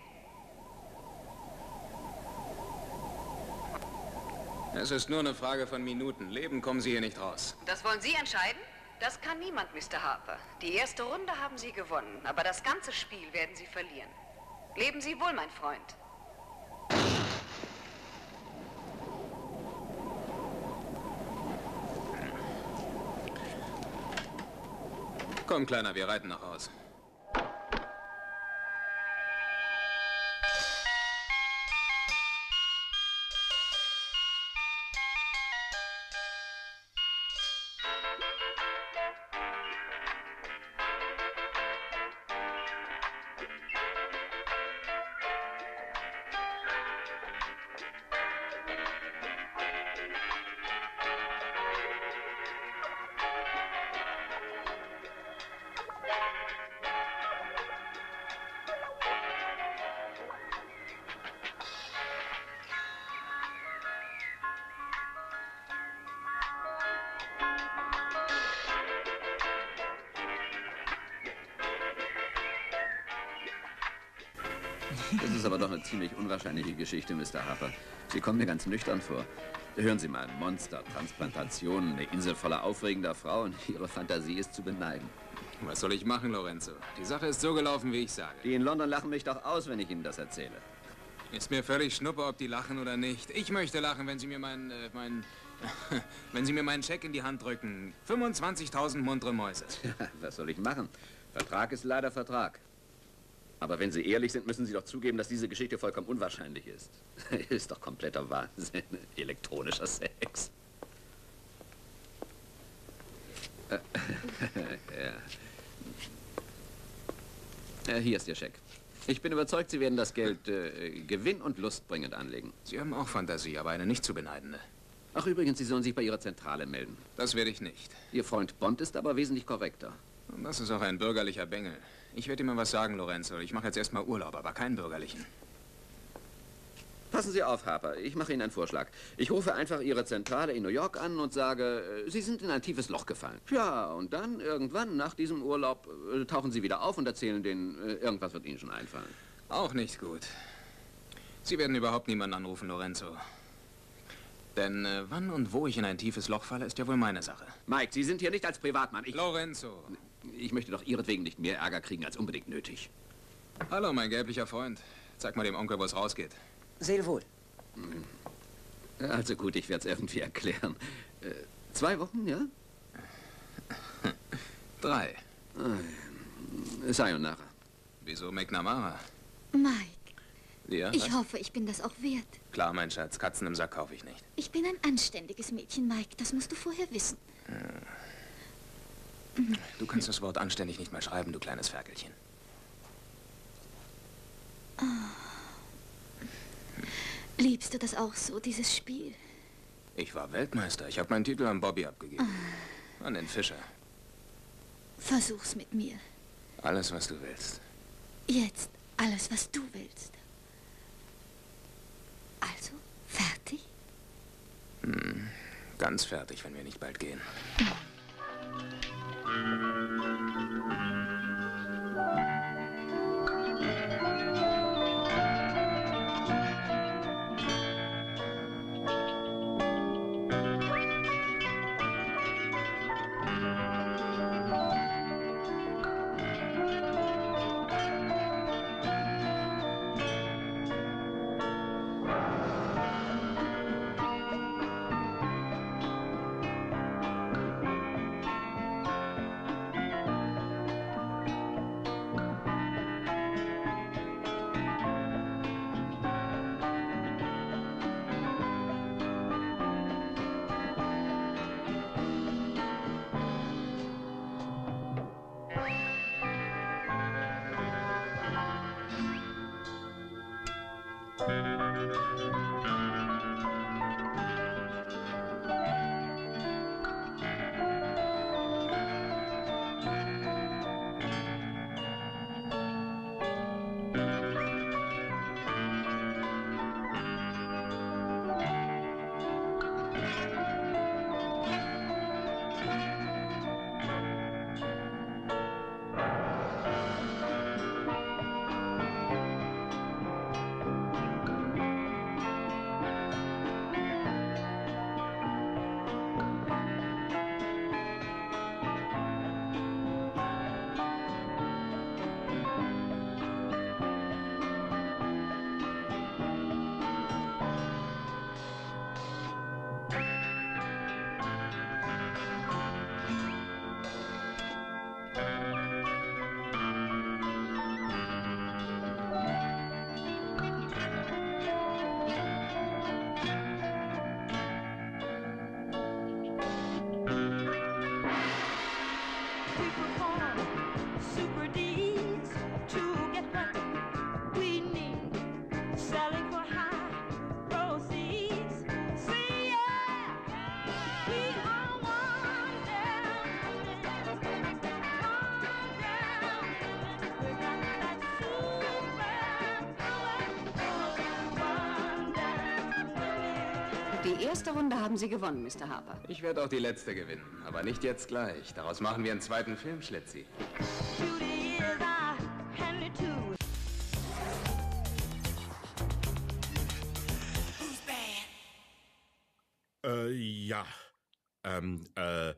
Es ist nur eine Frage von Minuten. Leben kommen Sie hier nicht raus. Das wollen Sie entscheiden? Das kann niemand, Mister Harper. Die erste Runde haben Sie gewonnen, aber das ganze Spiel werden Sie verlieren. Leben Sie wohl, mein Freund. Komm, Kleiner, wir reiten nach Haus. Das ist aber doch eine ziemlich unwahrscheinliche Geschichte, Mister Harper. Sie kommen mir ganz nüchtern vor. Hören Sie mal, Monster, Transplantationen, eine Insel voller aufregender Frauen. Ihre Fantasie ist zu beneiden. Was soll ich machen, Lorenzo? Die Sache ist so gelaufen, wie ich sage. Die in London lachen mich doch aus, wenn ich Ihnen das erzähle. Ist mir völlig schnuppe, ob die lachen oder nicht. Ich möchte lachen, wenn Sie mir meinen, äh, meinen, wenn Sie mir meinen Scheck in die Hand drücken. fünfundzwanzigtausend muntere Mäuse. Ja, was soll ich machen? Vertrag ist leider Vertrag. Aber wenn Sie ehrlich sind, müssen Sie doch zugeben, dass diese Geschichte vollkommen unwahrscheinlich ist. Ist doch kompletter Wahnsinn. Elektronischer Sex. Äh, ja. Äh, hier ist Ihr Scheck. Ich bin überzeugt, Sie werden das Geld äh, gewinn- und lustbringend anlegen. Sie haben auch Fantasie, aber eine nicht zu beneidende. Ach, übrigens, Sie sollen sich bei Ihrer Zentrale melden. Das werde ich nicht. Ihr Freund Bond ist aber wesentlich korrekter. Und das ist auch ein bürgerlicher Bengel. Ich werde Ihnen mal was sagen, Lorenzo. Ich mache jetzt erstmal Urlaub, aber keinen bürgerlichen. Passen Sie auf, Harper. Ich mache Ihnen einen Vorschlag. Ich rufe einfach Ihre Zentrale in New York an und sage, Sie sind in ein tiefes Loch gefallen. Ja, und dann irgendwann nach diesem Urlaub äh, tauchen Sie wieder auf und erzählen denen, äh, irgendwas wird Ihnen schon einfallen. Auch nicht gut. Sie werden überhaupt niemanden anrufen, Lorenzo. Denn äh, wann und wo ich in ein tiefes Loch falle, ist ja wohl meine Sache. Mike, Sie sind hier nicht als Privatmann. Ich... Lorenzo! Ich möchte doch Ihretwegen nicht mehr Ärger kriegen als unbedingt nötig. Hallo, mein gelblicher Freund. Sag mal dem Onkel, wo es rausgeht. Seel wohl. Also gut, ich werde es irgendwie erklären. Äh, zwei Wochen, ja? Drei. Ah, Sayonara. Wieso McNamara? Mike, Ja, ich was? hoffe, ich bin das auch wert. Klar, mein Schatz. Katzen im Sack kaufe ich nicht. Ich bin ein anständiges Mädchen, Mike. Das musst du vorher wissen. Du kannst das Wort anständig nicht mehr schreiben, du kleines Ferkelchen. Oh. Liebst du das auch so, dieses Spiel? Ich war Weltmeister. Ich habe meinen Titel an Bobby abgegeben. An den Fischer. Versuch's mit mir. Alles, was du willst. Jetzt alles, was du willst. Also, fertig? Hm, ganz fertig, wenn wir nicht bald gehen. Die erste Runde haben Sie gewonnen, Mister Harper. Ich werde auch die letzte gewinnen, aber nicht jetzt gleich. Daraus machen wir einen zweiten Film, Schlitzi. Äh, ja. Ähm, äh,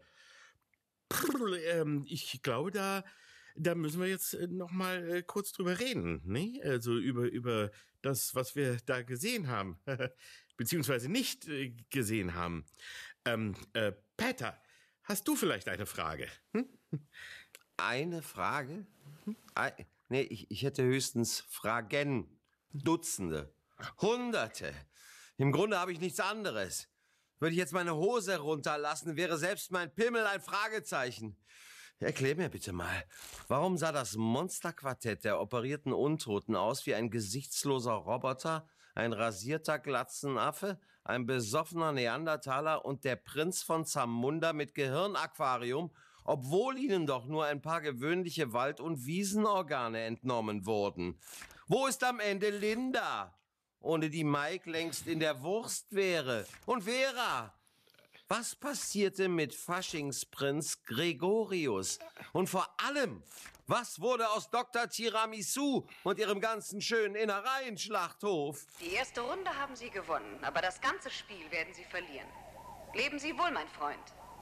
ähm, ich glaube, da, da müssen wir jetzt noch mal äh, kurz drüber reden, ne? Also über, über das, was wir da gesehen haben. Beziehungsweise nicht äh, gesehen haben. Ähm, äh, Peter, hast du vielleicht eine Frage? Hm? Eine Frage? Ein, nee, ich, ich hätte höchstens Fragen. Dutzende. Hunderte. Im Grunde habe ich nichts anderes. Würde ich jetzt meine Hose runterlassen, wäre selbst mein Pimmel ein Fragezeichen. Erklär mir bitte mal, warum sah das Monsterquartett der operierten Untoten aus wie ein gesichtsloser Roboter, ein rasierter Glatzenaffe, ein besoffener Neandertaler und der Prinz von Zamunda mit Gehirnaquarium, obwohl ihnen doch nur ein paar gewöhnliche Wald- und Wiesenorgane entnommen wurden? Wo ist am Ende Linda, ohne die Mike längst in der Wurst wäre? Und Vera? Was passierte mit Faschingsprinz Gregorius? Und vor allem, was wurde aus Doktor Tiramisu und ihrem ganzen schönen Innereien-Schlachthof? Die erste Runde haben Sie gewonnen, aber das ganze Spiel werden Sie verlieren. Leben Sie wohl, mein Freund.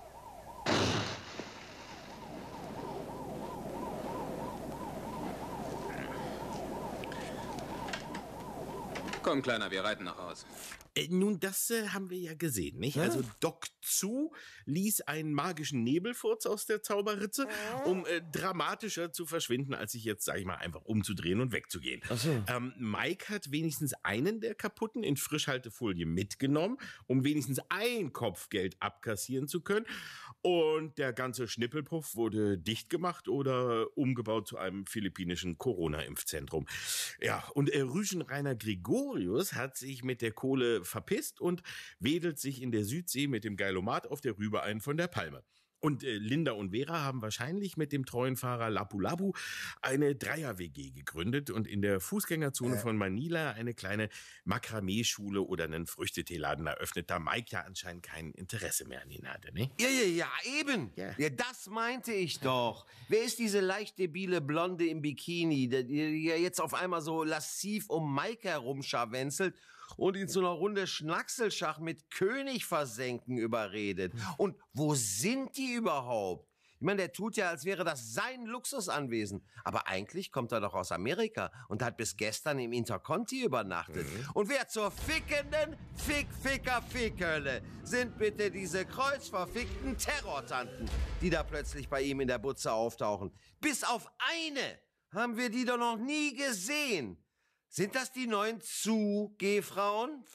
Komm, Kleiner, wir reiten nach Hause. Äh, nun, das äh, haben wir ja gesehen, nicht? Ja. Also Doc Zu ließ einen magischen Nebelfurz aus der Zauberritze, um äh, dramatischer zu verschwinden, als sich jetzt, sag ich mal, einfach umzudrehen und wegzugehen. Ach so. ähm, Mike hat wenigstens einen der kaputten in Frischhaltefolie mitgenommen, um wenigstens ein Kopfgeld abkassieren zu können. Und der ganze Schnippelpuff wurde dicht gemacht oder umgebaut zu einem philippinischen Corona-Impfzentrum. Ja, und äh, Rüschenrainer Gregorius hat sich mit der Kohle verpisst und wedelt sich in der Südsee mit dem Geilomat auf der Rübe ein von der Palme. Und äh, Linda und Vera haben wahrscheinlich mit dem treuen Fahrer Lapu Lapu eine Dreier-W G gegründet und in der Fußgängerzone äh. von Manila eine kleine Makramee-Schule oder einen Früchteteeladen eröffnet, da Mike ja anscheinend kein Interesse mehr an ihn hatte, ne? Ja, ja, ja, eben. Ja. Ja, das meinte ich doch. Wer ist diese leicht debile Blonde im Bikini, die, die jetzt auf einmal so lassiv um Mike herumscharwenzelt und ihn zu einer Runde Schnackselschach mit König versenken überredet? Und wo sind die überhaupt? Ich meine, der tut ja, als wäre das sein Luxusanwesen. Aber eigentlich kommt er doch aus Amerika und hat bis gestern im Interconti übernachtet. Mhm. Und wer zur fickenden Fick-Ficker-Fickhölle sind bitte diese kreuzverfickten Terrortanten, die da plötzlich bei ihm in der Butze auftauchen? Bis auf eine haben wir die doch noch nie gesehen. Sind das die neuen Zu-G-Frauen?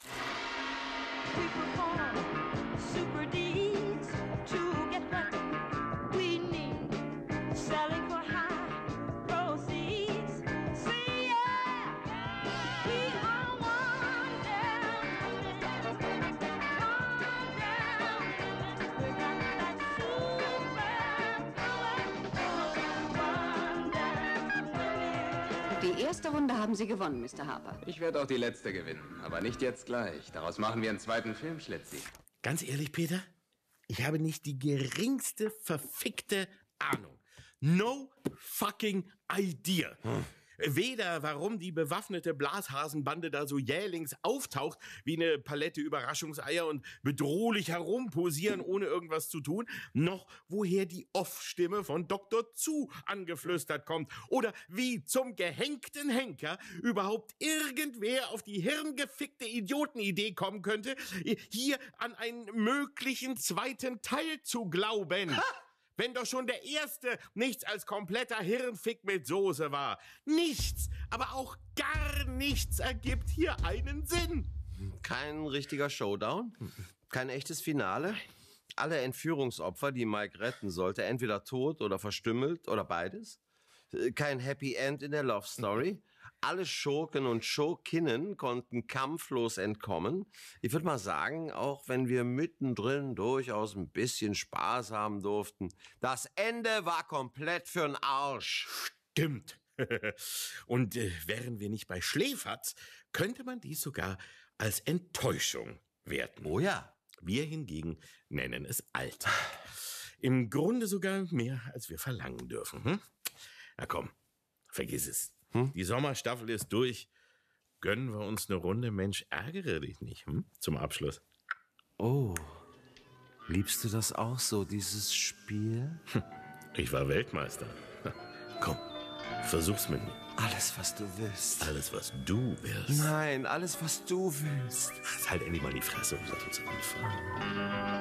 Die erste Runde haben Sie gewonnen, Mister Harper. Ich werde auch die letzte gewinnen, aber nicht jetzt gleich. Daraus machen wir einen zweiten Film, Schlitzi. Ganz ehrlich, Peter, ich habe nicht die geringste verfickte Ahnung. No fucking idea. Hm. Weder warum die bewaffnete Blashasenbande da so jählings auftaucht, wie eine Palette Überraschungseier und bedrohlich herumposieren, ohne irgendwas zu tun, noch woher die Off-Stimme von Doktor Zu angeflüstert kommt oder wie zum gehängten Henker überhaupt irgendwer auf die hirngefickte Idiotenidee kommen könnte, hier an einen möglichen zweiten Teil zu glauben. Ha! Wenn doch schon der erste nichts als kompletter Hirnfick mit Soße war. Nichts, aber auch gar nichts ergibt hier einen Sinn. Kein richtiger Showdown? Kein echtes Finale? Alle Entführungsopfer, die Mike retten sollte, entweder tot oder verstümmelt oder beides? Kein Happy End in der Love Story? Alle Schurken und Schurkinnen konnten kampflos entkommen. Ich würde mal sagen, auch wenn wir mittendrin durchaus ein bisschen Spaß haben durften, das Ende war komplett für'n Arsch. Stimmt. Und äh, wären wir nicht bei Schläferz, könnte man dies sogar als Enttäuschung werten. Oh ja. Wir hingegen nennen es Alltag. Im Grunde sogar mehr, als wir verlangen dürfen. Hm? Na komm, vergiss es. Hm? Die Sommerstaffel ist durch. Gönnen wir uns eine Runde Mensch, ärgere dich nicht, hm? Zum Abschluss. Oh, liebst du das auch so, dieses Spiel? Ich war Weltmeister. Komm, versuch's mit mir. Alles, was du willst. Alles, was du willst. Nein, alles, was du willst. Jetzt halt endlich mal die Fresse und lass uns anfangen.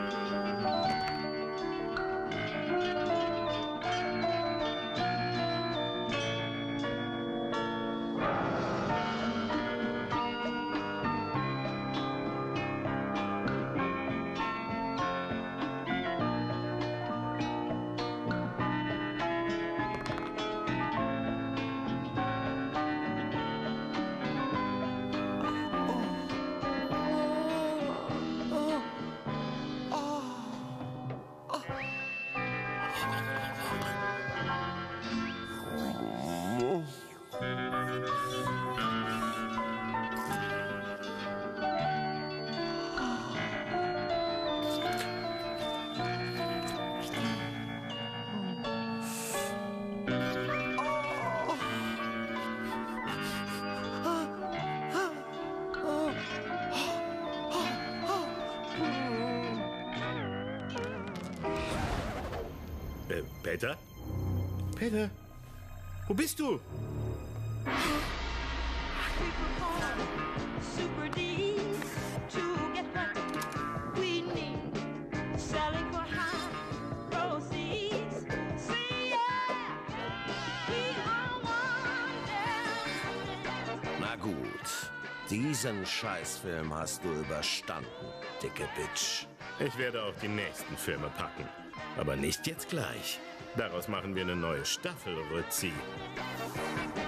Äh, Peter? Peter? Wo bist du? Super D's to get what we need. Selling for high proceeds. See ya, we are one. Na gut, diesen Scheißfilm hast du überstanden, dicke Bitch. Ich werde auch die nächsten Filme packen. Aber nicht jetzt gleich. Daraus machen wir eine neue Staffel, Rützi.